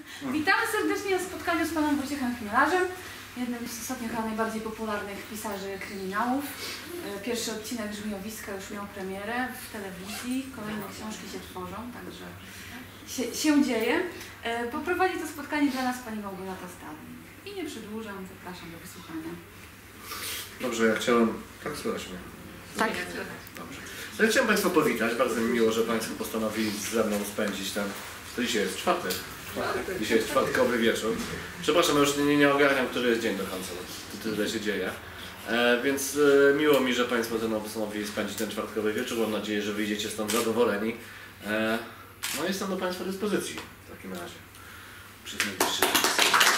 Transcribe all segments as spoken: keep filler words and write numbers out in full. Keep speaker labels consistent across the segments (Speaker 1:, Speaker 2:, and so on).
Speaker 1: Witamy serdecznie na spotkaniu z panem Wojciechem Chmielarzem, jednym z ostatnio chyba najbardziej popularnych pisarzy kryminałów. Pierwszy odcinek Żmijowiska już miał premierę w telewizji, kolejne książki się tworzą, także się, się dzieje. Poprowadzi to spotkanie dla nas pani Małgorzata Stadnik. I nie przedłużam, zapraszam do wysłuchania.
Speaker 2: Dobrze, ja chciałem... Tak, słychać mnie?
Speaker 1: Tak.
Speaker 2: Dobrze. No ja chciałem Państwa powitać. Bardzo mi miło, że Państwo postanowili ze mną spędzić ten... To dzisiaj jest czwartek. Dzisiaj jest czwartkowy wieczór. Przepraszam, ja już nie, nie ogarniam, który jest dzień do końca. Tyle się dzieje. E, więc e, miło mi, że Państwo ze mną postanowili spędzić ten czwartkowy wieczór. Mam nadzieję, że wyjdziecie stąd zadowoleni. E, no i jestem do Państwa dyspozycji w takim razie. Przez najbliższy czas.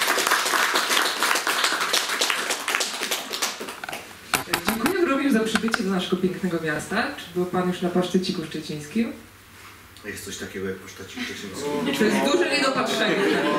Speaker 3: Dziękuję również za przybycie do naszego pięknego miasta. Czy był Pan już na paszteciku szczecińskim?
Speaker 2: Jest coś takiego jak pasztecik szczeciński.
Speaker 3: To jest duże niedopatrzenie.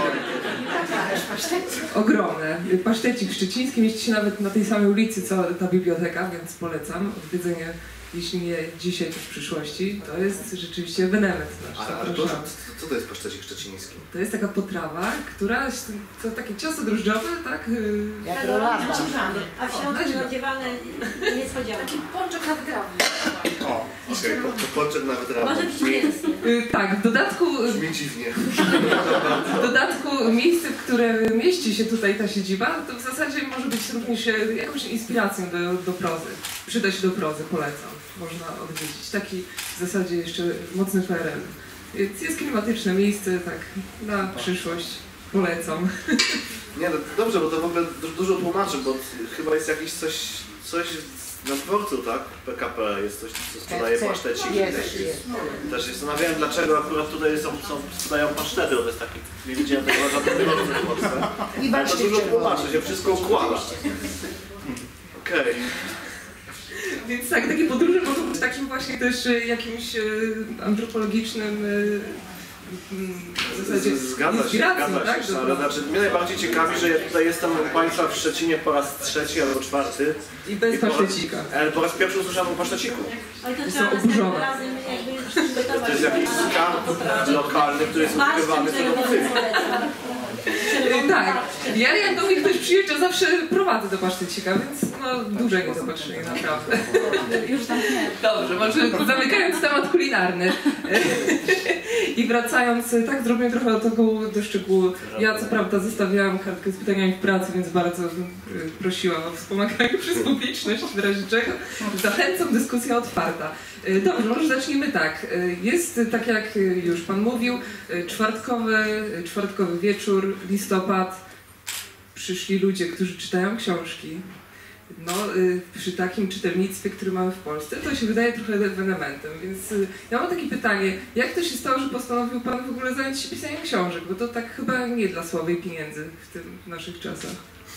Speaker 3: Ogromne. Pasztecik szczeciński mieści się nawet na tej samej ulicy co ta biblioteka, więc polecam odwiedzenie, jeśli nie dzisiaj, to w przyszłości. To jest rzeczywiście ewenement nasz.
Speaker 2: A, ale to, co to jest pasztecik szczeciński?
Speaker 3: To jest taka potrawa, która, to takie ciasto drożdżowe, tak?
Speaker 4: Jak rolanda. A w środku nadziewane niespodzianki.
Speaker 1: Taki pączek na wytrawny.
Speaker 2: O, okej, okay. to pączek na wytrawny.
Speaker 4: Może być mięsny.
Speaker 3: Tak, w dodatku...
Speaker 2: Brzmi dziwnie.
Speaker 3: W dodatku miejsce, w którym mieści się tutaj ta siedziba, to w zasadzie może być również jakąś inspiracją do, do prozy. Przyda się do prozy, polecam. Można odwiedzić. Taki w zasadzie jeszcze mocny P R L. Jest, jest klimatyczne miejsce, tak, na przyszłość polecam.
Speaker 2: Nie, no dobrze, bo to w ogóle dużo tłumaczy, bo chyba jest jakieś coś, coś na dworcu, tak? P K P jest coś, co sprzedaje paszteciki.
Speaker 4: Jest, jest.
Speaker 2: Też się zastanawiałem, dlaczego akurat tutaj są, są sprzedają pasztety, bo to jest taki, nie widziałem tego żadnego dworcu w Polsce.
Speaker 4: I
Speaker 2: to dużo tłumaczy, się wszystko układa. Okej. Okay.
Speaker 3: Więc tak, takie podróże mogą być takim właśnie też jakimś e, antropologicznym e, w zasadzie
Speaker 2: zgadza się, zgadza
Speaker 3: tak?
Speaker 2: się, ale znaczy, mnie najbardziej ciekawi, że ja tutaj jestem u Państwa w Szczecinie po raz trzeci albo czwarty.
Speaker 3: I bez pasztecika.
Speaker 2: Ale po raz pierwszy usłyszałem o paszteciku.
Speaker 4: Ale to
Speaker 3: Są oburzone.
Speaker 4: razem jakby przygotować.
Speaker 2: To jest jakiś skan lokalny, który jest ukrywany co do
Speaker 3: Tak, ja jak do mnie ktoś przyjeżdża, zawsze prowadzę do pasztecika, więc no duże niedopatrzenie, naprawdę.
Speaker 1: Już tam nie.
Speaker 3: Dobrze, może zamykając temat kulinarny i wracając, tak zrobię trochę tego do szczegółu. Ja co prawda zostawiałam kartkę z pytaniami w pracy, więc bardzo prosiłam o wspomaganie przez publiczność, w razie czego zachęcam, dyskusja otwarta. Dobrze, może zacznijmy tak. Jest, tak jak już Pan mówił, czwartkowy, czwartkowy wieczór, listopad. Przyszli ludzie, którzy czytają książki. No, przy takim czytelnictwie, które mamy w Polsce, to się wydaje trochę ewenementem, więc ja mam takie pytanie, jak to się stało, że postanowił Pan w ogóle zająć się pisaniem książek, bo to tak chyba nie dla sławy i pieniędzy w, tym, w naszych czasach.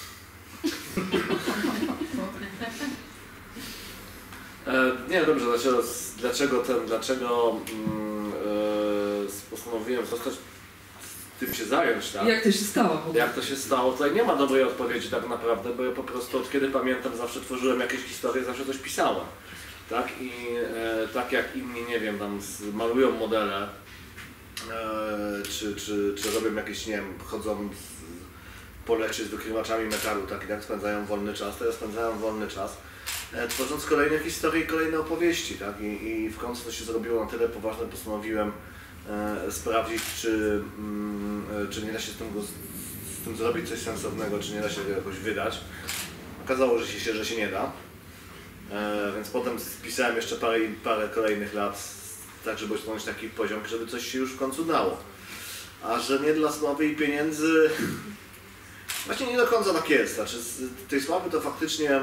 Speaker 2: E, nie, dobrze, dlaczego, dlaczego, ten, dlaczego mm, e, postanowiłem zostać tym się zająć, tak?
Speaker 3: Jak to się stało?
Speaker 2: Jak to się stało? Tutaj nie ma dobrej odpowiedzi tak naprawdę, bo ja po prostu od kiedy pamiętam zawsze tworzyłem jakieś historie, zawsze coś pisałem. Tak? I e, tak jak inni, nie wiem, tam malują modele, e, czy, czy, czy robią jakieś, nie wiem, chodzą po lesie z wykrywaczami metalu, tak? I tak spędzają wolny czas, to ja spędzałem wolny czas. Tworząc kolejne historie i kolejne opowieści, tak? I, i w końcu to się zrobiło na tyle poważne, postanowiłem e, sprawdzić, czy, mm, czy nie da się z tym, z, z tym zrobić coś sensownego, czy nie da się jakoś wydać. Okazało że się, że się nie da, e, więc potem spisałem jeszcze parę, parę kolejnych lat, tak żeby osiągnąć taki poziom, żeby coś się już w końcu dało. A że nie dla sławy i pieniędzy, właśnie nie do końca tak jest. Znaczy, z tej sławy to faktycznie...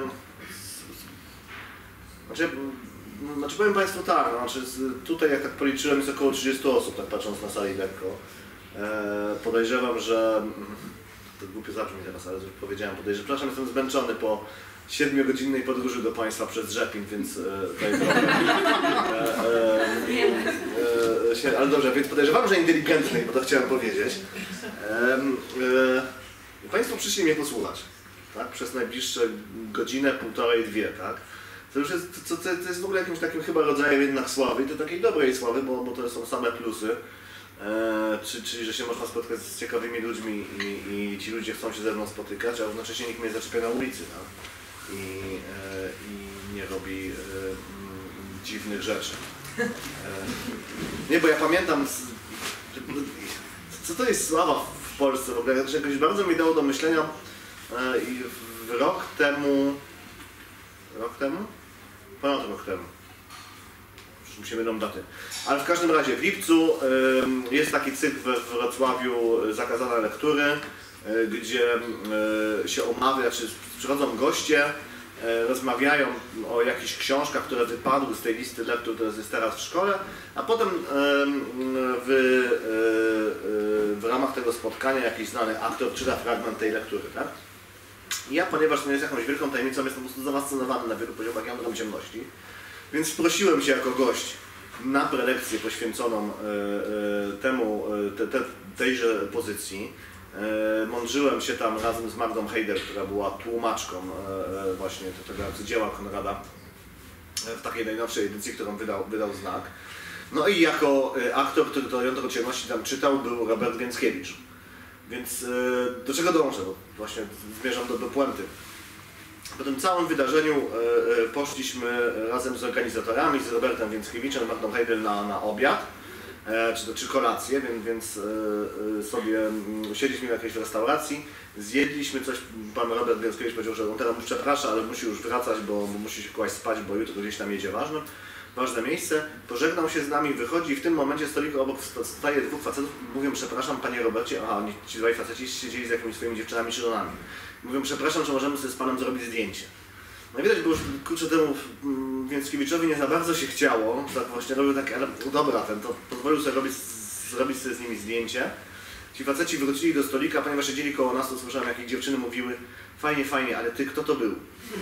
Speaker 2: Znaczy, znaczy powiem Państwu tak, znaczy tutaj jak tak policzyłem jest około trzydziestu osób, tak patrząc na sali lekko. E, podejrzewam, że, to głupio zabrzmi teraz, ale już powiedziałem, podejrzewam, przepraszam, jestem zmęczony po siedmiogodzinnej podróży do Państwa przez Rzepin, więc e, tutaj trochę, e, e, e, ale dobrze, więc podejrzewam, że inteligentnej, bo to chciałem powiedzieć. E, e, Państwo przyszli mnie posłuchać, tak, przez najbliższe godzinę, półtorej, dwie, tak. To już jest, to, to jest w ogóle jakimś takim chyba rodzajem jednak sławy, i to takiej dobrej sławy, bo, bo to są same plusy. e, czy, czyli że się można spotkać z ciekawymi ludźmi i, i ci ludzie chcą się ze mną spotykać, a jednocześnie nikt mnie nie zaczepia na ulicy, tak? I, e, i nie robi e, m, dziwnych rzeczy. E, nie, bo ja pamiętam, z, co to jest sława w Polsce w ogóle, że jakoś bardzo mi dało do myślenia e, i w rok temu, rok temu? Ponad rok temu. Już mi się mylą daty. Ale w każdym razie w lipcu y, jest taki cykl we Wrocławiu Zakazane lektury, y, gdzie y, się omawia, czy przychodzą goście, y, rozmawiają o jakichś książkach, które wypadły z tej listy lektur, która jest teraz w szkole, a potem y, w, y, y, w ramach tego spotkania jakiś znany aktor czyta fragment tej lektury, tak? I ja, ponieważ to jest jakąś wielką tajemnicą, jestem po prostu zafascynowany na wielu poziomach, ja mam ciemności, więc prosiłem się jako gość na prelekcję poświęconą y, y, temu, y, te, te, tejże pozycji. Y, mądrzyłem się tam razem z Magdą Heider, która była tłumaczką y, y, właśnie tego dzieła Konrada y, w takiej najnowszej edycji, którą wydał, wydał Znak. No i jako y, aktor, który to Jądro Ciemności tam czytał, był Robert Więckiewicz. Więc y, do czego dążę? Bo właśnie zmierzam do, do puenty. Po tym całym wydarzeniu y, y, poszliśmy razem z organizatorami, z Robertem Więckiewiczem, Magdą Heidel na, na obiad, e, czy, czy kolację, więc, więc y, y, sobie y, usiedliśmy w jakiejś restauracji, zjedliśmy coś, pan Robert Więckiewicz powiedział, że on teraz mu przeprasza, ale musi już wracać, bo, bo musi się kłaść spać, bo jutro gdzieś tam jedzie ważne, ważne miejsce. Pożegnał się z nami, wychodzi i w tym momencie stoliku obok staje dwóch facetów, mówią: przepraszam panie Robercie, aha, oni, ci dwaj faceci siedzieli z jakimiś swoimi dziewczynami czy żonami. Mówią: przepraszam, czy możemy sobie z panem zrobić zdjęcie. No widać, bo już kurczę temu Więckiewiczowi nie za bardzo się chciało, tak właśnie robił takie, ale dobra, ten to pozwolił sobie robić, zrobić sobie z nimi zdjęcie. Ci faceci wrócili do stolika, ponieważ siedzieli koło nas, to słyszałem, jak ich dziewczyny mówiły: fajnie, fajnie, ale ty, kto to był?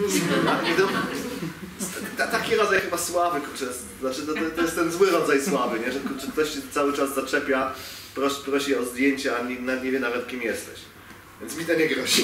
Speaker 2: To, taki rodzaj chyba sławy, kurczę, znaczy to, to jest ten zły rodzaj sławy, nie? Że kurczę, ktoś się cały czas zaczepia, prosi, prosi o zdjęcie, a nie, nie wie nawet, kim jesteś. Więc mi to nie grozi.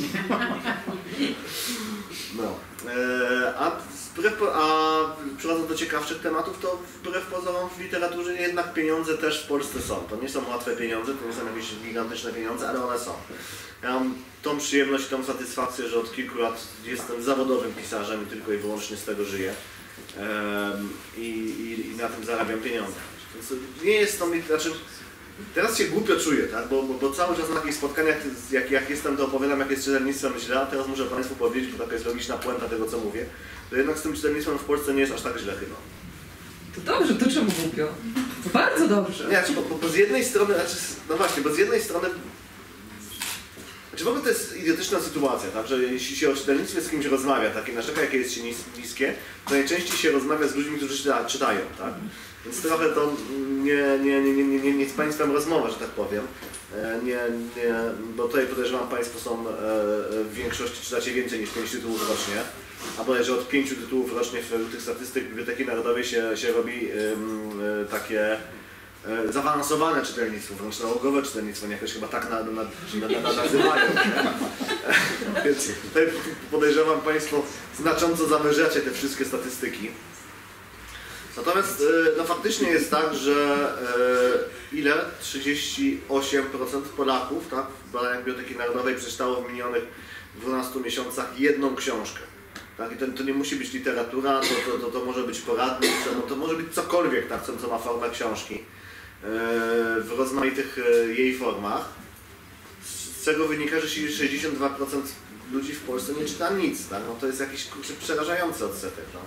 Speaker 2: No. E, a, wbrew, a przechodząc do ciekawszych tematów, to wbrew pozorom w literaturze jednak pieniądze też w Polsce są. To nie są łatwe pieniądze, to nie są jakieś gigantyczne pieniądze, ale one są. Ja mam tą przyjemność i tą satysfakcję, że od kilku lat jestem zawodowym pisarzem i tylko i wyłącznie z tego żyję. E, i, i, I na tym zarabiam pieniądze. Więc nie jest to, znaczy, teraz się głupio czuję, tak? bo, bo, bo cały czas na takich spotkaniach, jak, jak jestem, to opowiadam, jak jest czytelnictwem źle, a teraz muszę Państwu powiedzieć, bo taka jest logiczna puenta tego, co mówię, to jednak z tym czytelnictwem w Polsce nie jest aż tak źle chyba.
Speaker 3: To dobrze, to czemu głupio? To bardzo dobrze.
Speaker 2: Nie, bo, bo, bo z jednej strony, znaczy, no właśnie, bo z jednej strony, znaczy w ogóle to jest idiotyczna sytuacja, tak? Że jeśli się o czytelnictwie z kimś rozmawia, takie narzeka, jakie jest się niskie, to najczęściej się rozmawia z ludźmi, którzy czyta, czytają, tak? Więc trochę to nie, nie, nie, nie, nie, nie z Państwem rozmowa, że tak powiem. Nie, nie, bo tutaj podejrzewam, Państwo są w większości czytacie więcej niż pięć tytułów rocznie. A bodajże od pięciu tytułów rocznie w tych statystyk Biblioteki Narodowej się, się robi um, takie um, zaawansowane czytelnictwo, wręcz nałogowe czytelnictwo, nie jakoś chyba tak na, na, na, na, nazywają. Więc tutaj podejrzewam, Państwo znacząco zawyżacie te wszystkie statystyki. Natomiast no, faktycznie jest tak, że e, ile? trzydzieści osiem procent Polaków, tak, w badaniach Biblioteki Narodowej przeczytało w minionych dwunastu miesiącach jedną książkę. Tak? I to, to nie musi być literatura, to, to, to, to może być poradnik, to, to może być cokolwiek, tak, co, co ma formę książki, e, w rozmaitych e, jej formach. Z czego wynika, że sześćdziesiąt dwa procent ludzi w Polsce nie czyta nic. Tak? No, to jest jakiś kurczę, przerażający odsetek. No.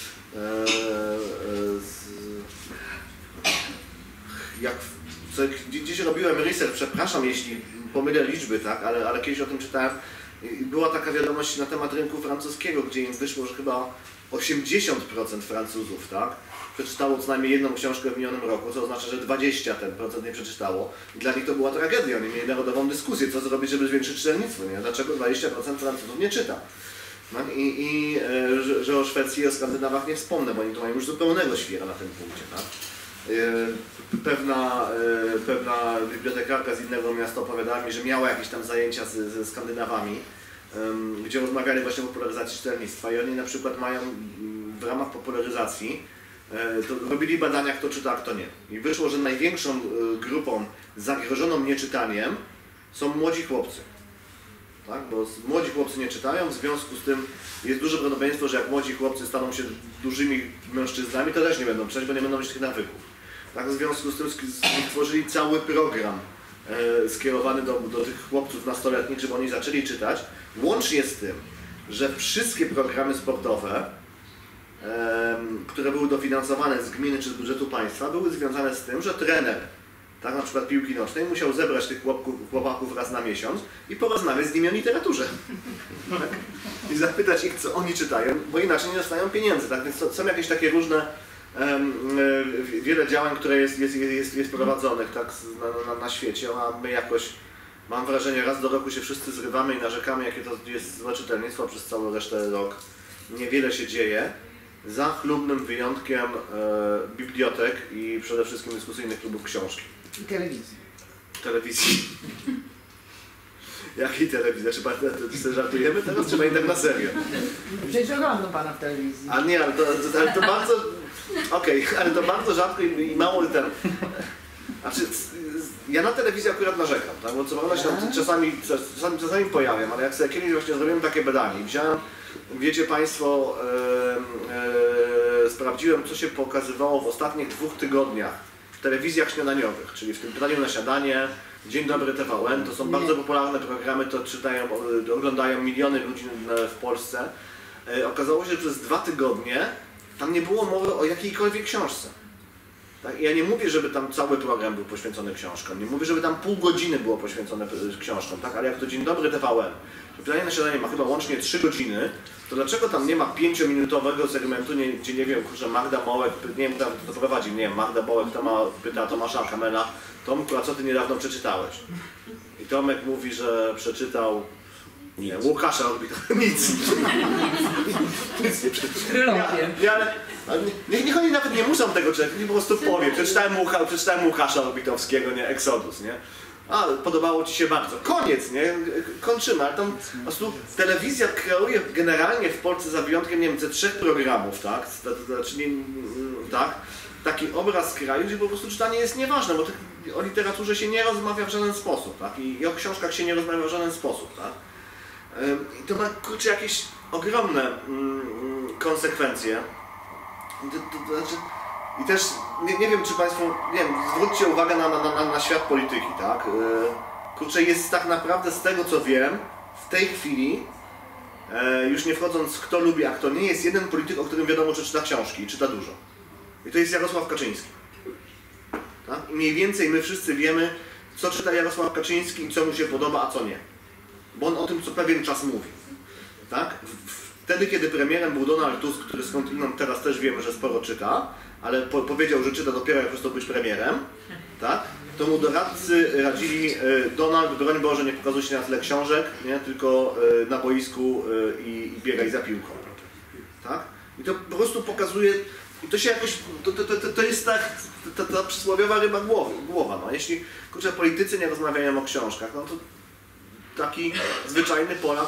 Speaker 2: Jak co, gdzieś robiłem research, przepraszam jeśli pomylę liczby, tak, ale, ale kiedyś o tym czytałem. Była taka wiadomość na temat rynku francuskiego, gdzie im wyszło, że chyba osiemdziesiąt procent Francuzów, tak, przeczytało co najmniej jedną książkę w minionym roku, co oznacza, że dwadzieścia procent nie przeczytało. I dla nich to była tragedia, oni mieli narodową dyskusję, co zrobić, żeby zwiększyć czytelnictwo, nie? Dlaczego dwadzieścia procent Francuzów nie czyta. No i, i że, że o Szwecji i o Skandynawach nie wspomnę, bo oni to mają już zupełnego świra na tym punkcie. Tak? Pewna, pewna bibliotekarka z innego miasta opowiadała mi, że miała jakieś tam zajęcia z, ze Skandynawami, gdzie rozmawiali właśnie o popularyzacji czytelnictwa i oni na przykład mają w ramach popularyzacji, to robili badania, kto czyta, a kto nie. I wyszło, że największą grupą zagrożoną nieczytaniem są młodzi chłopcy. Tak? Bo młodzi chłopcy nie czytają, w związku z tym jest duże prawdopodobieństwo, że jak młodzi chłopcy staną się dużymi mężczyznami, to też nie będą czytać, bo nie będą mieć tych nawyków. Tak? W związku z tym stworzyli cały program e, skierowany do, do tych chłopców nastoletnich, żeby oni zaczęli czytać, łącznie z tym, że wszystkie programy sportowe, e, które były dofinansowane z gminy czy z budżetu państwa, były związane z tym, że trener, tak, na przykład piłki nocznej, musiał zebrać tych chłopków, chłopaków raz na miesiąc i porozmawiać z nimi o literaturze. Tak? I zapytać ich, co oni czytają, bo inaczej nie dostają pieniędzy. Tak? Więc są jakieś takie różne, um, wiele działań, które jest, jest, jest, jest prowadzonych tak, na, na, na świecie, a my jakoś, mam wrażenie, raz do roku się wszyscy zrywamy i narzekamy, jakie to jest złe czytelnictwo, przez całą resztę rok niewiele się dzieje. Za chlubnym wyjątkiem e, bibliotek i przede wszystkim dyskusyjnych klubów książki.
Speaker 5: I telewizji.
Speaker 2: Telewizji. Jakiej telewizji? Czy pan sobie żartujemy teraz, czy tak na serio?
Speaker 5: Przecież oglądam pana w telewizji.
Speaker 2: A nie, ale to, to, ale to bardzo... Okej, okay, ale to bardzo rzadko i, i mało ten... Znaczy, ja na telewizji akurat narzekam, tak? Bo co prawda się tam czasami, czasami, czasami pojawiam, ale jak sobie kiedyś właśnie zrobiłem takie badanie i wziąłem, wiecie Państwo, e, e, sprawdziłem, co się pokazywało w ostatnich dwóch tygodniach w telewizjach śniadaniowych, czyli w tym pytaniu na śniadanie, Dzień Dobry T V N, to są nie. bardzo popularne programy, to czytają, oglądają miliony ludzi w Polsce. E, okazało się, że przez dwa tygodnie tam nie było mowy o jakiejkolwiek książce. Tak? I ja nie mówię, żeby tam cały program był poświęcony książkom, nie mówię, żeby tam pół godziny było poświęcone książkom, tak? Ale jak to Dzień Dobry T V N, to pytanie na śniadanie ma chyba łącznie trzy godziny, to dlaczego tam nie ma pięciominutowego segmentu, nie, gdzie nie wiem, że Magda Mołek, nie wiem, kto to prowadzi, nie wiem, Magda Mołek to ma, pyta Tomasza Kamela, Tomku, a co ty niedawno przeczytałeś? I Tomek mówi, że przeczytał nie, Łukasza Orbitowskiego. Nic. Nic nie przeczytał. Ja, ale, niech, niech oni nawet nie muszą tego czytać, nie po prostu powiem. Przeczytałem, Łuka, przeczytałem Łukasza Orbitowskiego, nie, Exodus, nie? A, podobało ci się bardzo. Koniec, nie? Kończymy, ale tam po prostu telewizja kreuje generalnie w Polsce za wyjątkiem, nie wiem, ze trzech programów, tak? Znaczy, nie, tak? Taki obraz kraju, gdzie po prostu czytanie jest nieważne, bo o literaturze się nie rozmawia w żaden sposób, tak? I, i o książkach się nie rozmawia w żaden sposób, tak? I to ma, kurczę, jakieś ogromne mm, konsekwencje. To, to, to znaczy, I też, nie, nie wiem, czy Państwo, nie wiem, zwróćcie uwagę na, na, na, na świat polityki, tak? Kurczę, jest tak naprawdę z tego, co wiem, w tej chwili, już nie wchodząc kto lubi, a kto nie, jest jeden polityk, o którym wiadomo, że czyta książki i czyta dużo. I to jest Jarosław Kaczyński. Tak? I mniej więcej my wszyscy wiemy, co czyta Jarosław Kaczyński i co mu się podoba, a co nie. Bo on o tym co pewien czas mówi. Tak? Wtedy, kiedy premierem był Donald Tusk, który skądinąd teraz też wiemy, że sporo czyta, ale po powiedział, że czyta dopiero jak przestał być premierem, tak? To mu doradcy radzili, Donald, broń Boże, nie pokazuj się na tle książek, nie? Tylko na boisku i, i biegaj za piłką. Tak? I to po prostu pokazuje, i to się jakoś, to, to, to, to jest tak, ta, ta przysłowiowa ryba głowy, głowa. No. Jeśli kurczę, politycy nie rozmawiają o książkach, no to taki zwyczajny Polak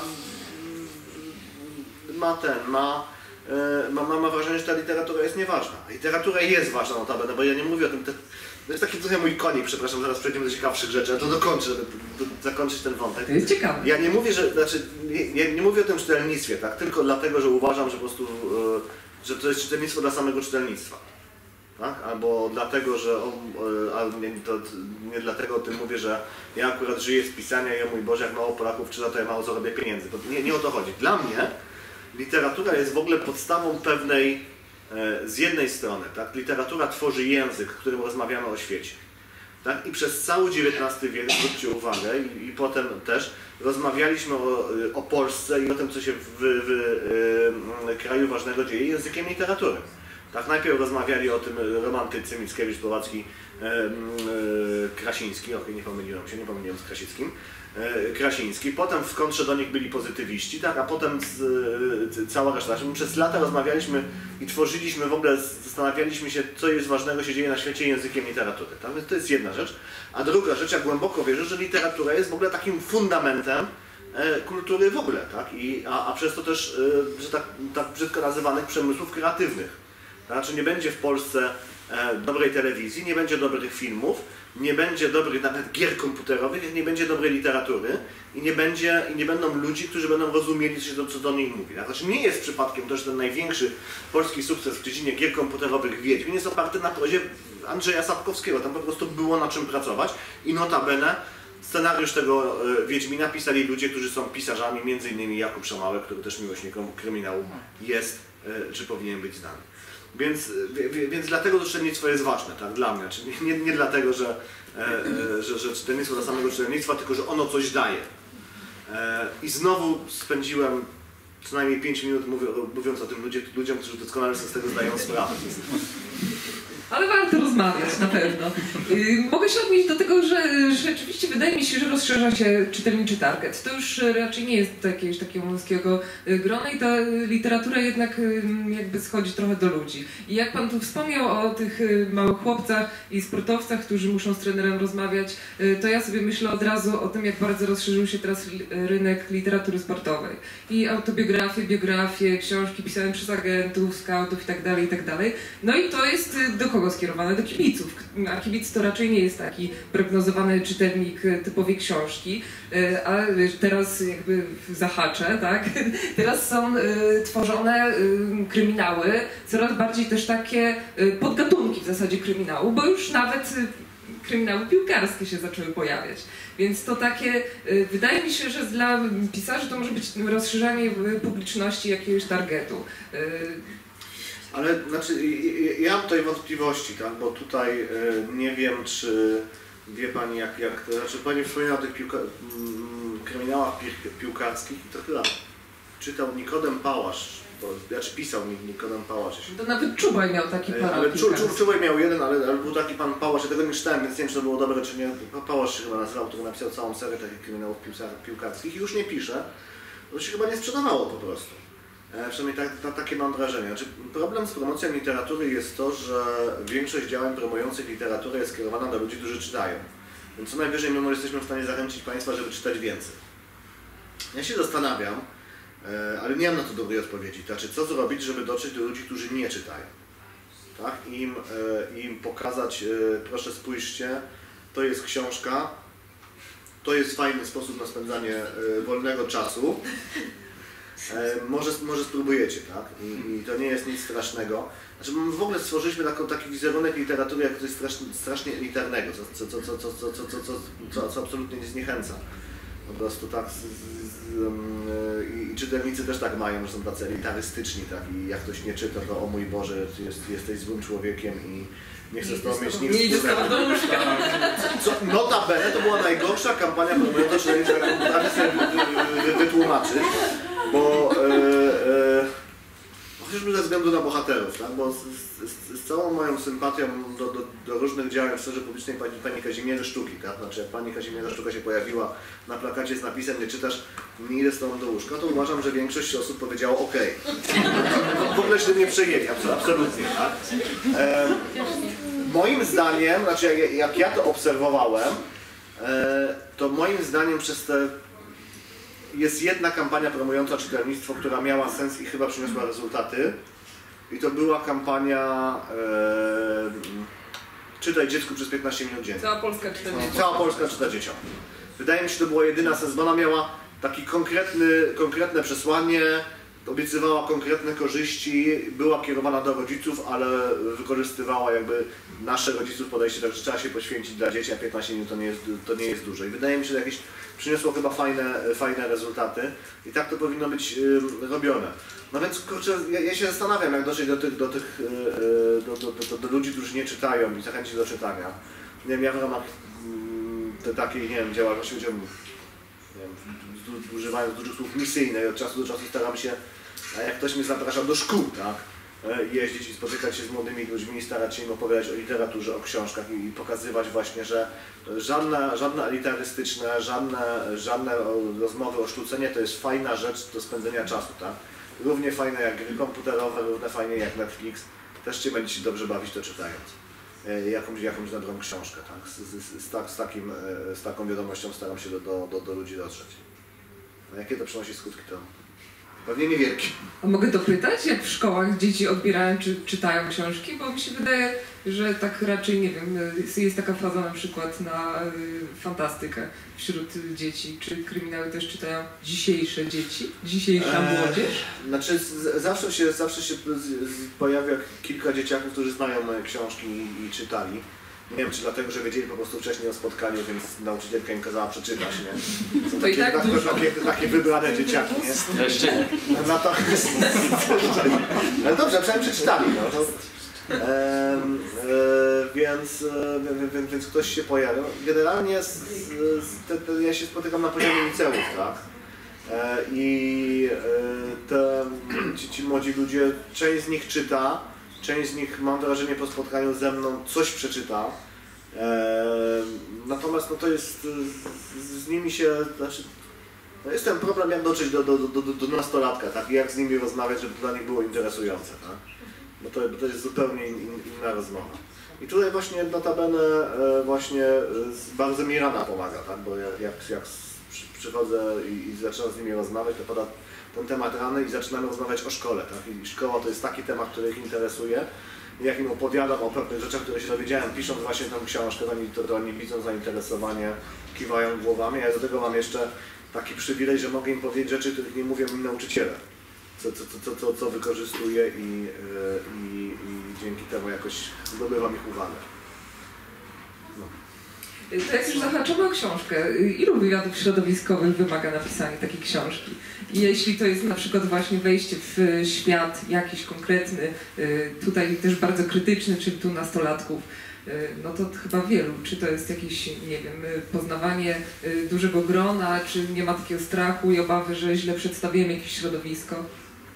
Speaker 2: ma ten, ma, ma, ma, ma wrażenie, że ta literatura jest nieważna. Literatura jest ważna notabene, bo ja nie mówię o tym, te, to jest taki trochę mój konik, przepraszam, zaraz przejdziemy do ciekawszych rzeczy, ale to dokończę, żeby do, do, zakończyć ten wątek.
Speaker 3: To jest ciekawe.
Speaker 2: Ja nie mówię, że, znaczy, nie, nie mówię o tym czytelnictwie, tak, tylko dlatego, że uważam, że po prostu, że to jest czytelnictwo dla samego czytelnictwa. Tak? Albo dlatego, że, albo nie, to nie dlatego o tym mówię, że ja akurat żyję z pisania i o mój Boże, jak mało Polaków czyta, to ja mało zarobię pieniędzy. To nie, nie o to chodzi. Dla mnie literatura jest w ogóle podstawą pewnej, z jednej strony, tak? Literatura tworzy język, którym rozmawiamy o świecie. Tak? I przez cały dziewiętnasty wiek, zwróćcie uwagę, i, i potem też rozmawialiśmy o, o Polsce i o tym, co się w, w, w kraju ważnego dzieje językiem literatury. Tak, najpierw rozmawiali o tym romantycy, Mickiewicz, Słowacki, e, e, Krasiński, okej, nie pomyliłem się, nie pomyliłem z Krasickim, e, Krasiński, potem w kontrze do nich byli pozytywiści, tak, a potem z, e, cała reszta. My przez lata rozmawialiśmy i tworzyliśmy, w ogóle zastanawialiśmy się, co jest ważnego się dzieje na świecie językiem literatury. Tak? Więc to jest jedna rzecz. A druga rzecz, ja głęboko wierzę, że literatura jest w ogóle takim fundamentem e, kultury w ogóle, tak, I, a, a przez to też, e, że tak, tak brzydko nazywanych przemysłów kreatywnych. Znaczy nie będzie w Polsce e, dobrej telewizji, nie będzie dobrych filmów, nie będzie dobrych nawet gier komputerowych, jak nie będzie dobrej literatury i nie, będzie, i nie będą ludzi, którzy będą rozumieli, co, się, co do nich mówi. Tak? Znaczy nie jest przypadkiem to, że ten największy polski sukces w dziedzinie gier komputerowych Wiedźmin jest oparty na prozie Andrzeja Sapkowskiego. Tam po prostu było na czym pracować i notabene scenariusz tego Wiedźmina pisali ludzie, którzy są pisarzami, między innymi Jakub Szamałek, który też miłośnikiem kryminału jest, czy powinien być znany. Więc, więc dlatego to czytelnictwo jest ważne, tak, dla mnie. Czyli nie, nie dlatego, że, że, że czytelnictwo dla samego czytelnictwa, tylko że ono coś daje. I znowu spędziłem co najmniej pięć minut mówiąc o tym ludzie, ludziom, którzy doskonale sobie z tego zdają sprawę.
Speaker 3: Ale warto rozmawiać, na pewno. Yy, mogę się odnieść do tego, że rzeczywiście wydaje mi się, że rozszerza się czytelniczy target. To już raczej nie jest jakiegoś takiego wąskiego grona i ta literatura jednak jakby schodzi trochę do ludzi. I jak Pan tu wspomniał o tych małych chłopcach i sportowcach, którzy muszą z trenerem rozmawiać, to ja sobie myślę od razu o tym, jak bardzo rozszerzył się teraz rynek literatury sportowej. I autobiografie, biografie, książki pisane przez agentów, skautów itd., itd. No i to jest do kogo skierowane? Do kibiców. A kibic to raczej nie jest taki prognozowany czytelnik typowej książki, a teraz jakby zahaczę, tak? Teraz są tworzone kryminały, coraz bardziej też takie podgatunki w zasadzie kryminału, bo już nawet kryminały piłkarskie się zaczęły pojawiać. Więc to takie, wydaje mi się, że dla pisarzy to może być rozszerzanie publiczności jakiegoś targetu.
Speaker 2: Ale znaczy, ja mam tutaj wątpliwości, tak? Bo tutaj y, nie wiem, czy wie Pani, jak, jak znaczy Pani wspomniała o tych piłka, mm, kryminałach pi, piłkarskich i to chyba czytał Nikodem Pałasz, bo, znaczy pisał Nikodem Pałasz.
Speaker 3: To nawet Czubaj miał taki parał.
Speaker 2: Ale Czu, Czu, Czubaj miał jeden, ale, ale był taki pan Pałasz, ja tego nie czytałem, więc nie wiem, czy to było dobre, czy nie. Pałasz się chyba nazywał, który napisał całą serię takich kryminałów piłkarskich i już nie pisze, to się chyba nie sprzedawało po prostu. Przynajmniej tak, tak, takie mam wrażenie. Znaczy, problem z promocją literatury jest to, że większość działań promujących literaturę jest skierowana do ludzi, którzy czytają. Więc co najwyżej my może jesteśmy w stanie zachęcić Państwa, żeby czytać więcej. Ja się zastanawiam, ale nie mam na to dobrej odpowiedzi. Znaczy, co zrobić, żeby dotrzeć do ludzi, którzy nie czytają. Tak? Im, im pokazać, proszę spójrzcie, to jest książka, to jest fajny sposób na spędzanie wolnego czasu. E, może, może spróbujecie, tak? I, I to nie jest nic strasznego. Znaczy, w ogóle stworzyliśmy taką, taki wizerunek literatury jak coś strasznie, strasznie elitarnego, co, co, co, co, co, co, co, co, co, co absolutnie nie zniechęca. Po prostu tak, z, z, um, i, i czytelnicy też tak mają, że są tacy elitarystyczni, tak? I jak ktoś nie czyta, to o mój Boże, jest, jesteś złym człowiekiem i nie chcę z tobą mieć nic wspólnego.
Speaker 3: do łóżka.
Speaker 2: Notabene to była najgorsza kampania promująca czytelnictwa, jaką potrafię sobie wytłumaczyć. Bo e, e, chociażby ze względu na bohaterów, tak? Bo z, z, z całą moją sympatią do, do, do różnych działań w sferze publicznej pani, pani Kazimiery Sztuki, tak? Znaczy jak pani Kazimiera Sztuka się pojawiła na plakacie z napisem "nie czytasz, nie idę z tobą do łóżka", to uważam, że większość osób powiedziało OK. W ogóle się nie przejęli, absolutnie. Tak? E, moim zdaniem, znaczy jak, jak ja to obserwowałem, e, to moim zdaniem przez te jest jedna kampania promująca czytelnictwo, która miała sens i chyba przyniosła rezultaty. I to była kampania e, Czytaj dziecku przez piętnaście minut dziennie.
Speaker 3: Cała Polska czyta dzieciom.
Speaker 2: Cała Polska czyta dzieciom. Wydaje mi się, że to była jedyna sens, bo ona miała taki konkretny, konkretne przesłanie, obiecywała konkretne korzyści, była kierowana do rodziców, ale wykorzystywała jakby nasze rodziców podejście, tak, że trzeba się poświęcić dla dzieci, a piętnaście minut to nie jest, to nie jest dużo. I wydaje mi się, że jakieś przyniosło chyba fajne, fajne rezultaty i tak to powinno być y, robione. No więc kurczę, ja, ja się zastanawiam, jak dotrzeć do tych, do, tych y, do, do, do, do ludzi, którzy nie czytają i zachęcić do czytania. Nie wiem, ja w ramach y, takiej, nie wiem, działalności, nie wiem, używając dużych słów misyjnej, od czasu do czasu staram się, a jak ktoś mnie zaprasza do szkół, tak, jeździć i spotykać się z młodymi ludźmi, starać się im opowiadać o literaturze, o książkach i pokazywać właśnie, że żadne, żadne elitarystyczne, żadne, żadne rozmowy o sztuce nie to jest fajna rzecz do spędzenia czasu, tak. Równie fajne jak gry komputerowe, równie fajnie jak Netflix, też się będzie się dobrze bawić to czytając. Jakąś, jakąś dobrą książkę, tak? Z, z, z, tak, z, takim, z taką wiadomością staram się do, do, do, do ludzi dotrzeć. A jakie to przynosi skutki, to pewnie niewielkie.
Speaker 3: A mogę dopytać, jak w szkołach dzieci odbierają czy czytają książki? Bo mi się wydaje, że tak raczej, nie wiem, jest, jest taka faza na przykład na y, fantastykę wśród dzieci. Czy kryminały też czytają dzisiejsze dzieci? Dzisiejsza młodzież?
Speaker 2: Eee, znaczy z, zawsze się, zawsze się z, z, pojawia kilka dzieciaków, którzy znają moje książki i, i czytali. Nie wiem, czy dlatego, że wiedzieli po prostu wcześniej o spotkaniu, więc nauczycielka im kazała przeczytać, nie? Są
Speaker 3: To
Speaker 2: takie,
Speaker 3: i tak
Speaker 2: takie,
Speaker 3: dużo.
Speaker 2: takie, takie wybrane dzieciaki, nie?
Speaker 6: Jeszcze nie.
Speaker 2: No to ale dobrze, przynajmniej przeczytali, no to... E, e, więc, e, więc, więc ktoś się pojawia. Generalnie z, z, te, te, ja się spotykam na poziomie liceów, tak? E, I e, te, ci, ci młodzi ludzie, część z nich czyta, część z nich, mam wrażenie, po spotkaniu ze mną coś przeczyta. E, natomiast no to jest, z, z nimi się, znaczy, no jest ten problem, jak dotrzeć do, do, do, do, do nastolatka, tak? I jak z nimi rozmawiać, żeby to dla nich było interesujące, tak? Bo to, bo to jest zupełnie in, inna rozmowa. I tutaj właśnie notabene e, właśnie e, bardzo mi Rana pomaga, tak? Bo jak, jak, jak przy, przychodzę i, i zaczynam z nimi rozmawiać, to pada ten temat Rany i zaczynamy rozmawiać o szkole, tak? I szkoła to jest taki temat, który ich interesuje. I jak im opowiadam o pewnych rzeczach, które się dowiedziałem, pisząc właśnie tę książkę, to oni, to, to oni widzą zainteresowanie, kiwają głowami. Ja do tego mam jeszcze taki przywilej, że mogę im powiedzieć rzeczy, których nie mówią mi nauczyciele. Co, co, co, co, co wykorzystuję i, i, i dzięki temu jakoś zdobywam ich uwagę. No.
Speaker 3: To jak już zahaczamy o książkę, ilu wywiadów środowiskowych wymaga napisanie takiej książki? I jeśli to jest na przykład właśnie wejście w świat jakiś konkretny, tutaj też bardzo krytyczny, czyli tu nastolatków, no to chyba wielu. Czy to jest jakieś, nie wiem, poznawanie dużego grona, czy nie ma takiego strachu i obawy, że źle przedstawiamy jakieś środowisko?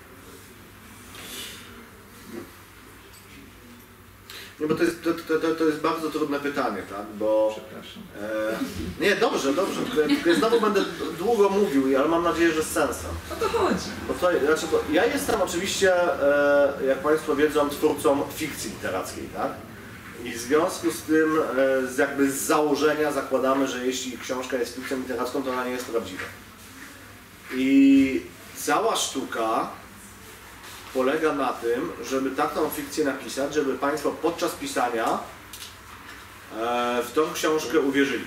Speaker 2: Nie, bo to jest, to, to, to jest bardzo trudne pytanie, tak? Bo...
Speaker 3: Przepraszam.
Speaker 2: E, nie, dobrze, dobrze, tylko, tylko ja znowu będę długo mówił, ale mam nadzieję, że z sensem.
Speaker 3: O to chodzi.
Speaker 2: Bo to, znaczy, to ja jestem oczywiście, e, jak Państwo wiedzą, twórcą fikcji literackiej, tak? I w związku z tym, e, z jakby z założenia zakładamy, że jeśli książka jest fikcją literacką, to ona nie jest prawdziwa. I cała sztuka polega na tym, żeby taką fikcję napisać, żeby Państwo podczas pisania e, w tą książkę uwierzyli.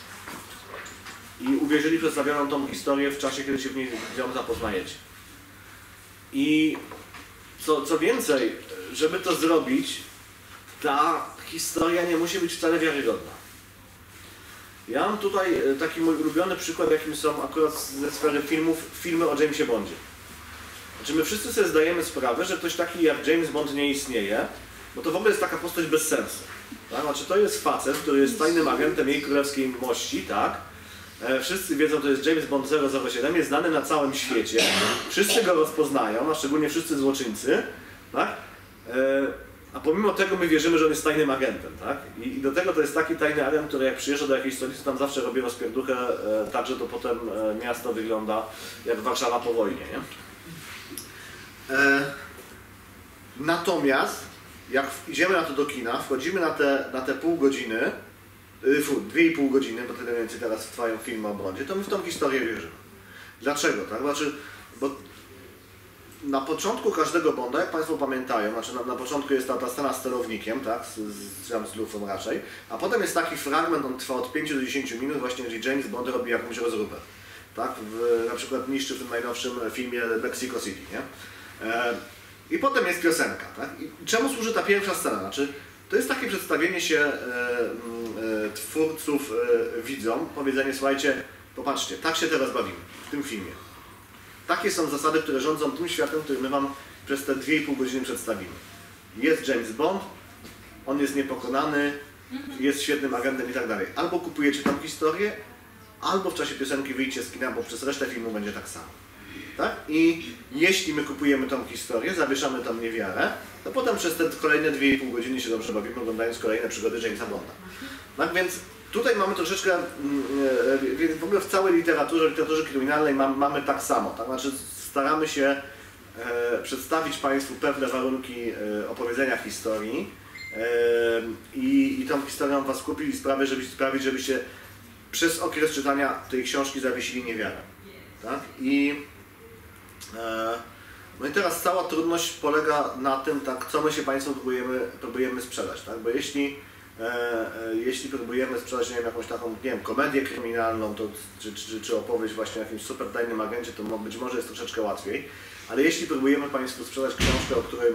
Speaker 2: I uwierzyli przedstawioną tą historię w czasie, kiedy się w niej z nią zapoznajecie. I co, co więcej, żeby to zrobić, ta historia nie musi być wcale wiarygodna. Ja mam tutaj taki mój ulubiony przykład, jakim są akurat ze sfery filmów, filmy o Jamesie Bondzie. Znaczy my wszyscy sobie zdajemy sprawę, że ktoś taki jak James Bond nie istnieje, bo to w ogóle jest taka postać bez sensu. Tak? Znaczy to jest facet, który jest tajnym agentem jej królewskiej mości, tak? E, wszyscy wiedzą, to jest James Bond zero zero siedem, jest znany na całym świecie, wszyscy go rozpoznają, a szczególnie wszyscy złoczyńcy, tak? E, a pomimo tego my wierzymy, że on jest tajnym agentem, tak? I, I do tego to jest taki tajny agent, który jak przyjeżdża do jakiejś stolicy, tam zawsze robi rozpierduchę, e, tak, że to potem e, miasto wygląda jak Warszawa po wojnie, nie? E, natomiast jak idziemy na to do kina, wchodzimy na te, na te pół godziny, y, fu, dwie i pół godziny, bo tyle mniej więcej teraz trwają filmy o Bondzie, to my w tą historię wierzymy. Dlaczego? Tak? Znaczy, bo na początku każdego Bonda, jak Państwo pamiętają, znaczy na, na początku jest ta, ta scena z celownikiem, tak? z, z, z lufą raczej, a potem jest taki fragment, on trwa od pięciu do dziesięciu minut, właśnie gdzie James Bond robi jakąś rozróbę. Tak? W, na przykład niszczy w tym najnowszym filmie Mexico City, nie? I potem jest piosenka, tak? I czemu służy ta pierwsza scena? Znaczy, to jest takie przedstawienie się e, e, twórców e, widzom, powiedzenie, słuchajcie, popatrzcie, tak się teraz bawimy w tym filmie. Takie są zasady, które rządzą tym światem, który my Wam przez te dwie i pół godziny przedstawimy. Jest James Bond, on jest niepokonany, jest świetnym agentem i tak dalej. Albo kupujecie tą historię, albo w czasie piosenki wyjdźcie z kina, bo przez resztę filmu będzie tak samo. Tak? I jeśli my kupujemy tą historię, zawieszamy tą niewiarę, to potem przez te kolejne dwie i pół godziny się dobrze bawimy, oglądając kolejne przygody Jamesa Bonda. Tak więc tutaj mamy troszeczkę, w ogóle w całej literaturze, literaturze kryminalnej mamy tak samo. Tak? Znaczy staramy się e, przedstawić Państwu pewne warunki e, opowiedzenia historii e, i, i tą historią Was kupić i sprawić, żeby, sprawić, żebyście przez okres czytania tej książki zawiesili niewiarę. Tak? I E, No i teraz cała trudność polega na tym, tak, co my się Państwu próbujemy, próbujemy sprzedać, tak? Bo jeśli, e, e, jeśli próbujemy sprzedać, nie wiem, jakąś taką, nie wiem, komedię kryminalną, to, czy, czy, czy opowieść właśnie o jakimś super tajnym agencie, to być może jest troszeczkę łatwiej, ale jeśli próbujemy Państwu sprzedać książkę, o której e,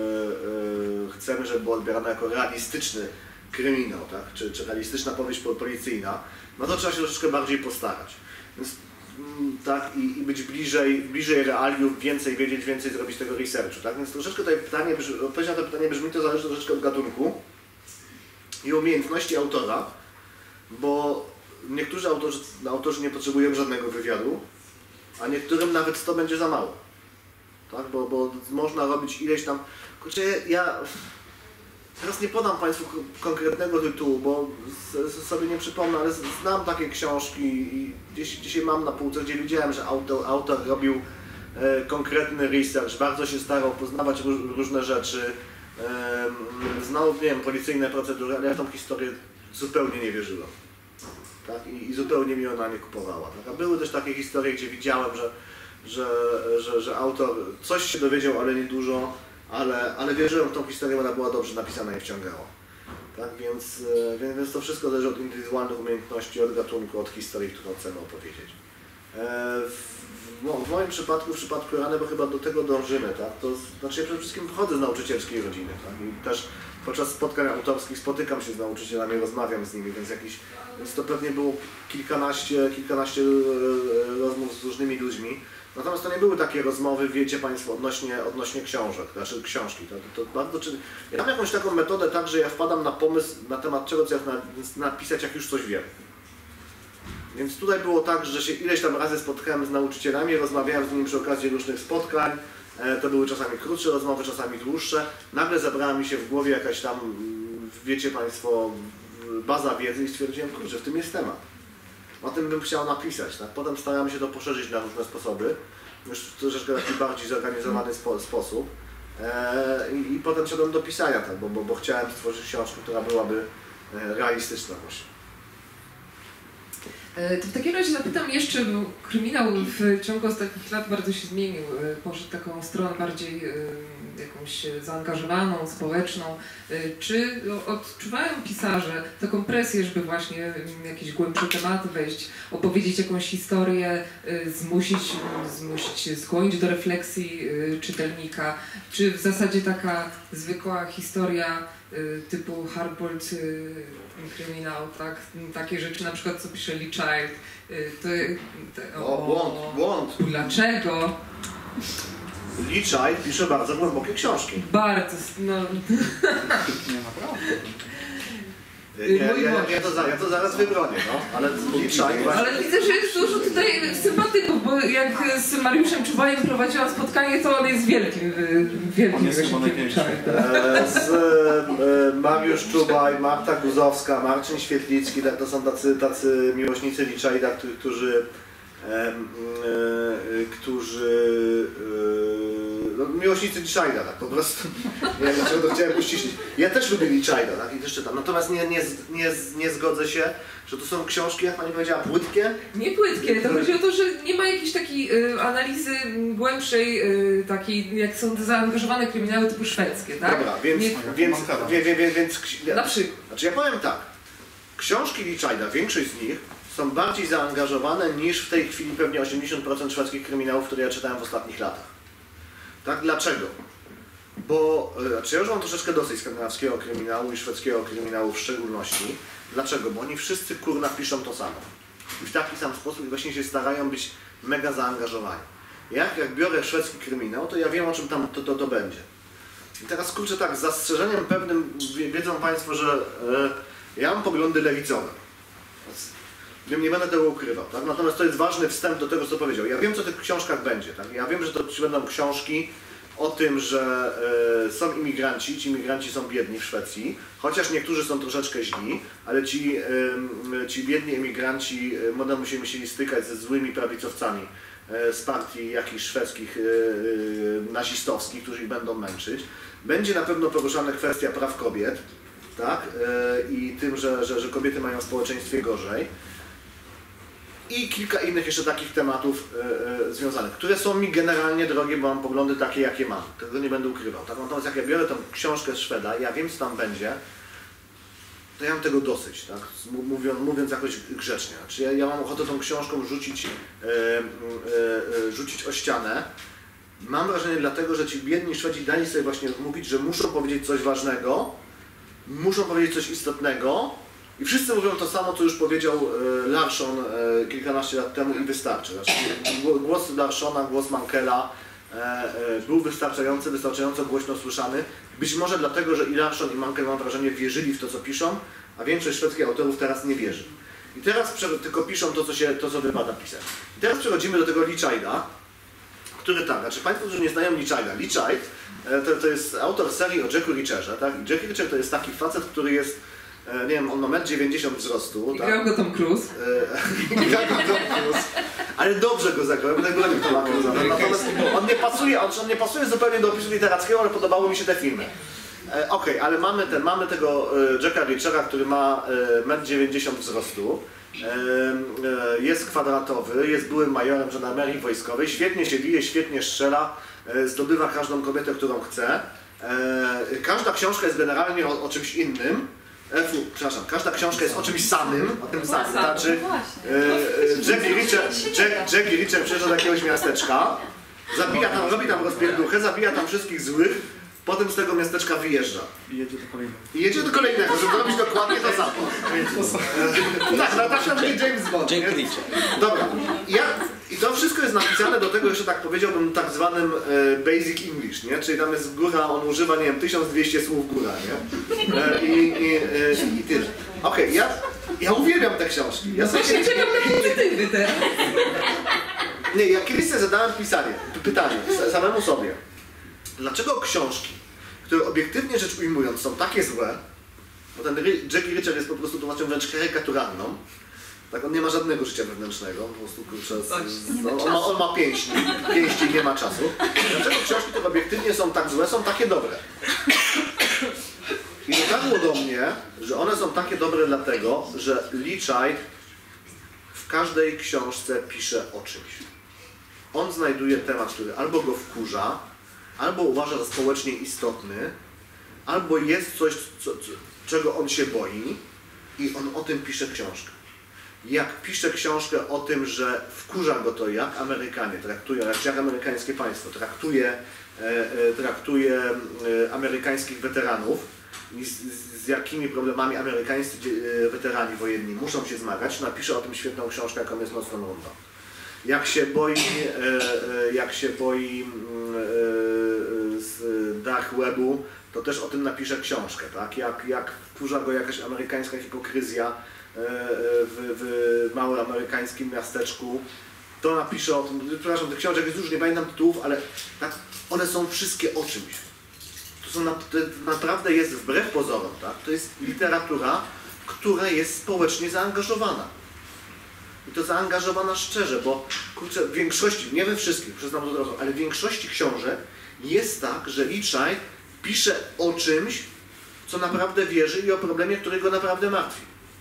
Speaker 2: e, chcemy, żeby była odbierana jako realistyczny kryminał, tak? Czy, czy realistyczna powieść policyjna, no to trzeba się troszeczkę bardziej postarać. Więc, tak, i, i być bliżej, bliżej realiów, więcej wiedzieć, więcej zrobić tego researchu, tak? Więc troszeczkę tutaj pytanie, odpowiedź na to pytanie brzmi, to zależy troszeczkę od gatunku i umiejętności autora, bo niektórzy autorzy, autorzy nie potrzebują żadnego wywiadu, a niektórym nawet to będzie za mało, tak? Bo, bo można robić ileś tam, kurczę, ja teraz nie podam Państwu konkretnego tytułu, bo sobie nie przypomnę, ale znam takie książki i gdzieś, gdzieś je mam na półce, gdzie widziałem, że autor, autor robił e, konkretny research, bardzo się starał poznawać róż, różne rzeczy, e, znał, nie wiem, policyjne procedury, ale ja w tą historię zupełnie nie wierzyłem. Tak? I, i zupełnie mi ona nie kupowała. Tak? A były też takie historie, gdzie widziałem, że, że, że, że autor coś się dowiedział, ale niedużo, ale, ale wierzyłem w tą historię, bo ona była dobrze napisana i wciągała. Tak? Więc, więc, więc to wszystko zależy od indywidualnych umiejętności, od gatunku, od historii, którą chcemy opowiedzieć. W, w moim przypadku, w przypadku Rany, bo chyba do tego dążymy, tak? To znaczy ja przede wszystkim pochodzę z nauczycielskiej rodziny, tak? I też podczas spotkań autorskich spotykam się z nauczycielami, rozmawiam z nimi, więc, jakiś, więc to pewnie było kilkanaście, kilkanaście rozmów z różnymi ludźmi. Natomiast to nie były takie rozmowy, wiecie Państwo, odnośnie, odnośnie książek, znaczy książki. To, to, to bardzo, czy, ja mam jakąś taką metodę tak, że ja wpadam na pomysł na temat czego chcę napisać, jak już coś wiem. Więc tutaj było tak, że się ileś tam razy spotkałem z nauczycielami, rozmawiałem z nimi przy okazji różnych spotkań. To były czasami krótsze rozmowy, czasami dłuższe. Nagle zabrała mi się w głowie jakaś tam, wiecie Państwo, baza wiedzy i stwierdziłem, kurczę, w tym jest temat. O tym bym chciał napisać. Tak? Potem starałem się to poszerzyć na różne sposoby, już w troszeczkę taki bardziej zorganizowany spo, sposób. Eee, i, I potem szedłem do pisania, tak? bo, bo, bo chciałem stworzyć książkę, która byłaby realistyczna właśnie.
Speaker 3: To w takim razie zapytam jeszcze, bo kryminał w ciągu ostatnich lat bardzo się zmienił, poszedł taką stronę bardziej jakąś zaangażowaną, społeczną. Czy odczuwają pisarze taką presję, żeby właśnie jakieś głębsze tematy wejść, opowiedzieć jakąś historię, zmusić, zmusić się skłonić do refleksji czytelnika? Czy w zasadzie taka zwykła historia typu hardboiled kryminał, tak? Takie rzeczy na przykład co pisze Lee Child. To, to,
Speaker 2: o, błąd, błąd.
Speaker 3: Dlaczego?
Speaker 2: Lee Child pisze bardzo głębokie książki.
Speaker 3: Bardzo, no...
Speaker 5: Nie naprawdę.
Speaker 2: Nie, ja, ja, ja, to, ja to zaraz wybronię, no, ale Lee Child właśnie...
Speaker 3: Ale widzę, że jest dużo tutaj sympatyków, bo jak z Mariuszem Czubajem prowadziłam spotkanie, to on jest wielkim, wielkim
Speaker 6: miłośnikiem Lee
Speaker 2: Childa. Z e, Mariusz Czubaj, Marta Guzowska, Marcin Świetlicki, tak, to są tacy, tacy miłośnicy Lee Childa, którzy E, e, którzy e, no, miłośnicy Lee Childa, tak po prostu. Nie wiem dlaczego to chciałem uściślić. Ja też lubię Lee Childa, tak, i też czytam. Natomiast nie, nie, nie, nie zgodzę się, że to są książki, jak Pani powiedziała, płytkie.
Speaker 3: Nie płytkie, to chodzi o to, że nie ma jakiejś takiej y, analizy głębszej, y, takiej jak są zaangażowane kryminały typu szwedzkie, tak?
Speaker 2: Dobra, więc,
Speaker 3: nie...
Speaker 2: więc, wie, wie, wie, więc
Speaker 3: na przykład.
Speaker 2: Znaczy ja powiem tak, książki Lee Childa, większość z nich są bardziej zaangażowane niż w tej chwili pewnie osiemdziesiąt procent szwedzkich kryminałów, które ja czytałem w ostatnich latach. Tak? Dlaczego? Bo znaczy ja już mam troszeczkę dosyć skandynawskiego kryminału i szwedzkiego kryminału w szczególności. Dlaczego? Bo oni wszyscy kurna piszą to samo. I w taki sam sposób i właśnie się starają być mega zaangażowani. Jak, jak biorę szwedzki kryminał, to ja wiem, o czym tam to, to, to będzie. I teraz kurczę tak, z zastrzeżeniem pewnym wiedzą Państwo, że e, ja mam poglądy lewicowe. Wiem, nie będę tego ukrywał, tak? Natomiast to jest ważny wstęp do tego, co powiedział. Ja wiem, co w tych książkach będzie, tak? Ja wiem, że to będą książki o tym, że e, są imigranci, ci imigranci są biedni w Szwecji, chociaż niektórzy są troszeczkę źli, ale ci, e, ci biedni imigranci e, będą się musieli stykać ze złymi prawicowcami e, z partii jakichś szwedzkich e, e, nazistowskich, którzy ich będą męczyć. Będzie na pewno poruszana kwestia praw kobiet, tak? E, i tym, że, że, że kobiety mają w społeczeństwie gorzej.
Speaker 6: i kilka innych jeszcze takich tematów e, e, związanych, które są mi generalnie drogie, bo mam poglądy takie, jakie mam. Tego nie będę ukrywał. Tak? Natomiast jak ja biorę tą książkę z Szweda, ja wiem, co tam będzie, to ja mam tego dosyć, tak? mówiąc, mówiąc jakoś grzecznie. Znaczy ja, ja mam ochotę tą książką rzucić, e, e, e, rzucić o ścianę. Mam wrażenie dlatego, że ci biedni Szwedzi dali sobie właśnie mówić, że muszą powiedzieć coś ważnego, muszą powiedzieć coś istotnego i wszyscy mówią to samo, co już powiedział e, Larsson e, kilkanaście lat temu i wystarczy. Znaczy, głos Larssona, głos Mankela e, e, był wystarczający, wystarczająco głośno słyszany. Być może dlatego, że i Larsson, i Mankel, mam wrażenie, wierzyli w to, co piszą, a większość szwedzkich autorów teraz nie wierzy. I teraz tylko piszą to, co, się, to, co wypada pisać. I teraz przechodzimy do tego Lee Childa, który tak, znaczy Państwo, którzy nie znają Lee Childa. Lee Child to, to jest autor serii o Jacku Reacherze, tak? I Jack Reacher to jest taki facet, który jest, nie wiem, on ma metr dziewięćdziesiąt wzrostu.
Speaker 3: I grał go Tom Cruise.
Speaker 6: Grał go Tom Cruise. Ale dobrze go zagrał, bo tak go lepiej Toma Cruise'a. Natomiast on nie pasuje, on, on nie pasuje zupełnie do opisu literackiego, ale podobały mi się te filmy. E, Okej, okay, ale mamy, ten, mamy tego e, Jacka Reachera, który ma e, metr dziewięćdziesiąt wzrostu. E, e, jest kwadratowy, jest byłym majorem żandarmerii wojskowej, świetnie się bije, świetnie strzela, e, zdobywa każdą kobietę, którą chce. E, każda książka jest generalnie o, o czymś innym. E, fu, przepraszam, każda książka jest o czymś samym, o tym samym. Znaczy, e, Jackie Reacher, Jack, Jackie Reacher przyjeżdża do jakiegoś miasteczka, zabija tam, robi tam rozpierduchę, zabija tam wszystkich złych. Potem z tego miasteczka wyjeżdża.
Speaker 5: I jedzie do kolejnego.
Speaker 6: I jedzie do kolejnego, żeby robić dokładnie to samo. Tak, no tak się James Bond.
Speaker 5: Jack Reacher.
Speaker 6: Dobra. Ja, I to wszystko jest napisane do tego, jeszcze tak powiedziałbym, tak zwanym e, basic English, nie? Czyli tam jest góra, on używa, nie wiem, tysiąc dwieście słów góra, nie? E, I, i, e, i tyle. Okej, okay, ja, ja uwielbiam te książki. Ja sobie
Speaker 3: Właśnie czekam na pozytywy teraz.
Speaker 6: Nie, ja kiedyś sobie zadałem pisanie, pytanie samemu sobie. Dlaczego książki, które obiektywnie rzecz ujmując są takie złe, bo ten Jackie Reacher jest po prostu tłumaczą wręcz karykaturalną, tak, on nie ma żadnego życia wewnętrznego, po prostu kurczę, on, on, ma, on ma pięści, pięści i nie ma czasu. Dlaczego książki, które obiektywnie są tak złe, są takie dobre? I dotarło do mnie, że one są takie dobre dlatego, że Lee Child w każdej książce pisze o czymś. On znajduje temat, który albo go wkurza, albo uważa za społecznie istotny, albo jest coś, co, co, czego on się boi i on o tym pisze książkę. Jak pisze książkę o tym, że wkurza go to, jak Amerykanie traktują, jak, jak amerykańskie państwo traktuje, e, e, traktuje e, amerykańskich weteranów i z, z jakimi problemami amerykańscy e, weterani wojenni muszą się zmagać, napisze o tym świetną książkę, jaką jest Nocną Rundą. Jak się boi, e, e, jak się boi e, z dark webu, to też o tym napisze książkę, tak? Jak, jak wkurza go jakaś amerykańska hipokryzja w, w małym amerykańskim miasteczku, to napisze o tym. Przepraszam, tych książek jest dużo, nie pamiętam tytułów, ale tak, one są wszystkie o czymś. To, są, to naprawdę jest wbrew pozorom, tak? To jest literatura, która jest społecznie zaangażowana. I to zaangażowana szczerze, bo kurczę, w większości, nie we wszystkich, przyznam to od razu, ale w większości książek jest tak, że Lee Child pisze o czymś, co naprawdę wierzy i o problemie, który go naprawdę martwi.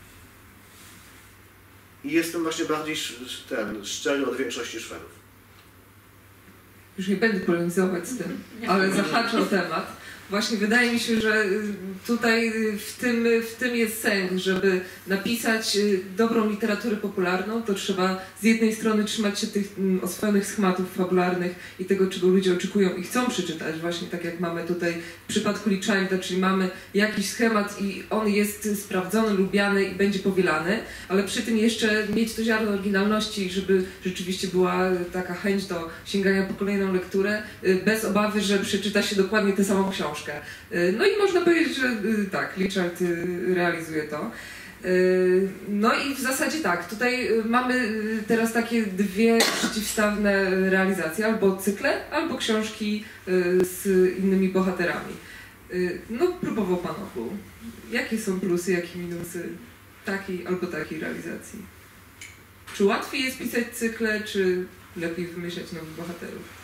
Speaker 6: I jestem właśnie bardziej ten, szczery od większości Szwedów.
Speaker 3: Już nie będę polemizować z tym, ale zahaczę o temat. Właśnie wydaje mi się, że tutaj w tym, w tym jest sens, żeby napisać dobrą literaturę popularną, to trzeba z jednej strony trzymać się tych oswojonych schematów fabularnych i tego, czego ludzie oczekują i chcą przeczytać, właśnie tak jak mamy tutaj w przypadku Lee Childa, czyli mamy jakiś schemat i on jest sprawdzony, lubiany i będzie powielany, ale przy tym jeszcze mieć to ziarno oryginalności, żeby rzeczywiście była taka chęć do sięgania po kolejną lekturę, bez obawy, że przeczyta się dokładnie tę samą książkę. No i można powiedzieć, że tak, Lee Child realizuje to. No i w zasadzie tak, tutaj mamy teraz takie dwie przeciwstawne realizacje, albo cykle, albo książki z innymi bohaterami. No próbował Pan obu. Jakie są plusy, jakie minusy takiej albo takiej realizacji? Czy łatwiej jest pisać cykle, czy lepiej wymyślać nowych bohaterów?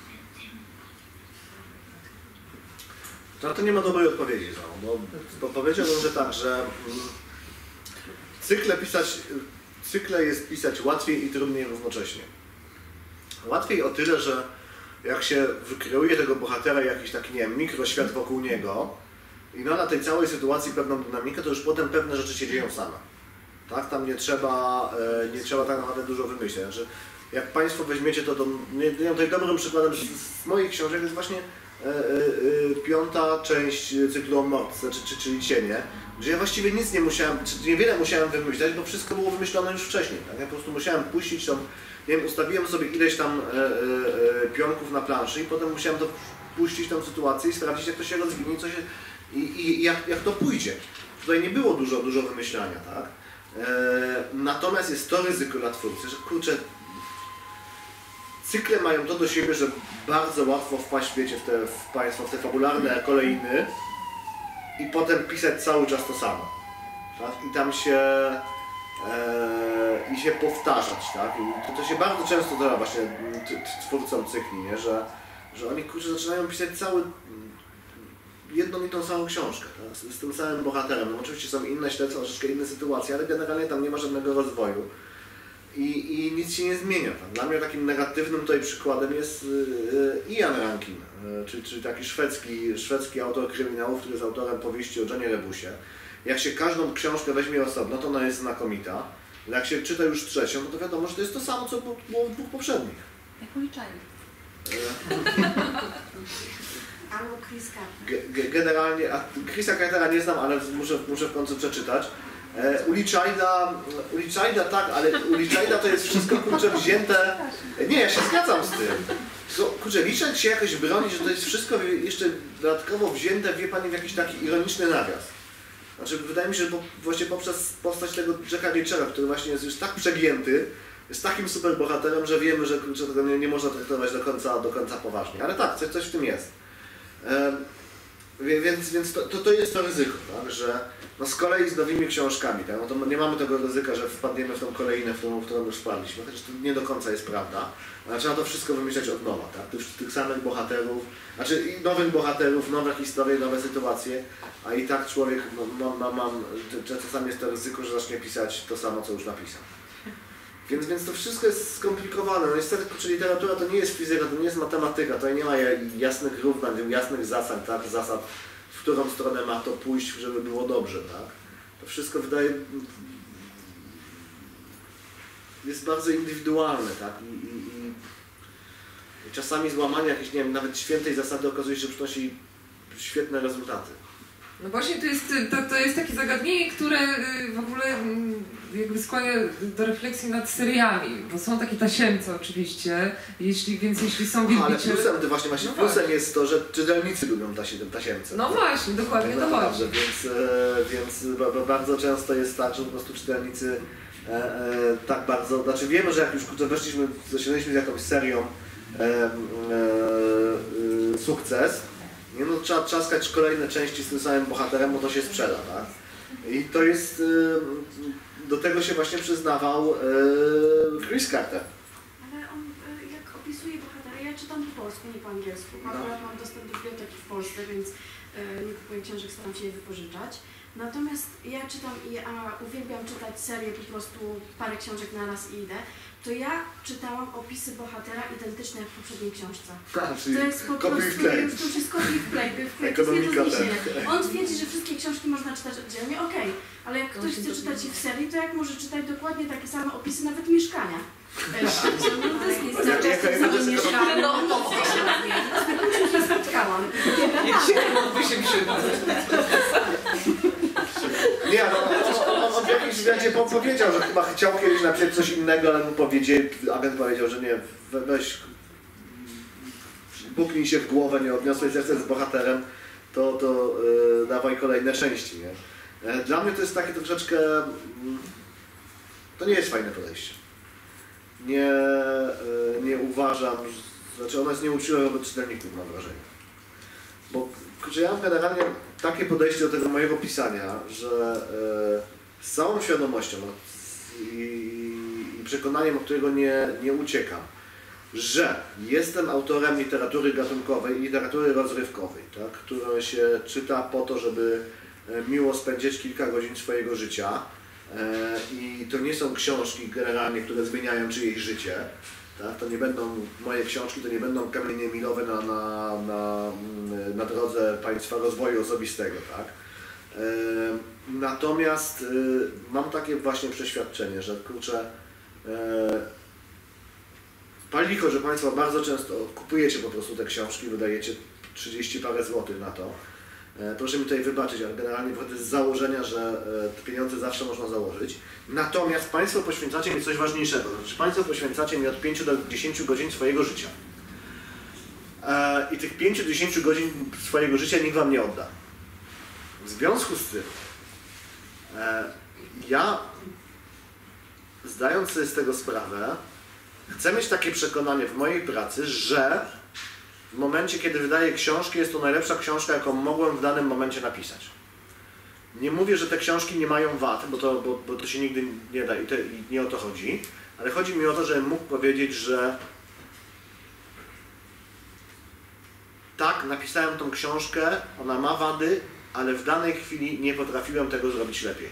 Speaker 6: To, to nie ma dobrej odpowiedzi, bo, bo powiedziałbym, że tak, że cykle pisać, cykle jest pisać łatwiej i trudniej równocześnie. Łatwiej o tyle, że jak się wykreuje tego bohatera jakiś taki, nie wiem, mikroświat wokół niego i nada tej całej sytuacji pewną dynamikę, to już potem pewne rzeczy się dzieją same. Tak? Tam nie trzeba, nie trzeba tak naprawdę dużo wymyśleć. Znaczy, jak Państwo weźmiecie to, to nie wiem, tutaj dobrym przykładem z, z moich książek jest właśnie e, e, piąta część cyklu o Mordce, czy, czy, czyli Cienie, gdzie ja właściwie nic nie musiałem, czy niewiele musiałem wymyślać, bo wszystko było wymyślone już wcześniej. Tak? Ja po prostu musiałem puścić tą, nie wiem, ustawiłem sobie ileś tam e, e, pionków na planszy i potem musiałem to puścić tą sytuację i sprawdzić, jak to się rozwinie co się, i, i jak, jak to pójdzie. Tutaj nie było dużo, dużo wymyślania, tak? E, natomiast jest to ryzyko dla twórcy, że kurczę, cykle mają to do siebie, że bardzo łatwo wpaść, wiecie, w te, w Państwo, w te fabularne kolejny i potem pisać cały czas to samo. Tak? I tam się e, i się powtarzać, tak? I to, to się bardzo często zdarza właśnie t, t, twórcom cykli, nie? Że, że oni kurczę, zaczynają pisać cały jedną i tą samą książkę, tak? z, z tym samym bohaterem. No, oczywiście są inne śledztwa, troszeczkę inne sytuacje, ale generalnie tam nie ma żadnego rozwoju. I, i nic się nie zmienia. Dla mnie takim negatywnym tutaj przykładem jest Ian Rankin, czyli, czyli taki szwedzki, szwedzki autor kryminałów, który jest autorem powieści o Johnie Rebusie. Jak się każdą książkę weźmie osobno, to ona jest znakomita, ale jak się czyta już trzecią, to wiadomo, że to jest to samo, co było w dwóch poprzednich.
Speaker 1: Jak uliczajnik.
Speaker 4: Albo Chris Carter.
Speaker 6: Generalnie, a Chrisa Cartera nie znam, ale muszę, muszę w końcu przeczytać. E, Uliczajda, Uliczajda tak, ale Uliczajda to jest wszystko kurczę wzięte. Nie, ja się zgadzam z tym. So, kurczę, Richard się jakoś broni, że to jest wszystko jeszcze dodatkowo wzięte, wie Pani, w jakiś taki ironiczny nawias. Znaczy, wydaje mi się, że po, właśnie poprzez postać tego Jacka Reachera, który właśnie jest już tak przegięty, jest takim super bohaterem, że wiemy, że kurczę, tego nie, nie można traktować do końca, do końca poważnie. Ale tak, coś, coś w tym jest. E, Więc, więc to, to, to jest to ryzyko, tak? Że no z kolei z nowymi książkami, tak? No to nie mamy tego ryzyka, że wpadniemy w tą kolejnę, w którą, w którą już wpadliśmy, chociaż to nie do końca jest prawda, ale trzeba to wszystko wymyślać od nowa, tak? Tych, tych samych bohaterów, znaczy i nowych bohaterów, nowe historie, nowe sytuacje, a i tak człowiek, no, ma, ma, mam, czasami jest to ryzyko, że zacznie pisać to samo, co już napisał. Więc, więc to wszystko jest skomplikowane. No niestety, czy literatura to nie jest fizyka, to nie jest matematyka, to nie ma jasnych równań, jasnych zasad, tak? Zasad, w którą stronę ma to pójść, żeby było dobrze, tak? To wszystko wydaje jest bardzo indywidualne, tak? I, i, i czasami złamanie jakiejś, nie wiem, nawet świętej zasady okazuje się, że przynosi świetne rezultaty.
Speaker 3: No właśnie to jest, to, to jest takie zagadnienie, które w ogóle jakby skłania do refleksji nad seriami, bo są takie tasiemce oczywiście, jeśli, więc jeśli są wielbiciele...
Speaker 6: Ale plusem, to właśnie, właśnie
Speaker 3: no
Speaker 6: plusem
Speaker 3: właśnie.
Speaker 6: jest to, że czytelnicy lubią tasiemce.
Speaker 3: No właśnie, dokładnie
Speaker 6: tak
Speaker 3: to
Speaker 6: naprawdę,
Speaker 3: chodzi.
Speaker 6: Więc, e, więc b, bardzo często jest tak, że po prostu czytelnicy e, e, tak bardzo, znaczy wiemy, że jak już kurczę, weszliśmy, zaczynaliśmy z jakąś serią e, e, e, sukces, nie, no, trzeba trzaskać kolejne części z tym samym bohaterem, bo to się sprzeda, tak? I to jest, do tego się właśnie przyznawał Chris Carter.
Speaker 7: Ale on, jak opisuje bohatera, ja czytam po polsku, nie po angielsku. Akurat mam dostęp do biblioteki w Polsce, więc nie kupuję książek, staram się je wypożyczać. Natomiast ja czytam i a uwielbiam czytać serię, po prostu parę książek na raz i idę. To ja czytałam opisy bohatera identyczne jak w poprzedniej książce.
Speaker 6: Tak, czyli
Speaker 7: to jest po prostu, już to już jest copy wklej, wklej, to jest nie do zniesienia. On twierdzi, że wszystkie książki można czytać oddzielnie, okej, okay. Ale jak ktoś chce czytać je w serii, to jak może czytać dokładnie takie same opisy, nawet mieszkania. Też, no, to jest nic, cały czas tym samym mieszkaniem, no to się nie spotkałam.
Speaker 3: By się przydał.
Speaker 6: Nie, no, on, on, on w jakimś wywiadzie powiedział, że chyba chciał kiedyś napisać coś innego, ale mu powiedzieli, agent powiedział, że nie, weź, puknij się w głowę, nie odniosłeś serce z bohaterem, to, to yy, dawaj kolejne części, nie? Dla mnie to jest takie troszeczkę, to nie jest fajne podejście. Nie, yy, nie uważam, że, znaczy ono jest nieuczciwe wobec czytelników, mam wrażenie. Bo kurczę, ja mam generalnie takie podejście do tego mojego pisania, że yy, z całą świadomością i, i przekonaniem, od którego nie, nie uciekam, że jestem autorem literatury gatunkowej i literatury rozrywkowej, tak, którą się czyta po to, żeby miło spędzić kilka godzin swojego życia, I to nie są książki generalnie, które zmieniają czyjeś życie. Tak? To nie będą moje książki, to nie będą kamienie milowe na, na, na, na drodze państwa rozwoju osobistego. Tak? Natomiast mam takie właśnie przeświadczenie, że kurczę, pal licho, że Państwo bardzo często kupujecie po prostu te książki, wydajecie trzydzieści parę złotych na to. Proszę mi tutaj wybaczyć, ale generalnie wychodzę z założenia, że te pieniądze zawsze można założyć. Natomiast Państwo poświęcacie mi coś ważniejszego. Znaczy Państwo poświęcacie mi od pięciu do dziesięciu godzin swojego życia. I tych pięciu do dziesięciu godzin swojego życia nikt Wam nie odda. W związku z tym, ja, zdając sobie z tego sprawę, chcę mieć takie przekonanie w mojej pracy, że w momencie, kiedy wydaję książki, jest to najlepsza książka, jaką mogłem w danym momencie napisać. Nie mówię, że te książki nie mają wad, bo to, bo, bo to się nigdy nie da i, te, i nie o to chodzi, ale chodzi mi o to, że mógł powiedzieć, że tak, napisałem tą książkę, ona ma wady, ale w danej chwili nie potrafiłem tego zrobić lepiej.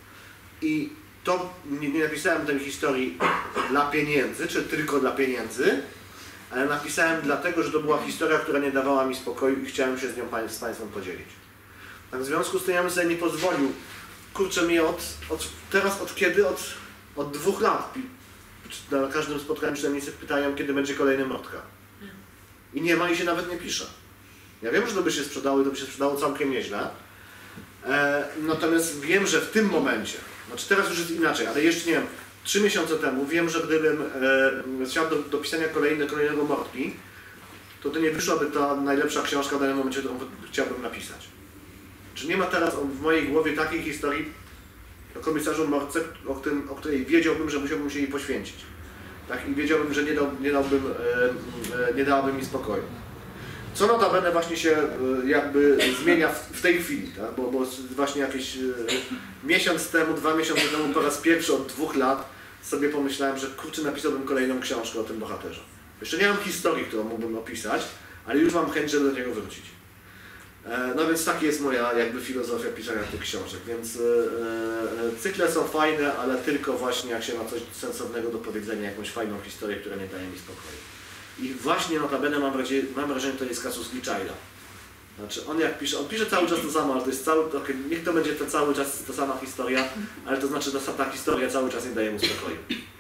Speaker 6: I to nie, nie napisałem tej historii dla pieniędzy, czy tylko dla pieniędzy, ale napisałem dlatego, że to była historia, która nie dawała mi spokoju i chciałem się z nią z Państwem podzielić. Tak w związku z tym ja bym sobie nie pozwolił, kurczę mnie od, od teraz od kiedy? Od, od dwóch lat. Na każdym spotkaniu czytelnicy pytają, kiedy będzie kolejny Mordka. I nie ma i się nawet nie pisze. Ja wiem, że to by się sprzedało i to by się sprzedało całkiem nieźle. E, natomiast wiem, że w tym momencie, znaczy teraz już jest inaczej, ale jeszcze nie wiem, trzy miesiące temu wiem, że gdybym e, chciał do, do pisania kolejne, kolejnego Mordki, to to nie wyszłaby ta najlepsza książka w danym momencie, którą chciałbym napisać. Czy nie ma teraz w mojej głowie takiej historii o komisarzu Mordce, o, którym, o której wiedziałbym, że musiałbym się jej poświęcić. Tak? I wiedziałbym, że nie, dał, nie, dałbym, e, e, nie dałaby mi spokoju. Co notabene właśnie się e, jakby zmienia w, w tej chwili, tak? bo, bo właśnie jakieś e, miesiąc temu, dwa miesiące temu po raz pierwszy od dwóch lat sobie pomyślałem, że kurczę, napisałbym kolejną książkę o tym bohaterze. Jeszcze nie mam historii, którą mógłbym opisać, ale już mam chęć, żeby do niego wrócić. E, no więc taka jest moja jakby filozofia pisania tych książek, więc e, e, cykle są fajne, ale tylko właśnie jak się ma coś sensownego do powiedzenia, jakąś fajną historię, która nie daje mi spokoju. I właśnie notabene mam wrażenie, mam wrażenie, że to jest kasus Lee Childa. Znaczy on jak pisze, on pisze cały czas to samo, ale to jest cały, okay, niech to będzie to cały czas ta sama historia, ale to znaczy, że ta historia cały czas nie daje mu spokoju.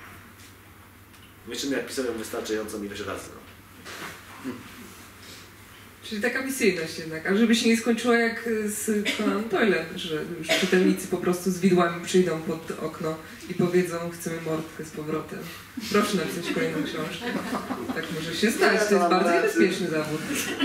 Speaker 6: Jeszcze jak pisałem wystarczającą ilość razy. No.
Speaker 3: Czyli taka misyjność jednak, a żeby się nie skończyło jak z Conan Doylem, że już czytelnicy po prostu z widłami przyjdą pod okno i powiedzą, chcemy Mordkę z powrotem. Proszę napisać kolejną książkę. Tak może się stać, to jest bardzo niebezpieczny zawód.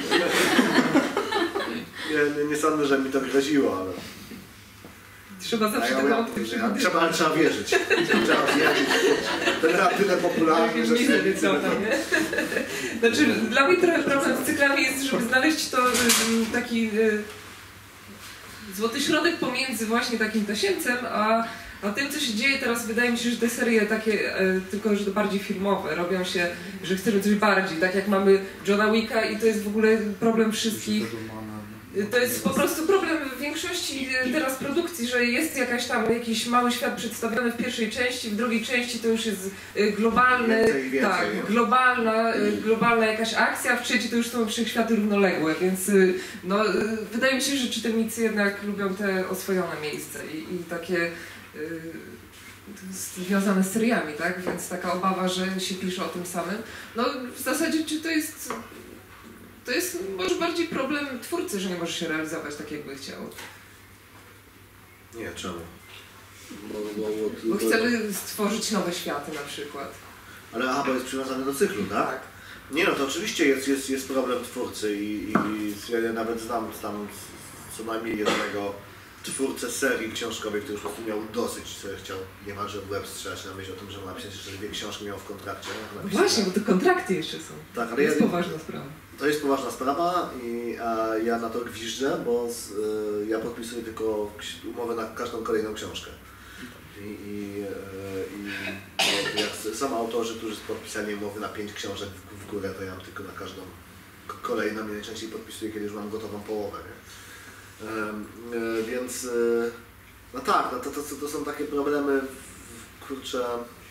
Speaker 6: Nie, nie, nie sądzę, że mi to groziło, ale...
Speaker 3: Trzeba zawsze
Speaker 6: ja,
Speaker 3: tego
Speaker 6: ja,
Speaker 3: optymismu.
Speaker 6: ja, trzeba, trzeba wierzyć. Trzeba wierzyć. To jest tyle popularny, że sobie
Speaker 3: co tam, nie? Znaczy, dla mnie trochę problem z cyklami jest, żeby znaleźć to taki złoty środek pomiędzy właśnie takim tasiemcem, a, a tym, co się dzieje teraz. Wydaje mi się, że te serie takie, tylko że to bardziej filmowe, robią się, że chcemy coś bardziej, tak jak mamy Johna Wicka i to jest w ogóle problem wszystkich. To jest po prostu problem w większości teraz produkcji, że jest jakaś tam jakiś mały świat przedstawiony w pierwszej części, w drugiej części to już jest globalny,
Speaker 6: więcej, więcej,
Speaker 3: tak,
Speaker 6: no.
Speaker 3: globalna, globalna jakaś akcja, w trzeciej to już są wszechświaty równoległe, więc no, wydaje mi się, że czytelnicy jednak lubią te oswojone miejsca i, i takie y, związane z seriami, tak? Więc taka obawa, że się pisze o tym samym. No w zasadzie czy to jest... To jest może bardziej problem twórcy, że nie może się realizować tak, jakby chciał.
Speaker 6: Nie, czemu? Bo, bo,
Speaker 3: bo, bo chcemy stworzyć nowe światy na przykład.
Speaker 6: Ale aha, bo jest przywiązany do cyklu, tak? Tak. Nie no, to oczywiście jest, jest, jest problem twórcy i, i ja nawet znam tam co najmniej jednego twórcę serii książkowej, który już po prostu miał dosyć, który chciał niemalże w łeb strzelać na myśl o tym, że ma napisać jeszcze dwie książki, miał w kontrakcie.
Speaker 3: Właśnie, bo to kontrakty jeszcze są.
Speaker 6: Tak, ale
Speaker 3: to jest
Speaker 6: ja,
Speaker 3: poważna sprawa.
Speaker 6: To jest poważna sprawa i a ja na to gwiżdżę, bo z, y, ja podpisuję tylko umowę na każdą kolejną książkę. I, i, y, i jak są autorzy, którzy podpisali umowy na pięć książek w, w górę, to ja mam tylko na każdą kolejną i najczęściej podpisuję, kiedy już mam gotową połowę. Nie? Y, y, więc y, No tak, no to, to, to są takie problemy, kurczę,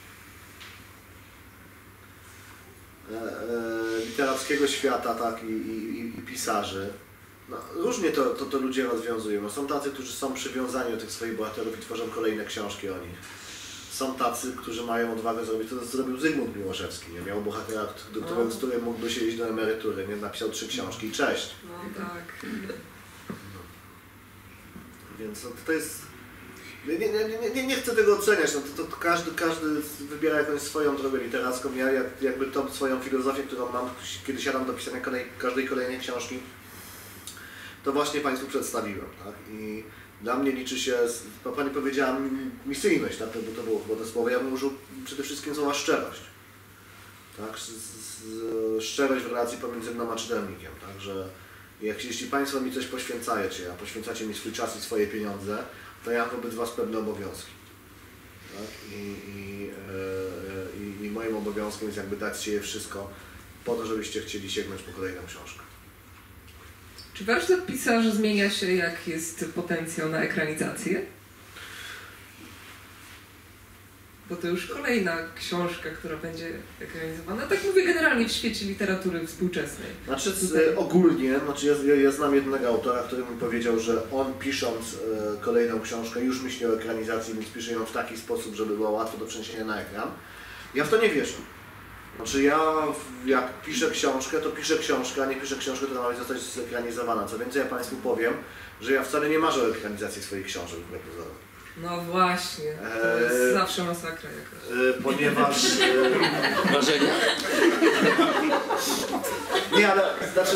Speaker 6: e, e, literackiego świata, tak, i, i, i pisarzy. No, różnie to, to, to ludzie rozwiązują. No, są tacy, którzy są przywiązani do tych swoich bohaterów i tworzą kolejne książki o nich. Są tacy, którzy mają odwagę zrobić to, co zrobił Zygmunt Miłoszewski. Nie? Miał bohatera, do którego, z którym mógłby się iść do emerytury. Nie? Napisał trzy książki i cześć.
Speaker 3: No tak.
Speaker 6: No. Więc no, to jest... Nie, nie, nie, nie, nie chcę tego oceniać. No, to, to każdy, każdy wybiera jakąś swoją drogę literacką. Ja jak, jakby tą swoją filozofię, którą mam, kiedy siadam do pisania kolej, każdej kolejnej książki, to właśnie Państwu przedstawiłem. Tak? I dla mnie liczy się, bo Pani powiedziała misyjność, tak? Bo to było chyba to słowo. Ja bym użył przede wszystkim słowa szczerość. Tak? Z, z, szczerość w relacji pomiędzy mną a czytelnikiem. Tak? Że jak, jeśli Państwo mi coś poświęcacie, a poświęcacie mi swój czas i swoje pieniądze, to ja mam wobec Was pewne obowiązki. Tak? I, i, yy, i, I moim obowiązkiem jest jakby dać się wszystko po to, żebyście chcieli sięgnąć po kolejną książkę.
Speaker 3: Czy warsztat pisarza zmienia się, jak jest potencjał na ekranizację? Bo to już kolejna książka, która będzie ekranizowana. Tak mówię generalnie w świecie literatury współczesnej.
Speaker 6: Znaczy z, ogólnie, znaczy ja, ja znam jednego autora, który mi powiedział, że on pisząc e, kolejną książkę już myśli o ekranizacji, więc pisze ją w taki sposób, żeby było łatwo do przeniesienia na ekran. Ja w to nie wierzę. Znaczy ja jak piszę książkę, to piszę książkę, a nie piszę książkę, która ma zostać zekranizowana. Co więcej, ja Państwu powiem, że ja wcale nie marzę o ekranizacji swoich książek wbrew pozorom.
Speaker 3: No właśnie, to jest eee, zawsze masakra jakaś.
Speaker 6: E, ponieważ... E,
Speaker 5: Marzenia.
Speaker 6: Nie, ale znaczy...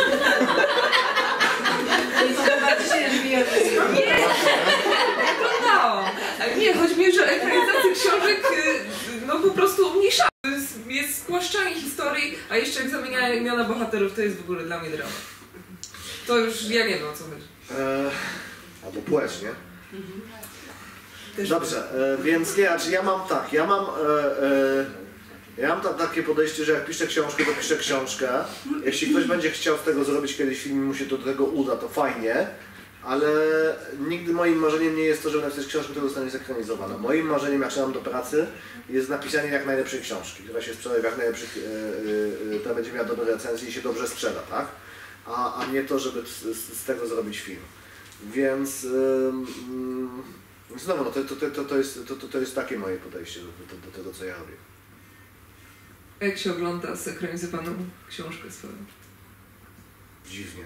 Speaker 3: Nie! No, nie, chodzi mi, że ekranizację książek no po prostu umniejsza. Jest spłaszczanie historii, a jeszcze jak zamieniają imiona bohaterów, to jest w ogóle dla mnie drama. To już ja nie wiem, o co chodzi.
Speaker 6: E, albo płeć, nie?
Speaker 3: Też
Speaker 6: Dobrze, e, więc nie, znaczy ja mam tak, ja mam, e, e, ja mam ta, takie podejście, że jak piszę książkę, to piszę książkę. Jeśli ktoś będzie chciał z tego zrobić kiedyś film i mu się do tego uda, to fajnie, ale nigdy moim marzeniem nie jest to, żeby napisać książkę, która zostanie zekranizowana. Moim marzeniem, jak szedłem do pracy, jest napisanie jak najlepszej książki, która się sprzeda w jak najlepszych, e, e, która będzie miała dobre recenzje i się dobrze sprzeda, tak? A, a nie to, żeby z, z tego zrobić film. Więc... E, Znowu, no to, to, to, to, jest, to, to jest takie moje podejście do, do, do tego, co ja robię.
Speaker 3: Jak się ogląda zekranizowaną książkę swoją?
Speaker 6: Dziwnie.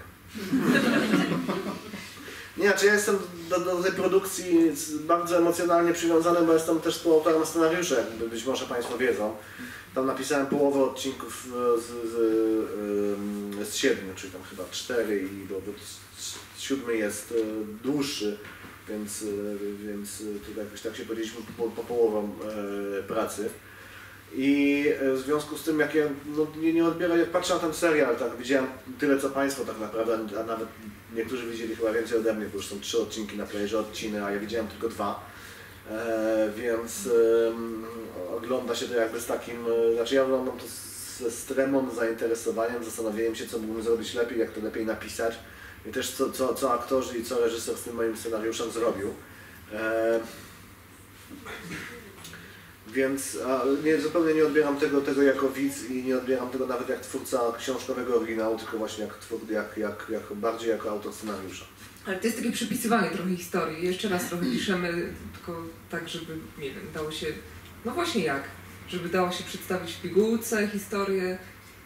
Speaker 6: Nie, znaczy ja jestem do, do tej produkcji bardzo emocjonalnie przywiązany, bo jestem też współautorem scenariusza, jak być może Państwo wiedzą. Tam napisałem połowę odcinków z, z, z siedmiu, czyli tam chyba cztery, i bo, bo siódmy jest dłuższy. Więc, więc to jakoś tak się powiedzieliśmy po, po połową e, pracy. I w związku z tym, jak ja no, nie, nie odbieram, jak patrzę na ten serial, tak widziałem tyle co Państwo tak naprawdę, a nawet niektórzy widzieli chyba więcej ode mnie, bo już są trzy odcinki na playerze, odciny, a ja widziałem tylko dwa. E, więc e, ogląda się to jakby z takim, e, znaczy ja oglądam to ze stremą, zainteresowaniem, zastanawiałem się, co mógłbym zrobić lepiej, jak to lepiej napisać. I też co, co, co aktorzy i co reżyser z tym moim scenariuszem zrobił. E, więc a, nie, zupełnie nie odbieram tego, tego jako widz i nie odbieram tego nawet jak twórca książkowego oryginału, tylko właśnie jak, jak, jak, jak bardziej jako autor scenariusza.
Speaker 3: Ale to jest takie przypisywanie trochę historii. Jeszcze raz trochę piszemy, tylko tak, żeby, nie wiem, dało się... No właśnie jak? Żeby dało się przedstawić w pigułce historię.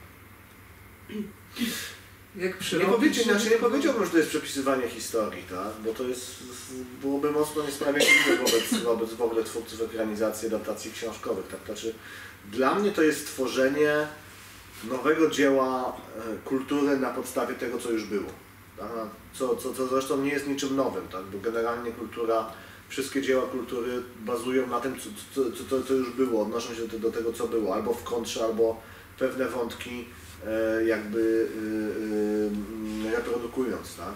Speaker 3: Jak
Speaker 6: nie, powiedział, znaczy nie powiedziałbym, że to jest przepisywanie historii, tak? Bo to jest, byłoby mocno niesprawiedliwe wobec, wobec w ogóle twórców ekranizacji, adaptacji książkowych. Tak? Znaczy, dla mnie to jest tworzenie nowego dzieła kultury na podstawie tego, co już było. Tak? Co, co, co zresztą nie jest niczym nowym, tak? Bo generalnie kultura, wszystkie dzieła kultury bazują na tym, co, co, co, co już było, odnoszą się do, do tego, co było, albo w kontrze, albo pewne wątki jakby reprodukując, tak?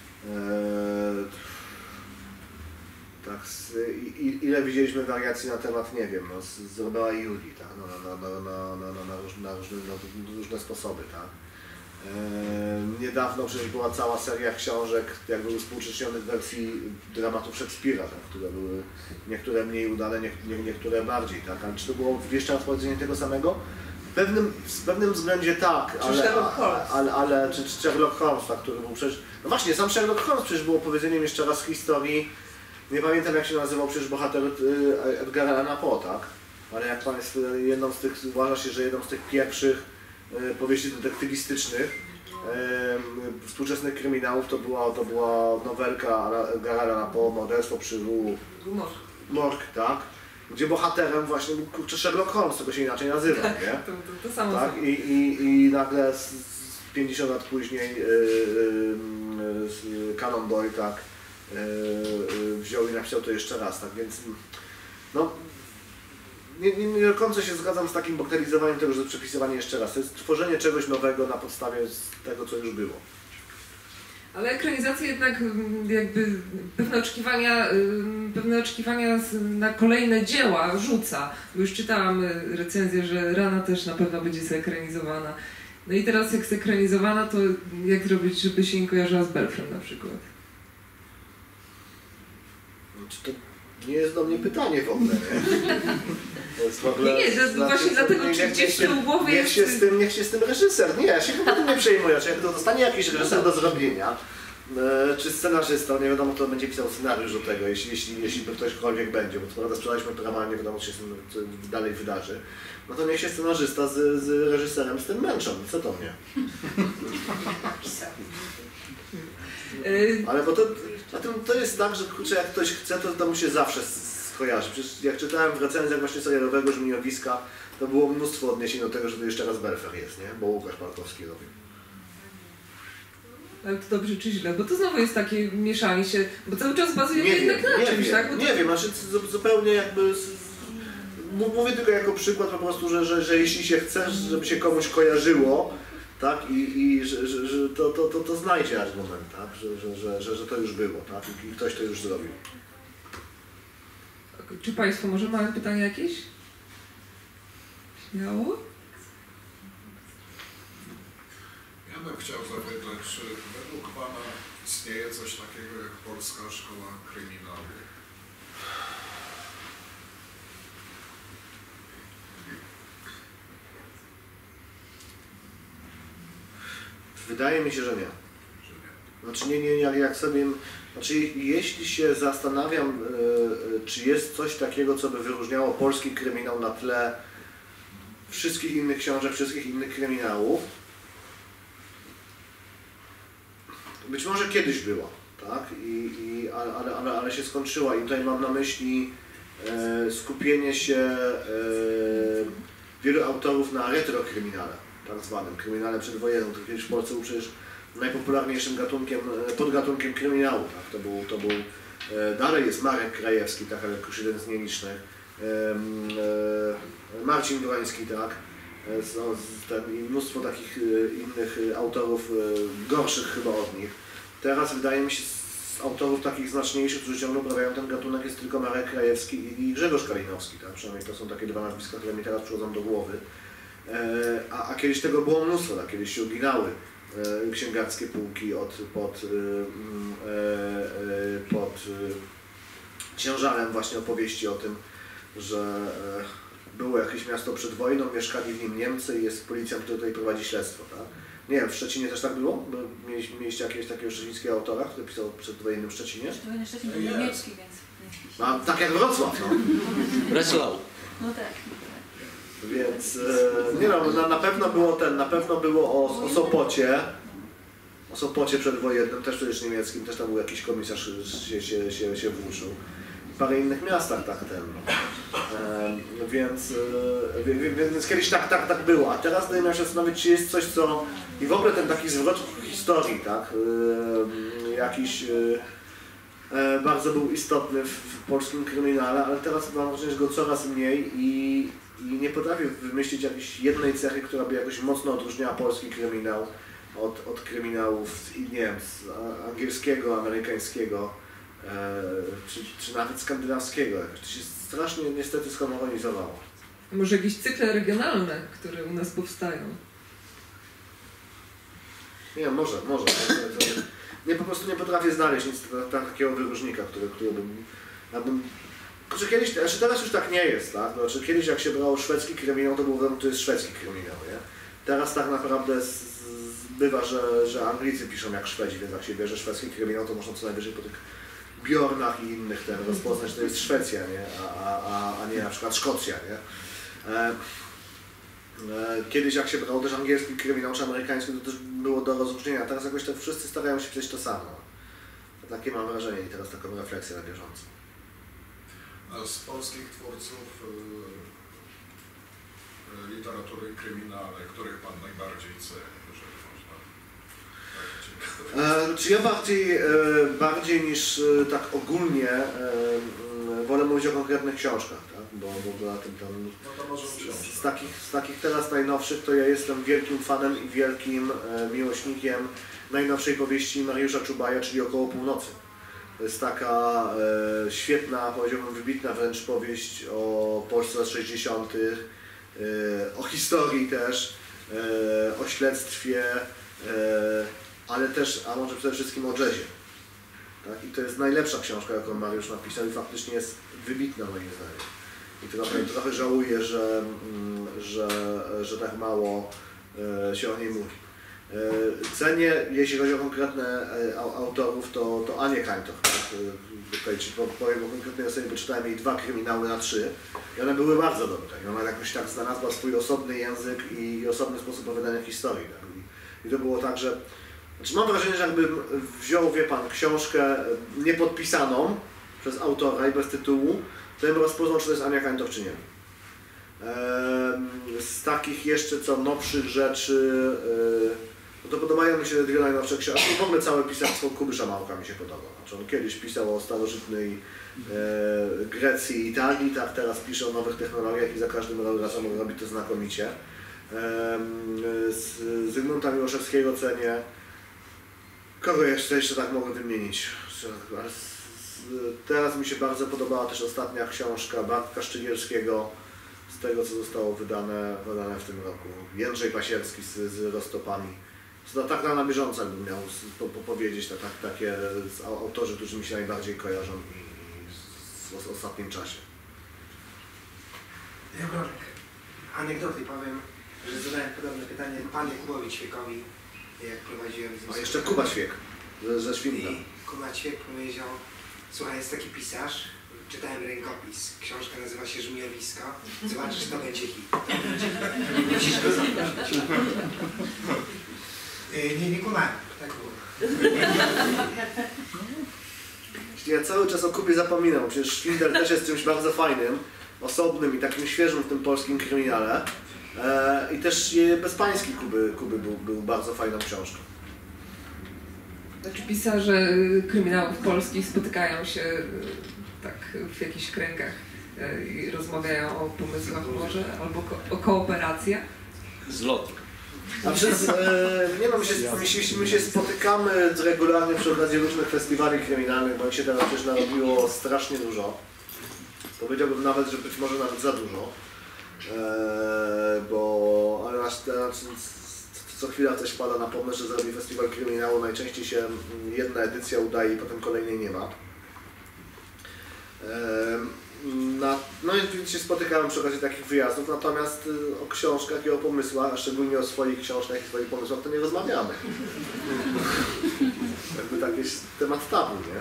Speaker 6: Tak, i, ile widzieliśmy wariacji na temat, nie wiem, no, z, z Romea i Julii, tak? No, na, na, na, na, na, na, różne, na, różne, na różne sposoby, tak? Niedawno przecież była cała seria książek, jakby uspółcześnionych wersji dramatów Szekspira, tak, które były niektóre mniej udane, nie, nie, niektóre bardziej, tak? Ale czy to było jeszcze raz powiedzenie tego samego? W pewnym, w pewnym względzie tak,
Speaker 3: Czy
Speaker 6: ale,
Speaker 3: Sherlock Holmes.
Speaker 6: ale, ale czy, czy Sherlock Holmes, tak, który był przecież... No właśnie, sam Sherlock Holmes przecież było opowiedzeniem jeszcze raz historii, nie pamiętam jak się nazywał przecież bohater Edgara Allana Poe, tak? Ale jak pan jest jedną z tych, uważa się, że jedną z tych pierwszych powieści detektywistycznych współczesnych kryminałów to była, to była nowelka Edgara Allana Poe, Morderstwo przy Morgue, tak? Gdzie bohaterem właśnie był kurczę Sherlock Holmes, tego się inaczej nazywa,
Speaker 3: tak,
Speaker 6: nie?
Speaker 3: To, to, to samo
Speaker 6: tak? I, i, I nagle z, z pięćdziesiąt lat później yy, yy, Conan Doyle, tak, yy, wziął i napisał to jeszcze raz, tak więc no nie, nie, nie do końca się zgadzam z takim bagatelizowaniem tego, że przepisywanie jeszcze raz. To jest tworzenie czegoś nowego na podstawie tego, co już było.
Speaker 3: Ale ekranizacja jednak jakby pewne oczekiwania, pewne oczekiwania na kolejne dzieła rzuca. Bo już czytałam recenzję, że Rana też na pewno będzie zekranizowana. No i teraz jak zekranizowana, to jak zrobić, żeby się nie kojarzyła z Belfrem na przykład?
Speaker 6: Czy to nie jest do mnie pytanie w ogóle, nie? To jest w ogóle,
Speaker 3: nie, nie, to
Speaker 6: znaczy,
Speaker 3: właśnie dlatego,
Speaker 6: niech,
Speaker 3: czy gdzieś w tyłu głowy
Speaker 6: niech
Speaker 3: jest...
Speaker 6: się z tym, niech się z tym reżyser, nie, ja się chyba tym nie przejmuję, czy jak to dostanie jakiś reżyser do zrobienia, e, czy scenarzysta, nie wiadomo kto będzie pisał scenariusz do tego, jeśli, jeśli, jeśli by ktośkolwiek będzie, bo co prawda sprzedaliśmy prawa, nie wiadomo co się z tym co dalej wydarzy, no to niech się scenarzysta z, z reżyserem z tym męczą, co to mnie? Ale bo to, a to, to jest tak, że kurczę, jak ktoś chce, to, to mu się zawsze skojarzy. Przecież jak czytałem w recenzjach właśnie serialowego Żmijowicka, to było mnóstwo odniesień do tego, że to jeszcze raz Belfer jest, nie? Bo Łukasz Parkowski robił.
Speaker 3: Ale to dobrze czy źle? Bo to znowu jest takie mieszanie się, bo cały czas bazuje
Speaker 6: Nie
Speaker 3: to
Speaker 6: wiem,
Speaker 3: jednak na
Speaker 6: nie
Speaker 3: czymś,
Speaker 6: wiem,
Speaker 3: tak? Bo
Speaker 6: nie
Speaker 3: to...
Speaker 6: wiem, znaczy zu- zupełnie jakby... z- Mówię tylko jako przykład po prostu, że, że, że jeśli się chce, żeby się komuś kojarzyło, tak, i, i że, że, że to, to, to, to znajdzie argument, tak, że, że, że, że, że to już było, tak, i ktoś to już zrobił.
Speaker 3: Czy Państwo może mają pytania jakieś? Śmiało?
Speaker 8: Ja bym chciał zapytać, czy według Pana istnieje coś takiego jak Polska Szkoła Kryminału?
Speaker 6: Wydaje mi się, że nie. Znaczy nie, nie, jak, jak sobie... Znaczy jeśli się zastanawiam, yy, czy jest coś takiego, co by wyróżniało polski kryminał na tle wszystkich innych książek, wszystkich innych kryminałów, być może kiedyś była, tak? I, i, ale, ale, ale się skończyła i tutaj mam na myśli e, skupienie się e, wielu autorów na retrokryminale, tak zwanym kryminale przedwojennym, który kiedyś w Polsce był przecież najpopularniejszym gatunkiem, podgatunkiem kryminału, tak? To był, to był e, dalej jest Marek Krajewski, tak, ale już jeden z nielicznych, e, e, Marcin Durański, tak? Z, no, z, ten, i mnóstwo takich e, innych autorów, e, gorszych chyba od nich. Teraz wydaje mi się z autorów takich znaczniejszych, którzy ciągle uprawiają ten gatunek, jest tylko Marek Krajewski i Grzegorz Kalinowski, tak? Przynajmniej to są takie dwa nazwiska, które mi teraz przychodzą do głowy. E, a, a kiedyś tego było mnóstwo, tak? Kiedyś się uginały e, księgarskie półki od, pod, e, e, pod e, ciężarem właśnie opowieści o tym, że e, było jakieś miasto przed wojną, mieszkali w nim Niemcy i jest policjant, który tutaj prowadzi śledztwo, tak? Nie wiem, w Szczecinie też tak było? Bo mieliście, mieliście jakiegoś takiego szczecińskiego autora, który pisał o przedwojennym Szczecinie?
Speaker 1: Przedwojenny Szczecin był niemiecki, więc...
Speaker 6: A, tak jak Wrocław, no.
Speaker 5: Breslau.
Speaker 1: No tak, no tak.
Speaker 6: Więc, e, nie no, na, na pewno było ten, na pewno było o, o Sopocie, o Sopocie przedwojennym, też przecież niemieckim, też tam był jakiś komisarz, się, się, się, się włóczył. W parę innych miastach tak ten. E, więc, e, więc, więc kiedyś tak, tak, tak było, a teraz daje się zastanowić, czy jest coś, co... I w ogóle ten taki zwrot w historii, tak, e, jakiś e, bardzo był istotny w, w polskim kryminale, ale teraz mam wrażenie, że go coraz mniej i, i nie potrafię wymyślić jakiejś jednej cechy, która by jakoś mocno odróżniała polski kryminał od, od kryminałów, nie wiem, z angielskiego, amerykańskiego. Czy, czy nawet skandynawskiego. To się strasznie niestety zhomogenizowało.
Speaker 3: Może jakieś cykle regionalne, które u nas powstają?
Speaker 6: Nie, może, może. Nie, po prostu nie potrafię znaleźć nic takiego wyróżnika, który, który bym... Ja bym znaczy kiedyś, znaczy teraz już tak nie jest, tak? Znaczy kiedyś jak się brało szwedzki kryminał, to było wiadomo, to jest szwedzki kryminał, nie? Teraz tak naprawdę z, z, bywa, że, że Anglicy piszą jak Szwedzi, więc jak się bierze szwedzki kryminał, to można co najwyżej po tych Bjornach i innych ten rozpoznać, że to jest Szwecja, nie? A, a, a nie na przykład Szkocja, nie? E, e, kiedyś jak się brało też angielski kryminał czy amerykański, to też było do rozróżnienia, teraz jakoś tak wszyscy starają się przejść to samo. Takie mam wrażenie i teraz taką refleksję na bieżąco.
Speaker 8: A z polskich twórców y, y, literatury kryminalnej, których Pan najbardziej ceni, jeżeli można tak
Speaker 6: e, Czy ja bardziej, e, bardziej niż e, tak ogólnie e, e, wolę mówić o konkretnych książkach, tak? Bo, bo na tym tam,
Speaker 8: no to może
Speaker 6: z, z, takich, z takich teraz najnowszych to ja jestem wielkim fanem i wielkim e, miłośnikiem najnowszej powieści Mariusza Czubaja, czyli Około północy. To jest taka e, świetna, powiedziałbym wybitna wręcz powieść o Polsce lat sześćdziesiątych, e, o historii też, e, o śledztwie, e, ale też, a może przede wszystkim o jazzie. Tak? I to jest najlepsza książka, jaką Mariusz napisał i faktycznie jest wybitna moim zdaniem. I trochę, trochę żałuję, że, że, że tak mało e, się o niej mówi. Cenię, jeśli chodzi o konkretne autorów, to, to Anię Kańtoch. Tutaj ci powiem o konkretnej osobie, bo czytałem jej dwa kryminały na trzy i one były bardzo dobre. I ona jakoś tak znalazła swój osobny język i osobny sposób opowiadania historii. Tak? I, I to było tak, że znaczy mam wrażenie, że jakbym wziął, wie pan, książkę niepodpisaną przez autora i bez tytułu, to bym rozpoznał, czy to jest Ania Kańtoch, czy nie. Z takich jeszcze co nowszych rzeczy, no to podobają mi się dwie najnowsze książki. W ogóle całe pisarstwo Kuby Szamałka mi się podoba. Znaczy on kiedyś pisał o starożytnej Grecji i Italii, tak teraz pisze o nowych technologiach i za każdym razem robi to znakomicie. Z Zygmunta Miłoszewskiego cenię. Kogo jeszcze, jeszcze tak mogę wymienić? Teraz mi się bardzo podobała też ostatnia książka Bartka Szczygielskiego, z tego, co zostało wydane, wydane w tym roku. Jędrzej Pasierski z, z Roztopami. To tak na, na bieżąco bym miał po, po powiedzieć, tak, tak, takie autorzy, którzy mi się najbardziej kojarzą i, i z, w ostatnim czasie.
Speaker 9: Ja Borek. Anegdoty powiem, że zadałem podobne pytanie panu Kubowi Ćwiekowi, jak prowadziłem z nim.
Speaker 6: A jeszcze Kuba Ćwiek ze, ze Świnka.
Speaker 9: I Kuba Ćwiek powiedział, słuchaj, jest taki pisarz, czytałem rękopis, książka nazywa się Żmijowisko, zobaczysz, to będzie hit. To będzie hit. Musisz go zaprosić. Nie, nie kumałem, tak było.
Speaker 6: Ja cały czas o Kubie zapominam, przecież Szwindel też jest czymś bardzo fajnym, osobnym i takim świeżym w tym polskim kryminale. E, I też Bezpański Kuby, Kuby był, był bardzo fajną książką.
Speaker 3: Znaczy pisarze kryminałów polskich spotykają się tak w jakichś kręgach i rozmawiają o pomysłach może, albo ko o kooperacjach?
Speaker 2: Zlot.
Speaker 6: A przez, e, nie no, my się, my, się, my się spotykamy regularnie przy okazji różnych festiwali kryminalnych, bo ich się teraz przecież narobiło strasznie dużo. Powiedziałbym nawet, że być może nawet za dużo. E, bo ale aż teraz co chwila coś pada na pomysł, że zrobi festiwal kryminału, najczęściej się jedna edycja udaje i potem kolejnej nie ma. E, Na, no i się spotykałem przy okazji takich wyjazdów, natomiast y, o książkach i o pomysłach, a szczególnie o swoich książkach i swoich pomysłach, to nie rozmawiamy. Jakby taki jest temat tabu, nie?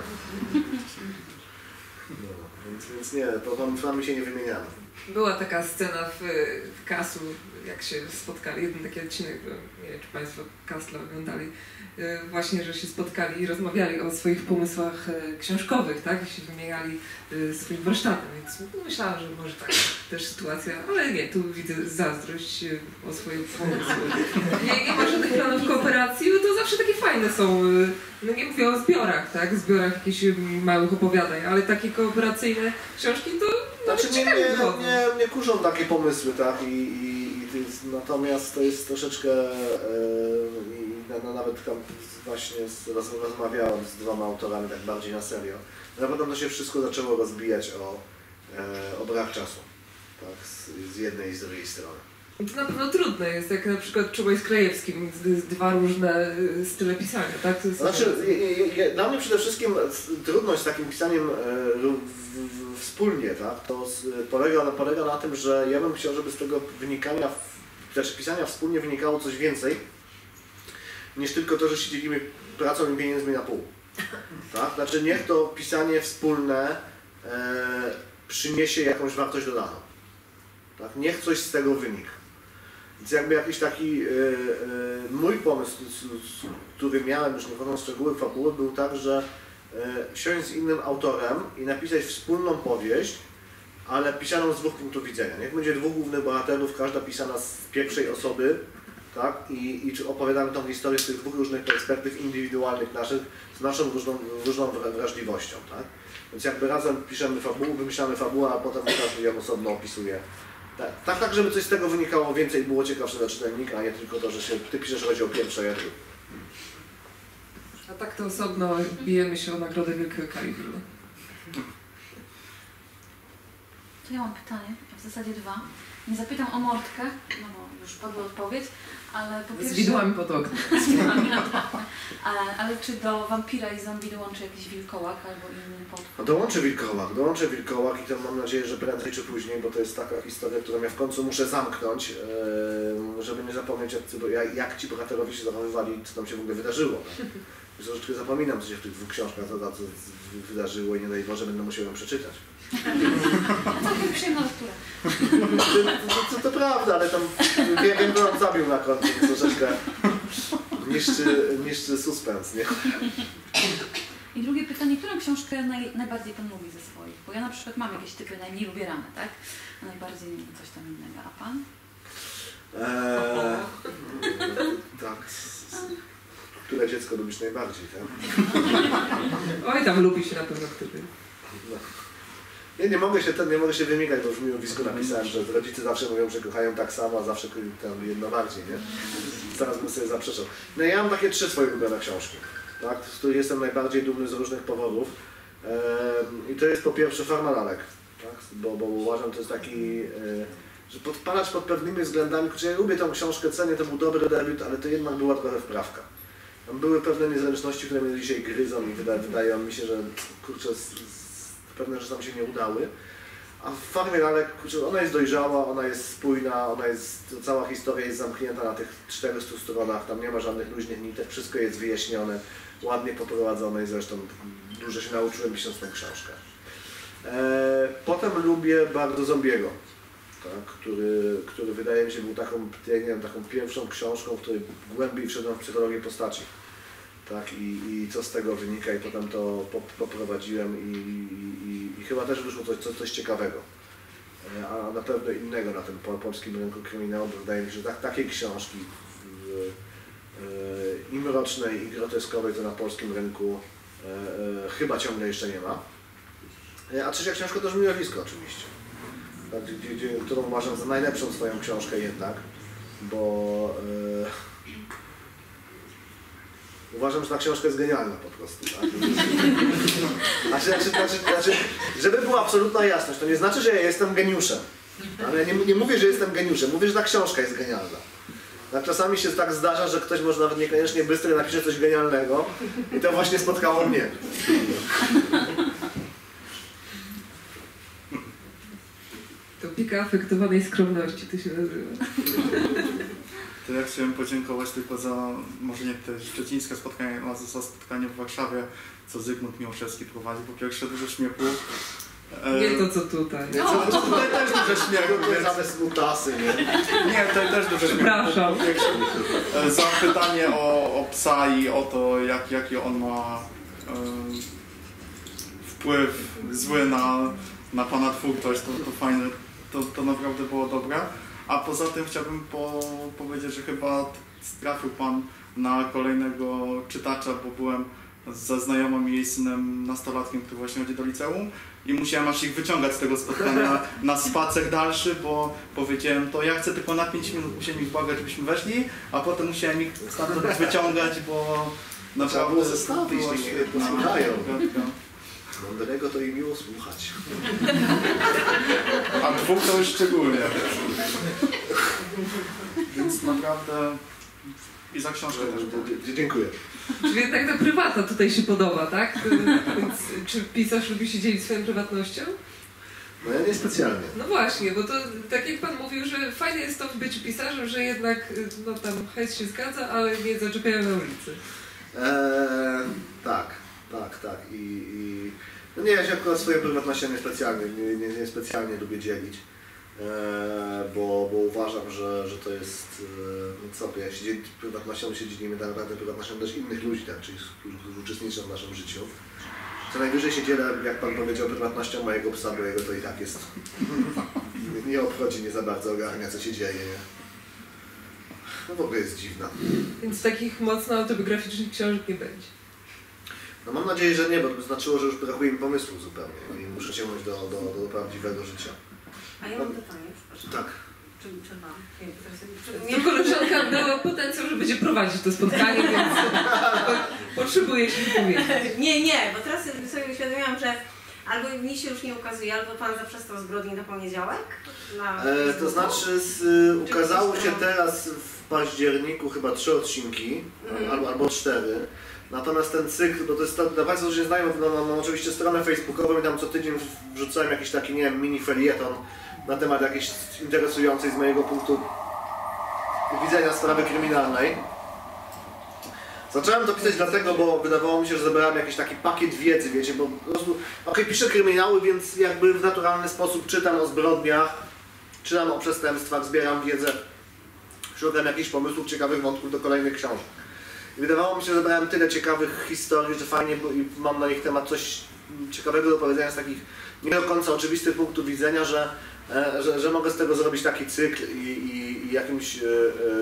Speaker 6: No, więc, więc nie, to pomysłami się nie wymieniamy.
Speaker 3: Była taka scena w, w Kasu, jak się spotkali, jeden taki odcinek, nie wiem, czy Państwo Kasla oglądali, właśnie, że się spotkali i rozmawiali o swoich pomysłach książkowych, tak? I się wymieniali swoim warsztatem, więc myślałam, że może taka też sytuacja, ale nie, tu widzę zazdrość o swoje pomysły. Nie, nie ma żadnych planów kooperacji, bo to zawsze takie fajne są, no nie mówię o zbiorach, tak? Zbiorach jakichś małych opowiadań, ale takie kooperacyjne książki to
Speaker 6: Znaczy mnie, mnie, mnie, mnie kurzą takie pomysły, tak? I, i, i to jest, natomiast to jest troszeczkę yy, No, nawet tam właśnie z, roz, rozmawiałem z dwoma autorami tak bardziej na serio. No, potem to się wszystko zaczęło rozbijać o, e, o brak czasu, tak, z, z jednej i z drugiej strony.
Speaker 3: To na pewno trudne jest, jak na przykład Czułaj z Krajewskim, dwa różne style pisania, tak? To jest
Speaker 6: znaczy, je, je, je, dla mnie przede wszystkim trudność z takim pisaniem e, w, w, wspólnie, tak? To z, polega, polega na tym, że ja bym chciał, żeby z tego wynikania, znaczy pisania wspólnie wynikało coś więcej, niż tylko to, że się dzielimy pracą i pieniędzmi na pół. Tak? Znaczy niech to pisanie wspólne e, przyniesie jakąś wartość dodaną. Tak? Niech coś z tego wynika. Więc jakby jakiś taki e, e, mój pomysł, który miałem, już nie wchodząc w szczegóły fabuły, był tak, że e, siąść z innym autorem i napisać wspólną powieść, ale pisaną z dwóch punktów widzenia. Niech będzie dwóch głównych bohaterów, każda pisana z pierwszej osoby, tak? I, i opowiadamy tą historię z tych dwóch różnych perspektyw indywidualnych naszych, z naszą różną, różną wrażliwością. Tak? Więc jakby razem piszemy fabułę, wymyślamy fabułę, a potem każdy ją osobno opisuje. Tak, tak, tak, żeby coś z tego wynikało więcej i było ciekawsze dla czytelnika, a nie tylko to, że się, ty piszesz rozdział pierwszy, a ja drugi.
Speaker 3: A tak to osobno bijemy się o nagrodę Wielkiego Kalibru.
Speaker 1: To ja mam pytanie, w zasadzie dwa. Nie zapytam o Mordkę, no bo już padła odpowiedź, ale po pierwsze...
Speaker 3: Z widłami pod oknem.
Speaker 1: Z widłami pod oknem. Ale, ale czy do wampira i zombie dołączy jakiś wilkołak albo inny potwór?
Speaker 6: No dołączę wilkołak, dołączę wilkołak i to mam nadzieję, że prędzej czy później, bo to jest taka historia, którą ja w końcu muszę zamknąć, yy, żeby nie zapomnieć, jak, jak ci bohaterowie się zachowywali, co tam się w ogóle wydarzyło. Tak? Więc troszeczkę zapominam, co się w tych dwóch książkach co, co wydarzyło i nie daj Boże, będę musiał ją przeczytać.
Speaker 1: Całkiem przyjemna lektura.
Speaker 6: To, to, to prawda, ale tam wiem, kto on zabił na końcu, troszeczkę niszczy, niszczy suspens, nie?
Speaker 1: I drugie pytanie, którą książkę naj, najbardziej Pan lubi ze swoich? Bo ja na przykład mam jakieś typy najmniej lubierane, tak? A najbardziej coś tam innego. A Pan?
Speaker 6: Eee, tak. Które dziecko lubisz najbardziej, tak?
Speaker 3: Oj, tam lubi się na pewno wtedy.
Speaker 6: No. Ja nie mogę się ten, nie mogę się wymigać, bo w miłowisku napisałem, że rodzice zawsze mówią, że kochają tak samo, a zawsze tam jedno bardziej, nie? Zaraz bym sobie zaprzeczał. No ja mam takie trzy swoje ulubione książki, tak? Z których jestem najbardziej dumny z różnych powodów. Ehm, I to jest po pierwsze Farma lalek, tak? Bo, bo uważam, to jest taki, e, że podpalać pod pewnymi względami, kurczę, ja lubię tą książkę, cenię, to był dobry debiut, ale to jednak była trochę wprawka. Tam były pewne niezręczności, które mnie dzisiaj gryzą i wyda, wydają mi się, że kurczę, z, z, pewne rzeczy tam się nie udały. A w Farmie lalek, kurczę, ona jest dojrzała, ona jest spójna, ona jest, cała historia jest zamknięta na tych czterystu stronach, tam nie ma żadnych luźnych nitek, wszystko jest wyjaśnione, ładnie poprowadzone i zresztą dużo się nauczyłem pisząc tą książkę. E, potem lubię bardzo Zombiego, tak, który, który wydaje mi się był taką, ja nie wiem, taką pierwszą książką, w której głębiej wszedłem w psychologię postaci. Tak, i, i co z tego wynika i potem to poprowadziłem i, i, i chyba też wyszło coś, coś, coś ciekawego, a na pewno innego na tym polskim rynku kryminału, bo wydaje mi się, że tak, takiej książki i mrocznej, i groteskowej to na polskim rynku e, e, chyba ciągle jeszcze nie ma. A trzecia książka to Żmiowisko oczywiście, tak, gdzie, gdzie, którą uważam za najlepszą swoją książkę jednak, bo e, uważam, że ta książka jest genialna po prostu. Tak? Znaczy, znaczy, znaczy, znaczy, żeby była absolutna jasność, to nie znaczy, że ja jestem geniuszem. Ale ja nie, nie mówię, że jestem geniuszem, mówię, że ta książka jest genialna. Tak, czasami się tak zdarza, że ktoś może nawet niekoniecznie bystry napisze coś genialnego i to właśnie spotkało mnie.
Speaker 3: To pika afektowanej skromności, to się nazywa.
Speaker 5: To ja chciałem podziękować tylko za, może nie te szczecińskie spotkanie, ale za spotkanie w Warszawie, co Zygmunt Miłoszewski prowadził. Po pierwsze dużo śmiechu.
Speaker 3: Nie to co tutaj.
Speaker 5: Nie, co, co tutaj też dużo śmiechu.
Speaker 6: To jest zamiast mutasy, nie?
Speaker 5: Nie, tutaj też dużo śmiechu.
Speaker 3: Przepraszam.
Speaker 5: Po pierwsze, za pytanie o, o psa i o to, jak, jaki on ma um, wpływ zły na, na pana twórczość, to, to fajne, to, to naprawdę było dobre. A poza tym chciałbym po, powiedzieć, że chyba trafił Pan na kolejnego czytacza, bo byłem ze znajomym jej synem nastolatkiem, który właśnie chodzi do liceum i musiałem aż ich wyciągać z tego spotkania na spacer dalszy, bo powiedziałem to ja chcę tylko na pięć minut, musiałem ich błagać, żebyśmy weszli, a potem musiałem ich stamtąd wyciągać, bo
Speaker 6: Trzeba było zestawić,
Speaker 5: było
Speaker 6: nie
Speaker 5: świetna
Speaker 6: posłuchają.
Speaker 5: gadka.
Speaker 6: Mądrego to i miło słuchać.
Speaker 5: A dwóch to już szczególnie. Więc naprawdę i za książkę też.
Speaker 6: Dzie- Dziękuję.
Speaker 3: Czyli jednak ta prywata tutaj się podoba, tak? Więc czy pisarz lubi się dzielić swoją prywatnością?
Speaker 6: No ja niespecjalnie.
Speaker 3: No właśnie, bo to tak jak Pan mówił, że fajne jest to w byciu pisarzem, że jednak no tam hejs się zgadza, ale nie zaczepiają na ulicy.
Speaker 6: Eee, tak, tak, tak. I, i... No nie, ja się akurat swoją prywatnością niespecjalnie, nie, nie, nie specjalnie lubię dzielić. Eee, bo, bo uważam, że, że to jest, e, co, jak się dzieli prywatnością, my się dzielimy tak naprawdę prywatnością też innych ludzi, tak, czyli którzy, którzy uczestniczą w naszym życiu. Co najwyżej się dzielę, jak Pan powiedział, prywatnością mojego psa, bo jego to i tak jest. Nie obchodzi, nie za bardzo ogarnia, co się dzieje. Nie? No w ogóle jest dziwna.
Speaker 3: Więc takich mocno autobiograficznych książek nie będzie.
Speaker 6: No mam nadzieję, że nie, bo to by znaczyło, że już brakuje mi pomysłu zupełnie. No i muszę sięgnąć do, do, do prawdziwego życia.
Speaker 4: A ja mam pytanie, przepraszam.
Speaker 6: Tak.
Speaker 4: Czy, czy mam? Nie, teraz sobie
Speaker 3: To
Speaker 4: przypomniałam.
Speaker 3: koleżanka miała potencjał, że będzie prowadzić to spotkanie, więc potrzebuje się wypowiedzieć.
Speaker 4: Nie, nie, bo teraz sobie uświadomiłam, że albo mi się już nie ukazuje, albo Pan zaprzestał zbrodni na poniedziałek. Na
Speaker 6: E, to
Speaker 4: Facebooku.
Speaker 6: znaczy, z, y, ukazało się teraz w październiku chyba trzy odcinki,
Speaker 4: Mhm.
Speaker 6: albo, albo cztery. Natomiast ten cykl, bo to jest to, dla Państwa, którzy nie znają, no, mam oczywiście stronę facebookową i tam co tydzień wrzucałem jakiś taki, nie wiem, mini felieton na temat jakiejś interesującej z mojego punktu widzenia sprawy kryminalnej. Zacząłem to pisać dlatego, bo wydawało mi się, że zebrałem jakiś taki pakiet wiedzy, wiecie, bo po prostu, okej, piszę kryminały, więc jakby w naturalny sposób czytam o zbrodniach, czytam o przestępstwach, zbieram wiedzę, szukam jakichś pomysłów, ciekawych wątków do kolejnych książek. I wydawało mi się, że zebrałem tyle ciekawych historii, że fajnie, bo i mam na ich temat coś ciekawego do powiedzenia z takich nie do końca oczywistych punktów widzenia, że, e, że, że mogę z tego zrobić taki cykl i, i, i jakimś e,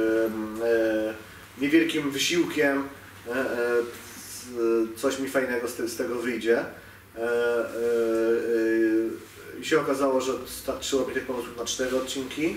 Speaker 6: e, niewielkim wysiłkiem e, e, coś mi fajnego z, te, z tego wyjdzie. E, e, e, I się okazało, że starczyło mi tych pomysłów na cztery odcinki.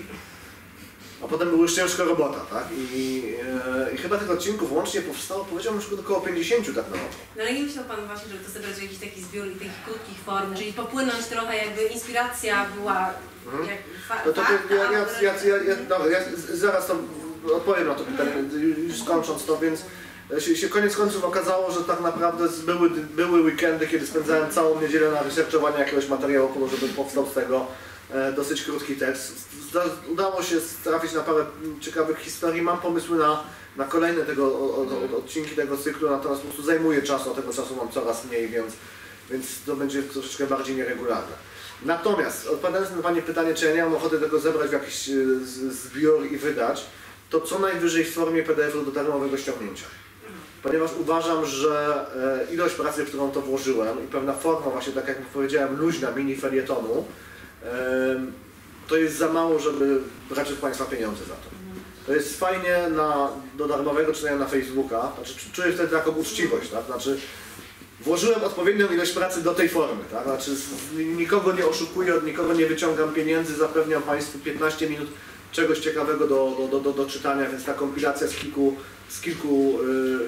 Speaker 6: A potem była już ciężka robota, tak? I, e, i chyba tych odcinków łącznie powstało, powiedziałbym, już około pięćdziesięciu tak naprawdę.
Speaker 4: No ale nie myślał Pan właśnie, żeby to zebrać w jakiś taki zbiór i takich krótkich form, czyli popłynąć trochę, jakby inspiracja była
Speaker 6: Mhm.
Speaker 4: jak fa
Speaker 6: To, to,
Speaker 4: fakta,
Speaker 6: to, ja, ja,
Speaker 4: ale-
Speaker 6: ja, ja, ja, dobra, ja z- zaraz to odpowiem na to pytanie, już skończąc to, więc się, się koniec końców okazało, że tak naprawdę z- były, były weekendy, kiedy spędzałem całą niedzielę na researchowanie jakiegoś materiału, po to, żeby powstał z tego e, dosyć krótki tekst. Zda, udało się trafić na parę ciekawych historii, mam pomysły na, na kolejne tego, o, o, odcinki tego cyklu, natomiast po prostu zajmuje czas, a tego czasu mam coraz mniej, więc, więc to będzie troszeczkę bardziej nieregularne. Natomiast odpowiadając na Pani pytanie, czy ja nie mam ochoty tego zebrać w jakiś e, z- zbiór i wydać, to co najwyżej w formie P D F-u do darmowego ściągnięcia. Ponieważ uważam, że e, ilość pracy, w którą to włożyłem i pewna forma, właśnie tak jak powiedziałem, luźna mini felietonu, e, to jest za mało, żeby brać od Państwa pieniądze za to. To jest fajnie na, do darmowego czytania na Facebooka, znaczy czuję wtedy taką uczciwość, tak? Znaczy włożyłem odpowiednią ilość pracy do tej formy, tak? Znaczy z, nikogo nie oszukuję, od nikogo nie wyciągam pieniędzy, zapewniam Państwu piętnaście minut czegoś ciekawego do, do, do, do, do czytania, więc ta kompilacja z kilku, z kilku,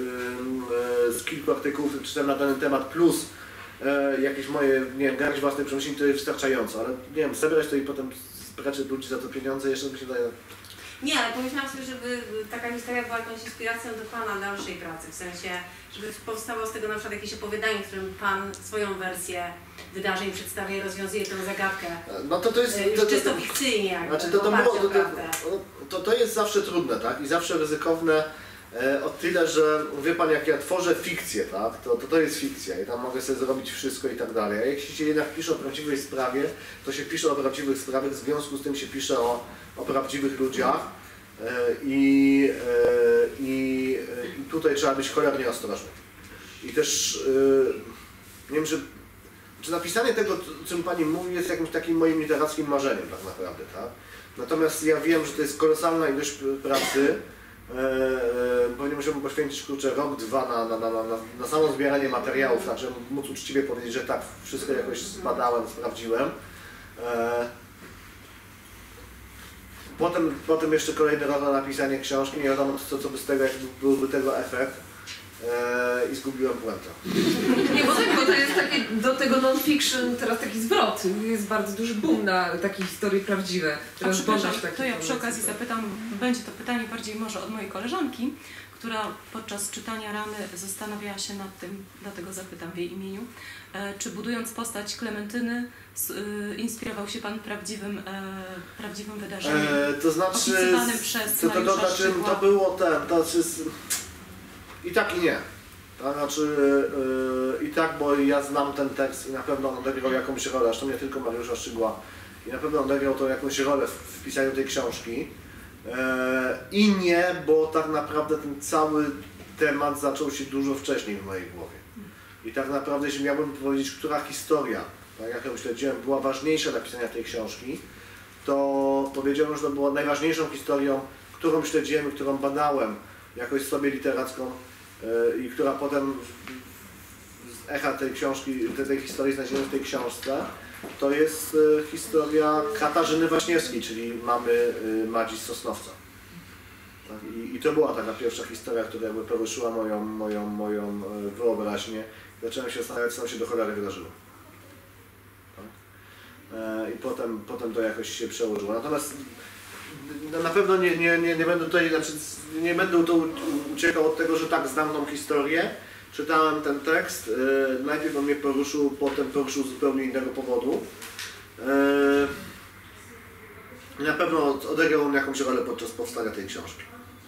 Speaker 6: yy, yy, z kilku artykułów, które czytam na dany temat, plus yy, jakieś moje, nie wiem, garść własnej przemyśleń, to jest wystarczająco, ale nie wiem, zebrać to i potem brać ludzi za to pieniądze, jeszcze mi się daje.
Speaker 4: Nie, ale pomyślałam sobie, żeby taka historia była jakąś inspiracją do Pana dalszej pracy, w sensie, żeby powstało z tego na przykład jakieś opowiadanie, w którym Pan swoją wersję wydarzeń przedstawia i rozwiązuje tę zagadkę.
Speaker 6: No to to jest...
Speaker 4: Już
Speaker 6: To, to,
Speaker 4: czysto fikcyjnie jakby,
Speaker 6: Znaczy to, to,
Speaker 4: oparcie
Speaker 6: było, to,
Speaker 4: o
Speaker 6: to,
Speaker 4: prawdę.
Speaker 6: to, to jest zawsze trudne, tak? I zawsze ryzykowne e, o tyle, że wie Pan, jak ja tworzę fikcję, tak? To, to to jest fikcja i tam mogę sobie zrobić wszystko i tak dalej. A jak się jednak pisze o prawdziwej sprawie, to się pisze o prawdziwych sprawach, w związku z tym się pisze o, o prawdziwych ludziach e, i, e, i, e, i tutaj trzeba być cholernie ostrożny. I też e, nie wiem, czy Czy napisanie tego, o czym Pani mówi, jest jakimś takim moim literackim marzeniem tak naprawdę, tak? Natomiast ja wiem, że to jest kolosalna ilość pracy, e, e, pewnie musiałbym poświęcić kurczę rok, dwa na, na, na, na, na samo zbieranie materiałów, znaczy móc uczciwie powiedzieć, że tak, wszystko jakoś zbadałem, sprawdziłem. E, potem, potem jeszcze kolejny rok na napisanie książki, nie wiadomo co, co by z tego, jaki byłby tego efekt. e, i zgubiłem puentę.
Speaker 3: Nie, bo tak, bo to jest taki, do tego non-fiction teraz taki zwrot. Jest bardzo duży boom na takie historie prawdziwe.
Speaker 10: A
Speaker 3: Teraz
Speaker 10: przepraszam,
Speaker 3: Bondaż taki
Speaker 10: to ja przy
Speaker 3: powiedzmy.
Speaker 10: okazji zapytam, będzie to pytanie bardziej może od mojej koleżanki, która podczas czytania Ramy zastanawiała się nad tym, dlatego zapytam w jej imieniu, e, czy budując postać Klementyny s- e, inspirował się Pan prawdziwym, e, prawdziwym wydarzeniem?
Speaker 6: E, to znaczy,
Speaker 10: opisywanym przez
Speaker 6: to, to, to,
Speaker 10: Mariusza
Speaker 6: znaczy,
Speaker 10: Szczygła?
Speaker 6: to było ten, to znaczy, i tak i nie. To znaczy, yy, i tak, bo ja znam ten tekst i na pewno on odegrał jakąś rolę, zresztą nie tylko Mariusza Szczygła, i na pewno odegrał to jakąś rolę w, w pisaniu tej książki. Yy, I nie, bo tak naprawdę ten cały temat zaczął się dużo wcześniej w mojej głowie. I tak naprawdę, jeśli miałbym powiedzieć, która historia, tak jak ją śledziłem, była ważniejsza dla pisania tej książki, to powiedziałem, że to była najważniejszą historią, którą śledziłem, którą badałem jakoś sobie literacką yy, i która potem z echa tej książki, tej, tej historii znajdziemy w tej książce, to jest yy, historia Katarzyny Waśniewskiej, czyli mamy yy, Madzi z Sosnowca. Tak? I, I to była taka pierwsza historia, która jakby poruszyła moją, moją, moją yy, wyobraźnię. Zacząłem się zastanawiać, co tam się do cholery wydarzyło. I potem, potem to jakoś się przełożyło. Natomiast na pewno nie, nie, nie, nie będę tutaj, znaczy nie będę tu uciekał od tego, że tak znam tą historię. Czytałem ten tekst, najpierw on mnie poruszył, potem poruszył z zupełnie innego powodu. Na pewno odegrał on jakąś rolę podczas powstania tej książki.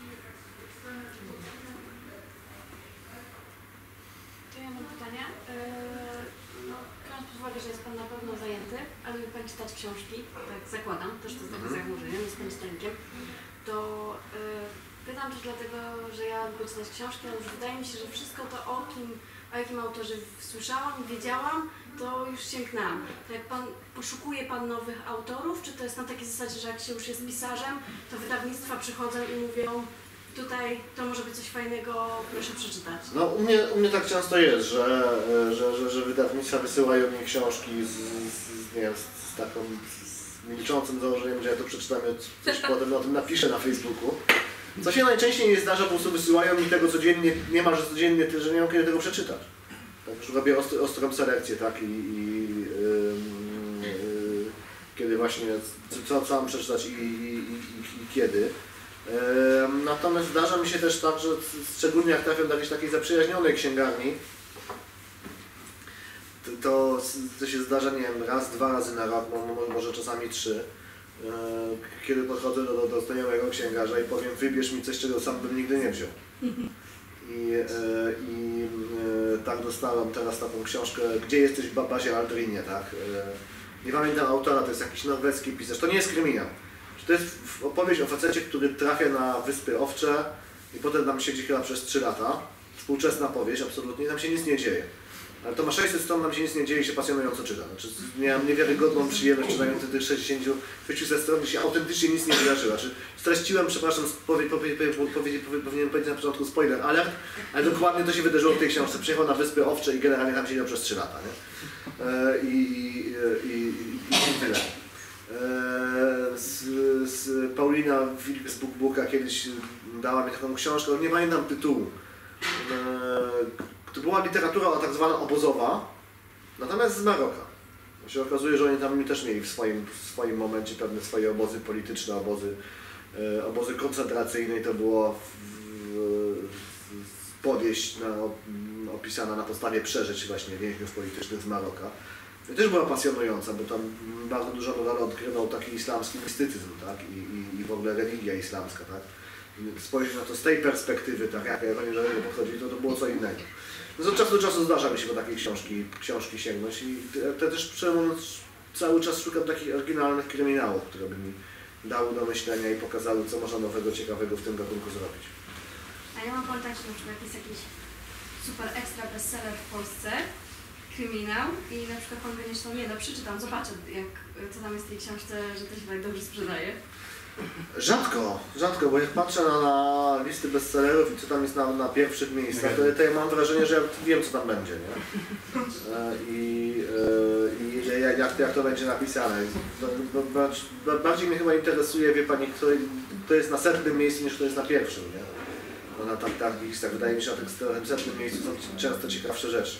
Speaker 7: To ja mam pytanie. No, biorąc pod uwagę, że jest Pan na pewno zajęty, ale lubi Pan czytać książki, tak zakładam, też to jest takie założenie, jestem czytelnikiem, to yy, pytam też dlatego, że ja lubię czytać książki, ale już wydaje mi się, że wszystko to, o kim, o jakim autorze słyszałam i wiedziałam, to już sięgnęłam. To jak Pan, poszukuje Pan nowych autorów, czy to jest na takiej zasadzie, że jak się już jest pisarzem, to wydawnictwa przychodzą i mówią, tutaj to może być coś fajnego, proszę przeczytać.
Speaker 6: No u mnie, u mnie tak często jest, że, że, że, że wydawnictwa wysyłają mi książki z, z, nie wiem, z taką z milczącym założeniem, że ja to przeczytam i coś potem o tym napiszę na Facebooku. Co się najczęściej nie zdarza, po prostu wysyłają mi tego codziennie, niemalże codziennie tyle, że nie mam kiedy tego przeczytać. Tak, już robię ostry, ostrą selekcję, tak, i, i yy, yy, kiedy właśnie, co, co mam przeczytać i, i, i, i kiedy. Natomiast zdarza mi się też tak, że szczególnie jak trafiam do jakiejś takiej zaprzyjaźnionej księgarni, to, to się zdarza, nie wiem, raz, dwa razy na rok, może czasami trzy, kiedy podchodzę do, do znajomego księgarza i powiem, wybierz mi coś, czego sam bym nigdy nie wziął. I, i tak dostałem teraz taką książkę, Gdzie jesteś, Bazie Aldrinie, tak? Nie pamiętam autora, to jest jakiś norweski pisarz, to nie jest kryminał. To jest opowieść o facecie, który trafia na Wyspy Owcze i potem tam siedzi chyba przez trzy lata. Współczesna powieść, absolutnie, tam się nic nie dzieje. Ale to ma sześćset stron, tam się nic nie dzieje i się pasjonująco czyta. Znaczy, miałem niewiarygodną przyjemność czytając tych sześćdziesiąt stron, gdzie się autentycznie nic nie wydarzyło. Znaczy, streściłem, przepraszam, powie, powie, powie, powie, powinienem powiedzieć na początku spoiler alert, ale dokładnie to się wydarzyło w tej książce. Przyjechał na Wyspy Owcze i generalnie tam siedział przez trzy lata. Nie? I, i, i, i, i tyle. Z, z Paulina Wilk z BookBooka kiedyś dała mi taką książkę, nie pamiętam tytułu. To była literatura tak zwana obozowa, natomiast z Maroka. Się okazuje, że oni tam też mieli w swoim, w swoim momencie pewne swoje obozy polityczne, obozy, obozy koncentracyjne i to było powieść na, opisana na podstawie przeżyć właśnie więźniów politycznych z Maroka. I też była pasjonująca, bo tam bardzo dużo rolę odgrywał taki islamski mistycyzm, tak? I, i, i w ogóle religia islamska, tak? Spojrzeć na to z tej perspektywy, tak, jak ja do niego podchodzi, to to było co innego. No, od czasu do czasu zdarza mi się po takiej książki, książki sięgnąć i te, te też przemówiąc, cały czas szukam takich oryginalnych kryminałów, które by mi dały do myślenia i pokazały, co można nowego, ciekawego w tym gatunku zrobić.
Speaker 7: A ja mam pamiętać, że na przykłak jest jakiś super ekstra bestseller w Polsce, kryminał i na przykład Pan by myślał, nie no przeczytam, zobaczę jak, co tam jest w tej książce, że to się tak dobrze sprzedaje.
Speaker 6: Rzadko, rzadko, bo jak patrzę na, na listy bestsellerów i co tam jest na, na pierwszych miejscach, to, to ja mam wrażenie, że ja wiem, co tam będzie, nie? I, i jak, jak, jak to będzie napisane. Bardziej mnie chyba interesuje, wie Pani, kto, kto jest na setnym miejscu, niż kto jest na pierwszym, nie? No, na tak, takich listach wydaje mi się, że na tym setnym miejscu są często ciekawsze rzeczy.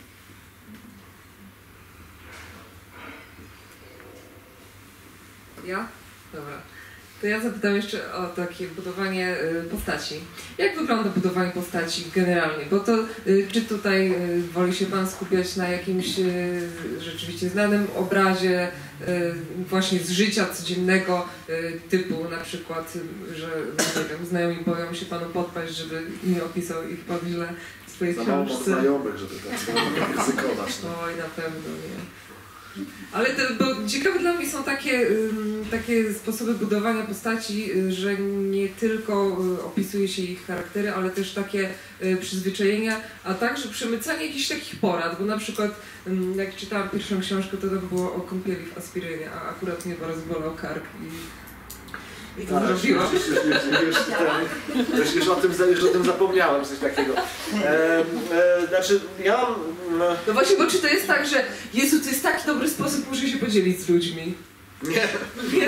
Speaker 3: Ja? Dobra. To ja zapytam jeszcze o takie budowanie postaci. Jak wygląda budowanie postaci generalnie? Bo to czy tutaj woli się Pan skupiać na jakimś rzeczywiście znanym obrazie właśnie z życia codziennego typu na przykład, że nie wiem, znajomi boją się Panu podpaść, żeby nie opisał ich Pan źle w swojej
Speaker 6: książce? Za mało znajomych, żeby tak ryzykować. No.
Speaker 3: Oj, na pewno nie. Ale to, bo ciekawe dla mnie są takie, takie sposoby budowania postaci, że nie tylko opisuje się ich charaktery, ale też takie przyzwyczajenia, a także przemycanie jakichś takich porad, bo na przykład jak czytałam pierwszą książkę, to tam było o kąpieli w aspirynie, a akurat mnie bardzo bolał kark i I to zrobiłam.
Speaker 6: Już, już, już, już, już, o tym, już o tym zapomniałem, coś takiego. E, e, znaczy, ja mam... E...
Speaker 3: No właśnie, bo czy to jest tak, że Jezu, to jest taki dobry sposób, muszę się podzielić z ludźmi?
Speaker 6: Nie, nie.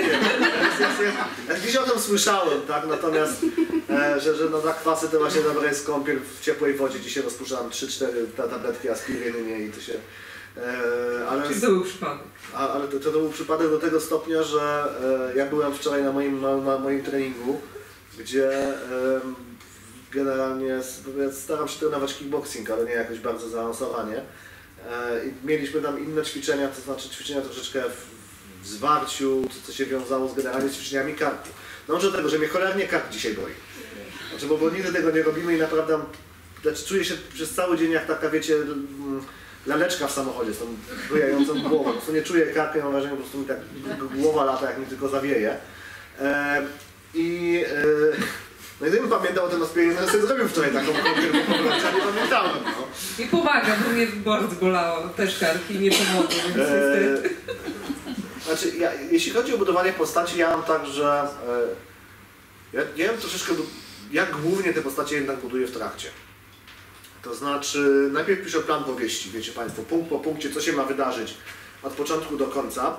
Speaker 6: Ja gdzieś o tym słyszałem, tak, natomiast, e, że, że no, na kwasy to właśnie dobre jest kąpiel w ciepłej wodzie, gdzie się rozpuszczałem trzy cztery tabletki aspiryny, nie, i to się... E, ale,
Speaker 3: Czyli to był przypadek.
Speaker 6: A, ale to, to był przypadek do tego stopnia, że e, ja byłem wczoraj na moim, na, na moim treningu, gdzie e, generalnie staram się trenować kickboxing, ale nie jakoś bardzo zaawansowanie. E, I mieliśmy tam inne ćwiczenia, to znaczy ćwiczenia troszeczkę w, w zwarciu, co, co się wiązało z generalnie ćwiczeniami karku. Dążę do tego, że mnie cholernie kark dzisiaj boi. Znaczy, bo, bo nigdy tego nie robimy i naprawdę znaczy, czuję się przez cały dzień jak taka, wiecie, laleczka w samochodzie z tą bujającą głową. Po prostu nie czuję karku, mam wrażenie, po prostu mi tak głowa lata, jak mi tylko zawieje. E, I e, no i gdybym pamiętał o tym aspirynie, to sobie zrobił wczoraj taką kąpiel, bo ja nie pamiętałem. No.
Speaker 3: Nie pomaga, bo mnie bardzo bolało, też karki nie pomogły, więc niestety.
Speaker 6: E, znaczy, ja, jeśli chodzi o budowanie postaci, ja mam tak, że e, ja, ja wiem troszeczkę, jak głównie te postacie jednak buduję w trakcie. To znaczy, najpierw piszę plan powieści, wiecie Państwo, punkt po punkcie, co się ma wydarzyć od początku do końca,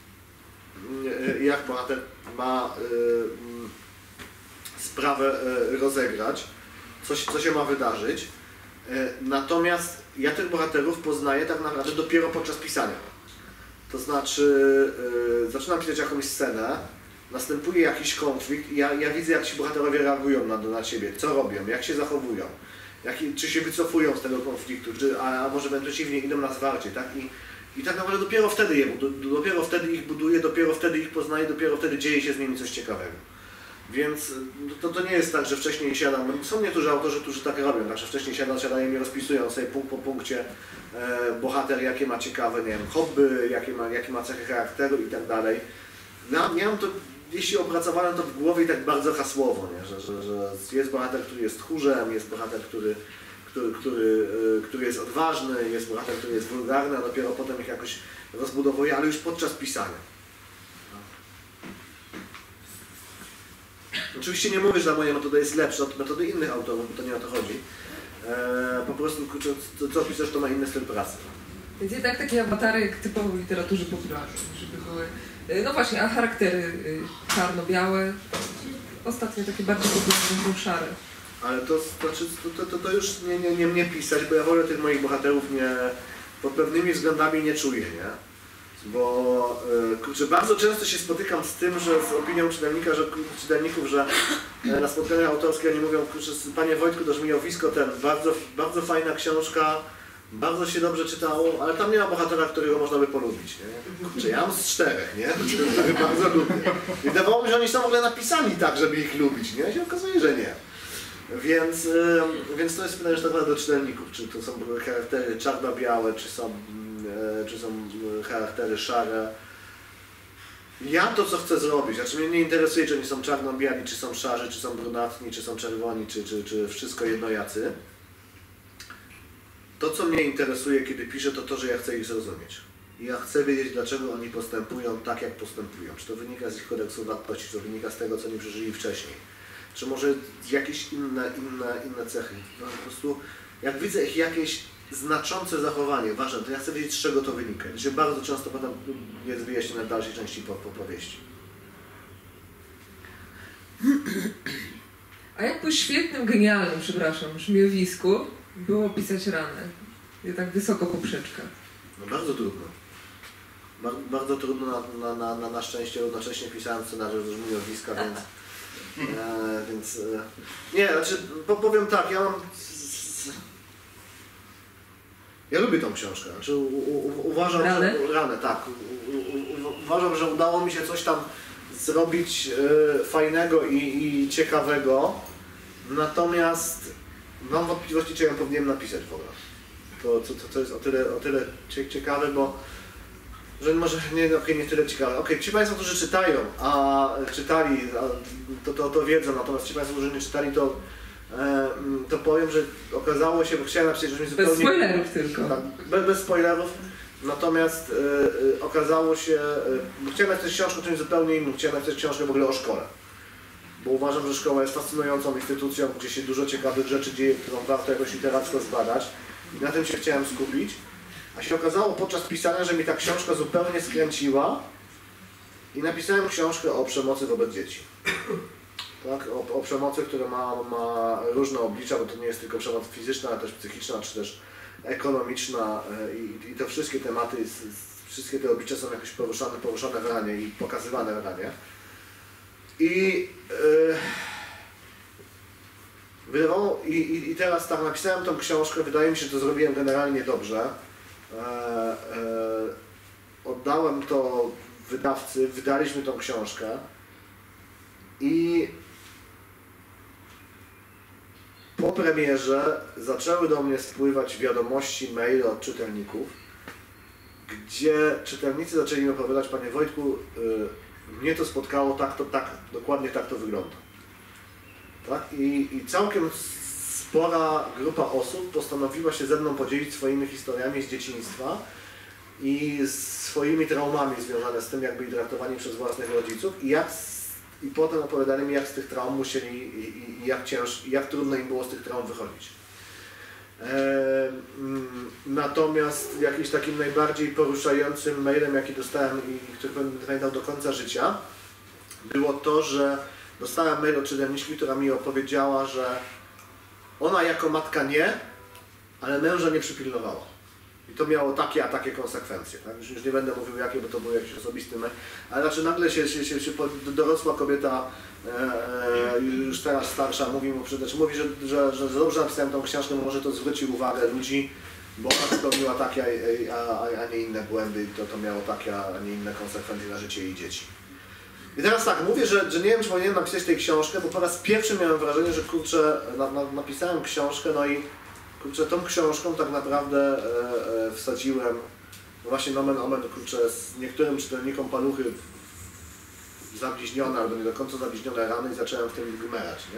Speaker 6: jak bohater ma y, sprawę y, rozegrać, co, co się ma wydarzyć. Y, natomiast ja tych bohaterów poznaję tak naprawdę dopiero podczas pisania. To znaczy, y, zaczynam pisać jakąś scenę, następuje jakiś konflikt i ja, ja widzę, jak ci bohaterowie reagują na, na siebie, co robią, jak się zachowują. Jak, czy się wycofują z tego konfliktu, czy, a, a może wręcz przeciwnie, idą na zwarcie, tak? I, i tak naprawdę dopiero wtedy, je, do, dopiero wtedy ich buduję, dopiero wtedy ich poznaję, dopiero wtedy dzieje się z nimi coś ciekawego. Więc to, to nie jest tak, że wcześniej siadam, są niektórzy autorzy, którzy tak robią, tak, że wcześniej siadam, siadają i rozpisują sobie punkt po punkcie e, bohater, jakie ma ciekawe, nie wiem, hobby, jakie ma, jakie ma cechy charakteru i tak dalej. Ja miałem to, jeśli opracowałem to w głowie i tak bardzo hasłowo, nie? Że, że, że jest bohater, który jest tchórzem, jest bohater, który, który, który, który jest odważny, jest bohater, który jest wulgarny, a dopiero potem ich jakoś rozbudowuje, ale już podczas pisania. Oczywiście nie mówię, że moja metoda jest lepsza od metody innych autorów, bo to nie o to chodzi. Eee, po prostu co, co piszesz, to ma inny styl pracy.
Speaker 3: Więc jednak takie awatary jak typowo w literaturze popularnej, żeby były... No właśnie, a charaktery czarno-białe, ostatnio takie bardziej popularne są szare.
Speaker 6: Ale to znaczy, to, to, to już nie, nie, nie mnie pisać, bo ja wolę tych moich bohaterów nie, pod pewnymi względami nie czuję, nie? Bo kurczę, bardzo często się spotykam z tym, że z opinią czytelnika, że, czytelników, że na spotkaniach autorskie oni mówią, kurczę, panie Wojtku, to żmijowisko ten, bardzo, bardzo fajna książka, bardzo się dobrze czytało, ale tam nie ma bohatera, którego można by polubić, nie? Kurczę, ja mam z czterech, nie? Których bardzo lubię. I wydawało mi się, że oni są w ogóle napisani tak, żeby ich lubić, nie? I się okazuje, że nie. Więc, yy, więc to jest pytanie już tak naprawdę do czytelników, czy to są charaktery czarno-białe, czy są, yy, czy są charaktery szare. Ja to, co chcę zrobić, znaczy mnie nie interesuje, czy oni są czarno-biali, czy są szarzy, czy są brunatni, czy są czerwoni, czy, czy, czy wszystko jednojacy. To, co mnie interesuje, kiedy piszę, to to, że ja chcę ich zrozumieć. I ja chcę wiedzieć, dlaczego oni postępują tak, jak postępują. Czy to wynika z ich kodeksu wartości, czy to wynika z tego, co oni przeżyli wcześniej. Czy może jakieś inne, inne, inne cechy. No, po prostu, jak widzę ich jakieś znaczące zachowanie, ważne, to ja chcę wiedzieć, z czego to wynika. I się bardzo często potem jest wyjaśnione w dalszej części po, po powieści.
Speaker 3: A jak wojtku świetnym, genialnym, przepraszam, żmiowisku było pisać ranę? I tak wysoko poprzeczka.
Speaker 6: No bardzo trudno. Bar bardzo trudno, na, na, na, na, na szczęście równocześnie pisałem scenariusz do żmiowiska, więc... E, więc e, nie, znaczy powiem tak, ja mam... Ja lubię tą książkę, znaczy, u, u, uważam,
Speaker 3: Ranę?
Speaker 6: że... Ranę, tak. U, u, u, uważam, że udało mi się coś tam zrobić e, fajnego i, i ciekawego, natomiast mam wątpliwości, czy ja powinienem napisać w ogóle. To, to, to, to jest o tyle, o tyle ciekawe, bo że może nie, okay, nie tyle ciekawe. Okej, ci Państwo, którzy czytają, a czytali, a, to, to, to wiedzą, natomiast ci Państwo, którzy nie czytali, to, e, to powiem, że okazało się, bo chciałem napisać, że mi zupełnie...
Speaker 3: Bez spoilerów tylko.
Speaker 6: Tak, bez, bez spoilerów, natomiast e, e, okazało się, e, chciałem napisać książkę o czymś zupełnie innym, chciałem napisać książkę w ogóle o szkole. Bo uważam, że szkoła jest fascynującą instytucją, gdzie się dużo ciekawych rzeczy dzieje, którą warto jakoś literacko zbadać. I na tym się chciałem skupić. A się okazało podczas pisania, że mi ta książka zupełnie skręciła i napisałem książkę o przemocy wobec dzieci. Tak? O, o przemocy, która ma, ma różne oblicza, bo to nie jest tylko przemoc fizyczna, ale też psychiczna, czy też ekonomiczna i, i te wszystkie tematy, wszystkie te oblicza są jakoś poruszane, poruszane w ranie i pokazywane w ranie. I, yy, wydawało, i, i, I teraz tak, napisałem tą książkę, wydaje mi się, że to zrobiłem generalnie dobrze. E, e, oddałem to wydawcy, wydaliśmy tą książkę i po premierze zaczęły do mnie spływać wiadomości, maile od czytelników, gdzie czytelnicy zaczęli mi opowiadać: panie Wojtku, y, mnie to spotkało, tak to, tak, dokładnie tak to wygląda. Tak? I, I całkiem spora grupa osób postanowiła się ze mną podzielić swoimi historiami z dzieciństwa i swoimi traumami związane z tym, jak byli traktowani przez własnych rodziców i, jak, i potem opowiadali mi, jak z tych traum musieli i, i jak, cięż, jak trudno im było z tych traum wychodzić. E, mm, natomiast jakimś takim najbardziej poruszającym mailem, jaki dostałem i który będę pamiętał do końca życia, było to, że dostałem mail od czytelniczki, która mi opowiedziała, że ona jako matka nie, ale męża nie przypilnowała. I to miało takie, a takie konsekwencje. Tak? Już, już nie będę mówił jakie, bo to był jakiś osobisty mail, ale znaczy nagle się, się, się, się dorosła kobieta, e, już teraz starsza, mówi mu przecież, mówi, że, że, że dobrze napisałem tą książkę, może to zwróci uwagę ludzi, bo ona popełniła takie, a, a, a nie inne błędy i to, to miało takie, a nie inne konsekwencje na życie jej dzieci. I teraz tak, mówię, że, że nie wiem, czy powinienem napisać tę książkę, bo po raz pierwszy miałem wrażenie, że kurczę, na, na, napisałem książkę, no i kurczę, tą książką tak naprawdę e, e, wsadziłem właśnie nomen omen, kurczę, z niektórym czytelnikom paluchy w zabliźnione albo nie do końca zabliźnione rany i zacząłem w tym gmerać, nie?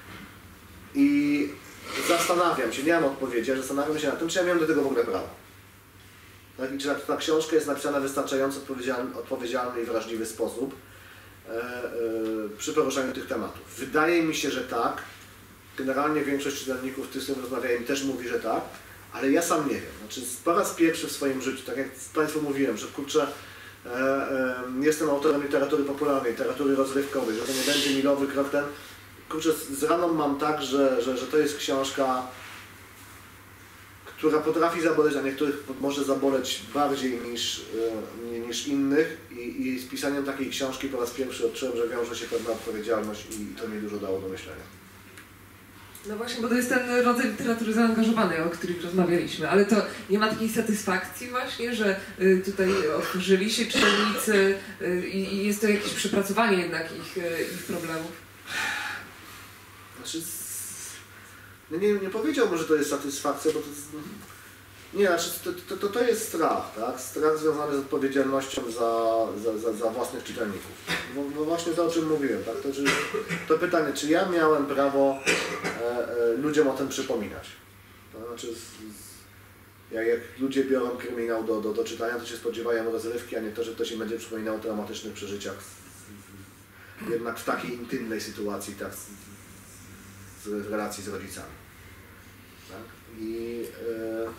Speaker 6: I zastanawiam się, nie mam odpowiedzi, ale zastanawiam się nad tym, czy ja miałem do tego w ogóle prawo. Tak? I czy ta, ta książka jest napisana w wystarczająco odpowiedzialny, odpowiedzialny i wrażliwy sposób e, e, przy poruszaniu tych tematów. Wydaje mi się, że tak. Generalnie większość czytelników, z którymi rozmawiałem, też mówi, że tak, ale ja sam nie wiem. Znaczy, po raz pierwszy w swoim życiu, tak jak Państwu mówiłem, że kurczę, e, e, jestem autorem literatury popularnej, literatury rozrywkowej, że to nie będzie milowy krok ten. Kurczę, z raną mam tak, że, że, że to jest książka, która potrafi zaboleć, a niektórych może zaboleć bardziej niż, e, niż innych i, i z pisaniem takiej książki po raz pierwszy odczułem, że wiąże się pewna odpowiedzialność i to mi dużo dało do myślenia.
Speaker 3: No właśnie, bo to jest ten rodzaj literatury zaangażowanej, o którym rozmawialiśmy, ale to nie ma takiej satysfakcji właśnie, że y, tutaj otworzyli się czytelnicy y, i jest to jakieś przepracowanie jednak ich, y, ich problemów.
Speaker 6: Znaczy, no nie, nie powiedziałbym, że to jest satysfakcja, bo to jest, nie, znaczy to, to, to jest strach, tak? Strach związany z odpowiedzialnością za, za, za, za własnych czytelników. No, no właśnie to, o czym mówiłem, tak? To, że, to pytanie, czy ja miałem prawo e, e, ludziom o tym przypominać? To znaczy, z, z, jak, jak ludzie biorą kryminał do, do, do czytania, to się spodziewają rozrywki, a nie to, że ktoś im będzie przypominał o traumatycznych przeżyciach, z, z, jednak w takiej intymnej sytuacji, tak? Z, z relacji z rodzicami. Tak? I, e,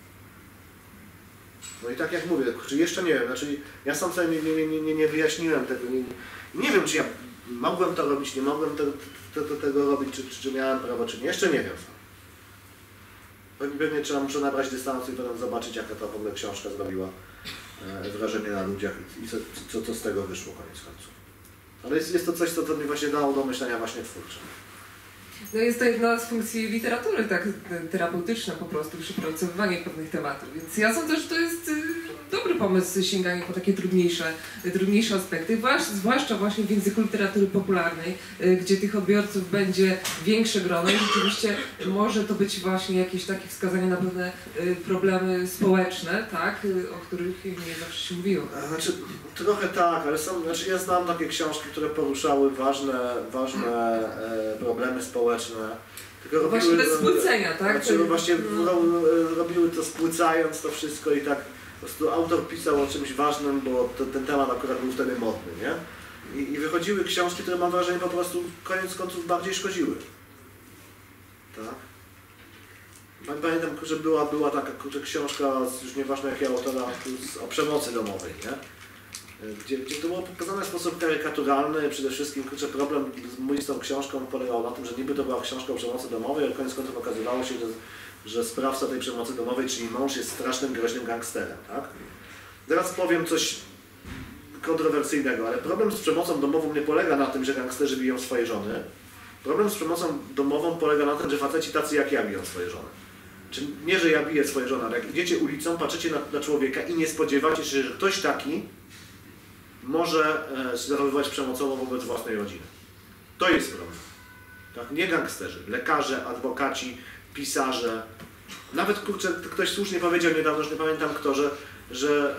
Speaker 6: no i tak jak mówię, czy jeszcze nie wiem, znaczy ja sam sobie nie, nie, nie, nie wyjaśniłem tego, nie, nie wiem, czy ja mogłem to robić, nie mogłem te, te, te, tego robić, czy, czy, czy miałem prawo, czy nie, jeszcze nie wiem. Pewnie, pewnie trzeba muszę nabrać dystansu i potem zobaczyć, jaka ta w ogóle książka zrobiła e, wrażenie na ludziach i, i co, co, co z tego wyszło koniec końców. Ale jest, jest to coś, co, co mi właśnie dało do myślenia właśnie twórcze.
Speaker 3: No jest to jedna z funkcji literatury, tak terapeutyczna po prostu, przepracowywanie pewnych tematów. Więc ja sądzę, że to jest y, dobry pomysł sięganie po takie trudniejsze, trudniejsze aspekty, zwłaszcza właśnie w języku literatury popularnej, y, gdzie tych odbiorców będzie większe grono i rzeczywiście może to być właśnie jakieś takie wskazanie na pewne y, problemy społeczne, tak, y, o których nie zawsze się mówiło.
Speaker 6: Znaczy, trochę tak, ale są, znaczy ja znam takie książki, które poruszały ważne, ważne e, problemy społeczne. Tylko robiły,
Speaker 3: właśnie bez spłycenia, tak?
Speaker 6: Znaczy, właśnie hmm. robiły to spłycając to wszystko i tak po prostu autor pisał o czymś ważnym, bo to, ten temat akurat był wtedy modny, nie? I, I wychodziły książki, które mam wrażenie po prostu koniec końców bardziej szkodziły. Tak? Pamiętam, że była, była taka kurczę, książka, już nieważne jakiego autora, o przemocy domowej, nie? Gdzie, gdzie to było pokazane w sposób karykaturalny. Przede wszystkim kurczę, problem mój z tą książką polegał na tym, że niby to była książka o przemocy domowej, ale koniec końców okazywało się, że, że sprawca tej przemocy domowej, czyli mąż, jest strasznym, groźnym gangsterem. Tak? Teraz powiem coś kontrowersyjnego, ale problem z przemocą domową nie polega na tym, że gangsterzy biją swoje żony. Problem z przemocą domową polega na tym, że faceci tacy jak ja biją swoje żony. Czyli nie, że ja biję swoje żony, ale jak idziecie ulicą, patrzycie na, na człowieka i nie spodziewacie się, że ktoś taki może e, się zachowywać przemocowo wobec własnej rodziny. To jest problem. Tak? Nie gangsterzy, lekarze, adwokaci, pisarze. Nawet kurczę, ktoś słusznie powiedział niedawno, że nie pamiętam kto, że, że,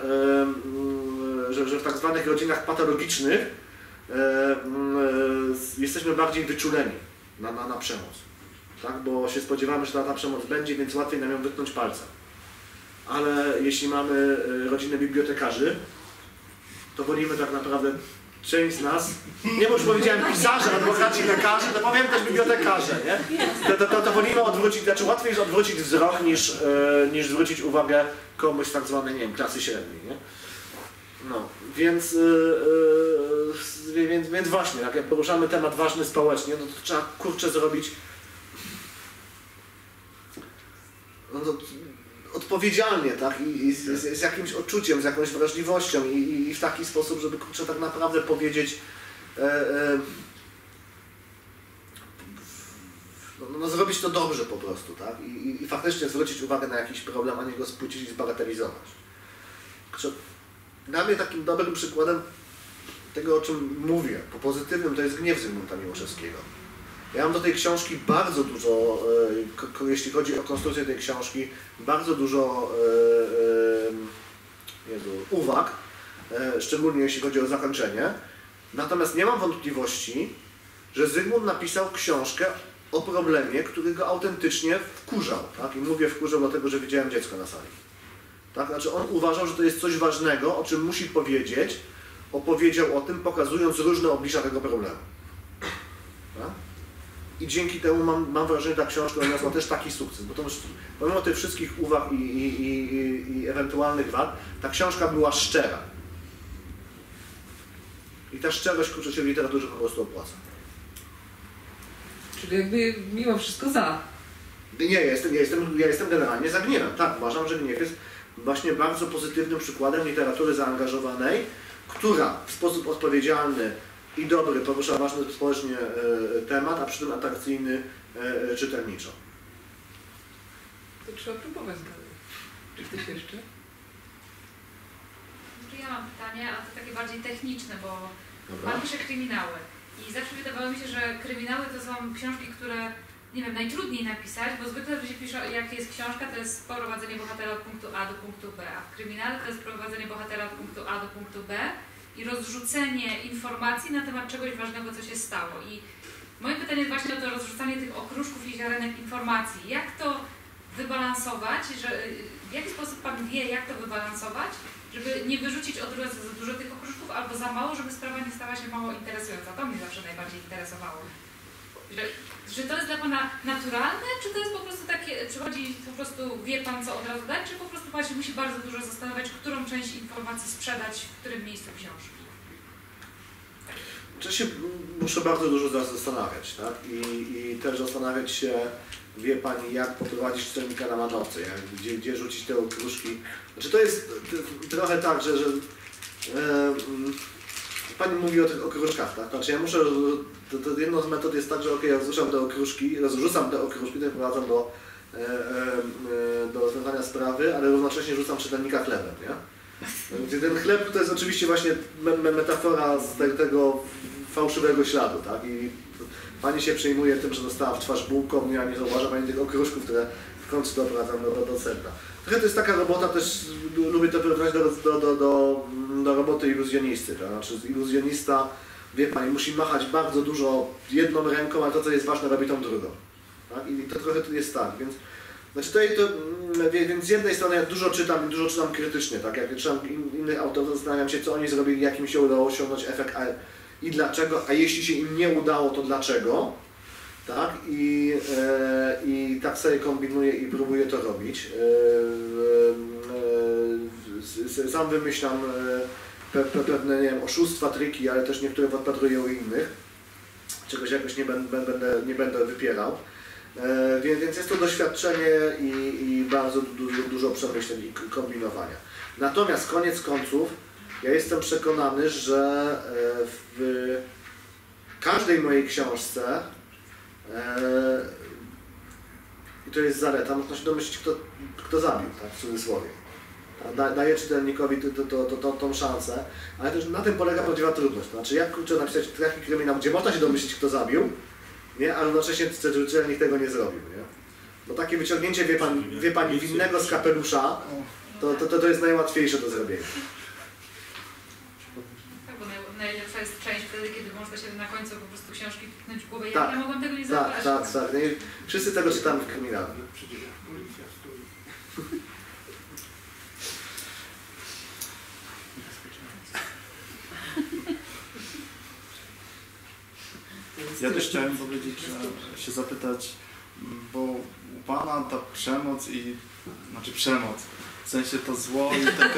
Speaker 6: e, że, że w tak zwanych rodzinach patologicznych e, e, jesteśmy bardziej wyczuleni na, na, na przemoc. Tak? Bo się spodziewamy, że ta, ta przemoc będzie, więc łatwiej nam ją wytknąć palcem. Ale jeśli mamy rodzinę bibliotekarzy, to wolimy tak naprawdę część z nas, nie bo już powiedziałem pisarze, adwokaci, lekarze, to powiem też bibliotekarze, nie? To, to, to wolimy odwrócić, znaczy łatwiej jest odwrócić wzrok niż, e, niż zwrócić uwagę komuś z tak zwanej, nie wiem, klasy średniej, nie? No, więc, e, e, więc, więc właśnie, jak poruszamy temat ważny społecznie, no to trzeba kurczę zrobić no to, odpowiedzialnie, tak? I, i z, z, z jakimś odczuciem, z jakąś wrażliwością i, i w taki sposób, żeby kurczę tak naprawdę powiedzieć e, e, no, no zrobić to dobrze po prostu, tak? I, i, i faktycznie zwrócić uwagę na jakiś problem, a nie go spłycić i zbagatelizować. Dla mnie takim dobrym przykładem tego, o czym mówię, po pozytywnym, to jest Gniew Zygmunta Miłoszewskiego. Ja mam do tej książki bardzo dużo, e, jeśli chodzi o konstrukcję tej książki, bardzo dużo e, e, Jezu, uwag, e, szczególnie jeśli chodzi o zakończenie. Natomiast nie mam wątpliwości, że Zygmunt napisał książkę o problemie, który go autentycznie wkurzał. Tak? I mówię wkurzał dlatego, że widziałem dziecko na sali. Tak? Znaczy on uważał, że to jest coś ważnego, o czym musi powiedzieć, opowiedział o tym, pokazując różne oblicza tego problemu. Tak? I dzięki temu mam, mam wrażenie, że ta książka odniosła też taki sukces, bo to już, pomimo tych wszystkich uwag i, i, i, i ewentualnych wad, ta książka była szczera. I ta szczerość kurczę się w literaturze po prostu opłaca.
Speaker 3: Czyli jakby mimo wszystko za.
Speaker 6: Nie, ja jestem, ja jestem, ja jestem generalnie za Gniewem. Tak, uważam, że Gniew jest właśnie bardzo pozytywnym przykładem literatury zaangażowanej, która w sposób odpowiedzialny i dobry porusza ważny społecznie e, temat, a przy tym atrakcyjny e, czytelniczo.
Speaker 3: To trzeba próbować dalej. Czy ktoś jeszcze?
Speaker 11: Ja mam pytanie, a to takie bardziej techniczne, bo
Speaker 6: Dobra.
Speaker 11: Pan pisze kryminały i zawsze wydawało mi się, że kryminały to są książki, które nie wiem, najtrudniej napisać, bo zwykle ludzie piszą, jak jest książka, to jest prowadzenie bohatera od punktu A do punktu B, a w kryminale to jest prowadzenie bohatera od punktu A do punktu B i rozrzucenie informacji na temat czegoś ważnego, co się stało. I moje pytanie jest właśnie o to rozrzucanie tych okruszków i ziarenek informacji. Jak to wybalansować, że w jaki sposób Pan wie, jak to wybalansować, żeby nie wyrzucić od razu za dużo tych okruszków albo za mało, żeby sprawa nie stała się mało interesująca. To mnie zawsze najbardziej interesowało. Że, że to jest dla Pana naturalne, czy to jest po prostu takie, przychodzi po prostu, wie Pan co od razu dać, czy po prostu Pan się musi bardzo dużo zastanawiać, którą część informacji sprzedać w którym miejscu książki?
Speaker 6: Czy się muszę bardzo dużo zastanawiać, tak? I, i też zastanawiać się, wie Pani, jak poprowadzić czytelnika na manowce, jak, gdzie, gdzie rzucić te okruszki. Znaczy to jest trochę tak, że, że e, Pani mówi o tych okruszkach, tak? Znaczy ja muszę, to, to jedną z metod jest tak, że ok, ja rozrzucam te okruszki, rozrzucam te okruszki, to wprowadzam do, e, e, do rozwiązania sprawy, ale równocześnie rzucam czytelnika chlebem, nie? Ten chleb to jest oczywiście właśnie me metafora z te tego fałszywego śladu, tak? I Pani się przejmuje tym, że dostała w twarz bułką, a nie zauważa Pani tych okruszków, które w końcu doprowadzam do, do sedna. Trochę to jest taka robota, też lubię to porównać do, do, do, do, do roboty iluzjonisty, tak? Znaczy iluzjonista, wie Pani, musi machać bardzo dużo jedną ręką, ale to, co jest ważne, robi tą drugą. Tak? I to trochę tu jest tak, więc Znaczy to, to, więc z jednej strony ja dużo czytam i dużo czytam krytycznie, tak? Jak czytam innych autorów, zastanawiam się, co oni zrobili, jak im się udało osiągnąć efekt a, i dlaczego, a jeśli się im nie udało, to dlaczego, tak? I, e, i tak sobie kombinuję i próbuję to robić. E, e, sam wymyślam pe, pe, pewne, nie wiem, oszustwa, triki, ale też niektóre odpatruję u innych, czegoś jakoś nie będę, będę, nie będę wypierał. E, więc jest to doświadczenie i, i bardzo dużo, dużo przemyśleń i kombinowania. Natomiast koniec końców ja jestem przekonany, że w każdej mojej książce, e, i to jest zaleta, można się domyślić, kto, kto zabił, tak, w cudzysłowie. Da, daje czytelnikowi to, to, to, to, tą szansę, ale też na tym polega prawdziwa trudność. To znaczy, jak kurczę napisać taki kryminał, gdzie można się domyślić, kto zabił, nie? Ale jednocześnie czytelnik tego nie zrobił, nie? Bo takie wyciągnięcie, wie, pan, wie Pani, winnego z kapelusza, to, to, to, to jest najłatwiejsze do zrobienia.
Speaker 11: Tak, bo najlepsza jest część wtedy, kiedy można się na końcu po prostu książki tknąć w głowę. Ja,
Speaker 6: tak,
Speaker 11: ja mogłam tego nie
Speaker 6: tak,
Speaker 11: zauważyć.
Speaker 6: tak, tak. No wszyscy tego czytamy w kryminale.
Speaker 5: Ja też chciałem powiedzieć, że się zapytać, bo u Pana ta przemoc i, znaczy przemoc, w sensie to zło i te...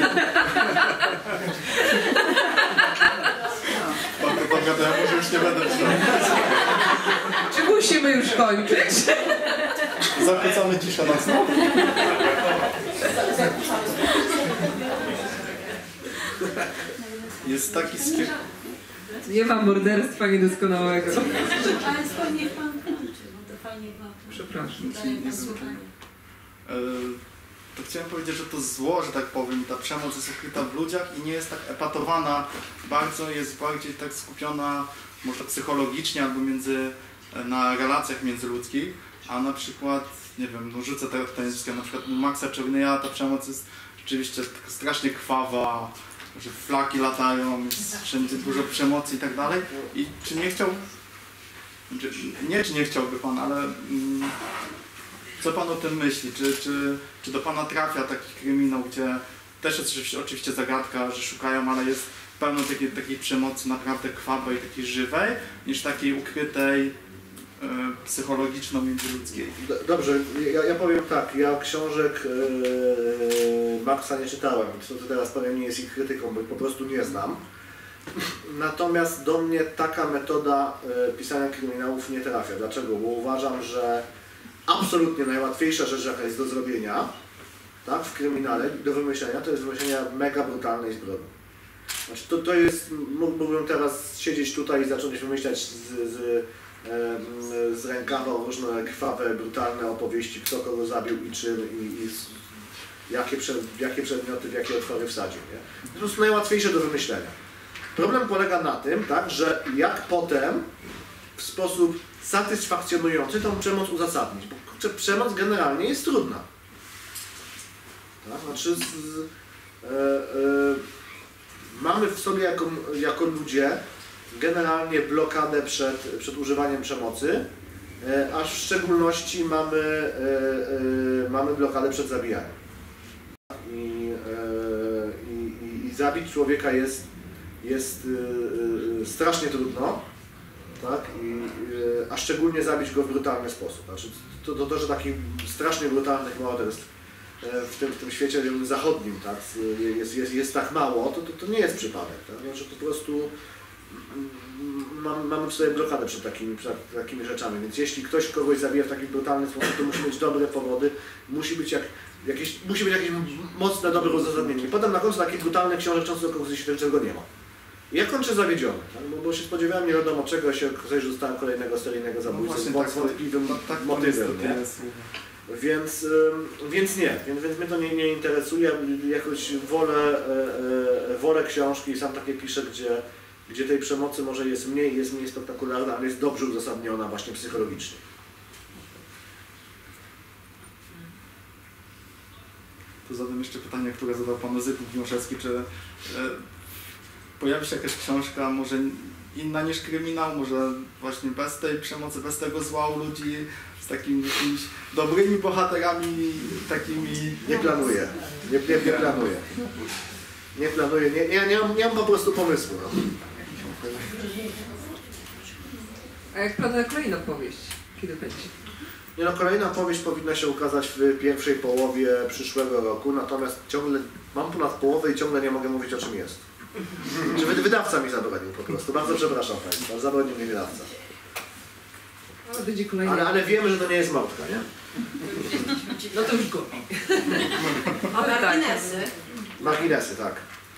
Speaker 5: Pan to ja może już nie będę przemawiać.
Speaker 3: Czy musimy już kończyć?
Speaker 5: Zakłócamy ciszę na znowu. Jest taki skier...
Speaker 3: Nie ma morderstwa niedoskonałego.
Speaker 12: Ale spokojnie Pan kończy, bo to fajnie ma.
Speaker 3: Przepraszam.
Speaker 5: To chciałem powiedzieć, że to zło, że tak powiem, ta przemoc jest ukryta w ludziach i nie jest tak epatowana bardzo, jest bardziej tak skupiona może psychologicznie albo między, na relacjach międzyludzkich, a na przykład, nie wiem, no rzucę teraz tutaj na przykład u Maxa Czernyja ta przemoc jest rzeczywiście tak strasznie krwawa, że flaki latają, jest wszędzie dużo przemocy i tak dalej. I czy nie chciał, nie czy nie chciałby Pan, ale mm, co Pan o tym myśli? Czy, czy, czy do Pana trafia taki kryminał, gdzie też jest oczywiście, oczywiście zagadka, że szukają, ale jest pełno takiej, takiej przemocy naprawdę krwawej, takiej żywej, niż takiej ukrytej, e, psychologiczno-międzyludzkiej?
Speaker 6: Dobrze, ja, ja powiem tak, ja książek e, Maxa nie czytałem, co teraz powiem nie jest ich krytyką, bo ich po prostu nie znam. Natomiast do mnie taka metoda e, pisania kryminałów nie trafia. Dlaczego? Bo uważam, że absolutnie najłatwiejsza rzecz, jaka jest do zrobienia, tak, w kryminale, do wymyślenia, to jest wymyślenie mega brutalnej zbrodni. Znaczy, to, to jest, mógłbym teraz siedzieć tutaj i zacząć wymyślać z, z, z rękawa różne krwawe, brutalne opowieści, kto kogo zabił i czym, i, i z, jakie, prze, jakie przedmioty, w jakie otwory wsadził. Nie? Po prostu najłatwiejsze do wymyślenia. Problem polega na tym, tak, że jak potem w sposób satysfakcjonujący tą przemoc uzasadnić, bo kurczę, przemoc generalnie jest trudna. Tak? Znaczy, z, z, e, e, mamy w sobie jako, jako ludzie generalnie blokadę przed, przed używaniem przemocy, e, a w szczególności mamy, e, e, mamy blokadę przed zabijaniem. I, e, i, i zabić człowieka jest, jest e, strasznie trudno. Tak? I, a szczególnie zabić go w brutalny sposób. Znaczy, to, to, to, że takich strasznie brutalnych morderstw w tym, w tym świecie zachodnim, tak? jest, jest, jest tak mało, to, to, to nie jest przypadek. Tak? Znaczy, po prostu Mamy, mamy w sobie blokadę przed takimi, przed takimi rzeczami, więc jeśli ktoś kogoś zabija w taki brutalny sposób, to musi mieć dobre powody, musi być, jak, jakieś, musi być jakieś mocne, dobre uzasadnienie. I potem na końcu takich brutalnych książek często kogoś się czego nie ma. I ja kończę zawiedziony, tak? bo, bo się spodziewałem nie wiadomo czego, się okazuje, że dostałem kolejnego seryjnego zabójcę
Speaker 5: no
Speaker 6: z wątpliwym tak, motywem. Nie? Więc, więc nie, więc, więc mnie to nie, nie interesuje. Jakoś wolę, wolę książki, sam takie piszę, gdzie, gdzie tej przemocy może jest mniej, jest mniej spektakularna, ale jest dobrze uzasadniona właśnie psychologicznie.
Speaker 5: To zadam jeszcze pytanie, które zadał Pan Zygmunt Miłoszewski, czy e, pojawi się jakaś książka może inna niż kryminał, może właśnie bez tej przemocy, bez tego zła u ludzi, z takimi jakimiś dobrymi bohaterami, takimi...
Speaker 6: Nie planuję, nie, nie, nie planuję. Nie planuję, nie, nie, nie, mam, nie mam po prostu pomysłu. No.
Speaker 3: A jak planuje kolejna powieść? Kiedy będzie?
Speaker 6: Nie no, kolejna powieść powinna się ukazać w pierwszej połowie przyszłego roku, natomiast ciągle mam ponad połowę i ciągle nie mogę mówić, o czym jest. Czy wydawca mi zabronił po prostu. Bardzo przepraszam Państwa, zabronił mi wydawca.
Speaker 3: Ale będzie kolejna.
Speaker 6: Ale, ale wiemy, że to nie jest małpka, nie?
Speaker 3: No to już gorzej.
Speaker 4: A marginesy?
Speaker 6: Marginesy, tak.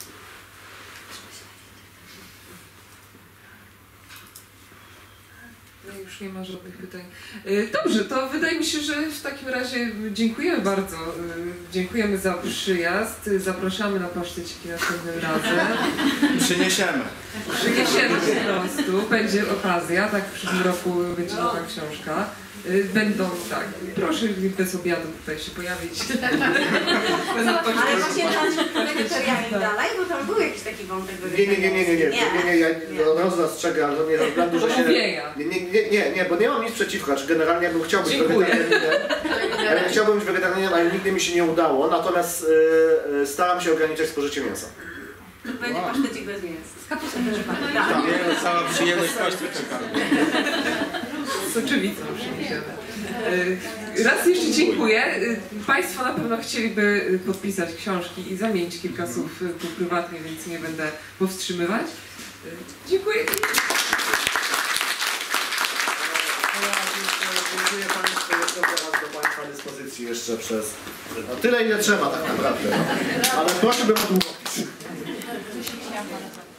Speaker 3: No już nie ma żadnych pytań. Dobrze, to wydaje mi się, że w takim razie dziękujemy bardzo. Dziękujemy za przyjazd. Zapraszamy na paszteciki następnym razem.
Speaker 5: Przyniesiemy.
Speaker 3: Przyniesiemy po prostu. Będzie okazja, tak w przyszłym roku będzie nowa książka. Będą, tak, proszę bez obiadu tutaj się pojawić.
Speaker 4: Ale właśnie tam wegetarianin dalej, bo tam był jakiś taki wątek
Speaker 6: Nie, nie, nie, nie, nie, nie, nie, nie, ja od razu zastrzegam, że nie ze względu, że się... Nie, nie, nie, nie, bo nie mam nic przeciwko, znaczy generalnie bym chciał być wegetarianinem, ale chciałbym być wegetarianinem, ale nigdy mi się nie udało, natomiast yy, staram się ograniczać spożycie mięsa.
Speaker 4: Będzie pasztecik bez mięsa.
Speaker 1: Z kapustą też mamy.
Speaker 4: Tak.
Speaker 5: Cała przyjemność Państwa czeka.
Speaker 3: Z oczywistą przyniesiemy. Raz jeszcze dziękuję. Państwo na pewno chcieliby podpisać książki i zamienić kilka słów tu prywatnie, więc nie będę powstrzymywać. Dziękuję.
Speaker 6: Dziękuję Państwu, jestem teraz do Państwa dyspozycji jeszcze przez... No, tyle ile trzeba tak naprawdę, no. Ale prosiłbym o długopis.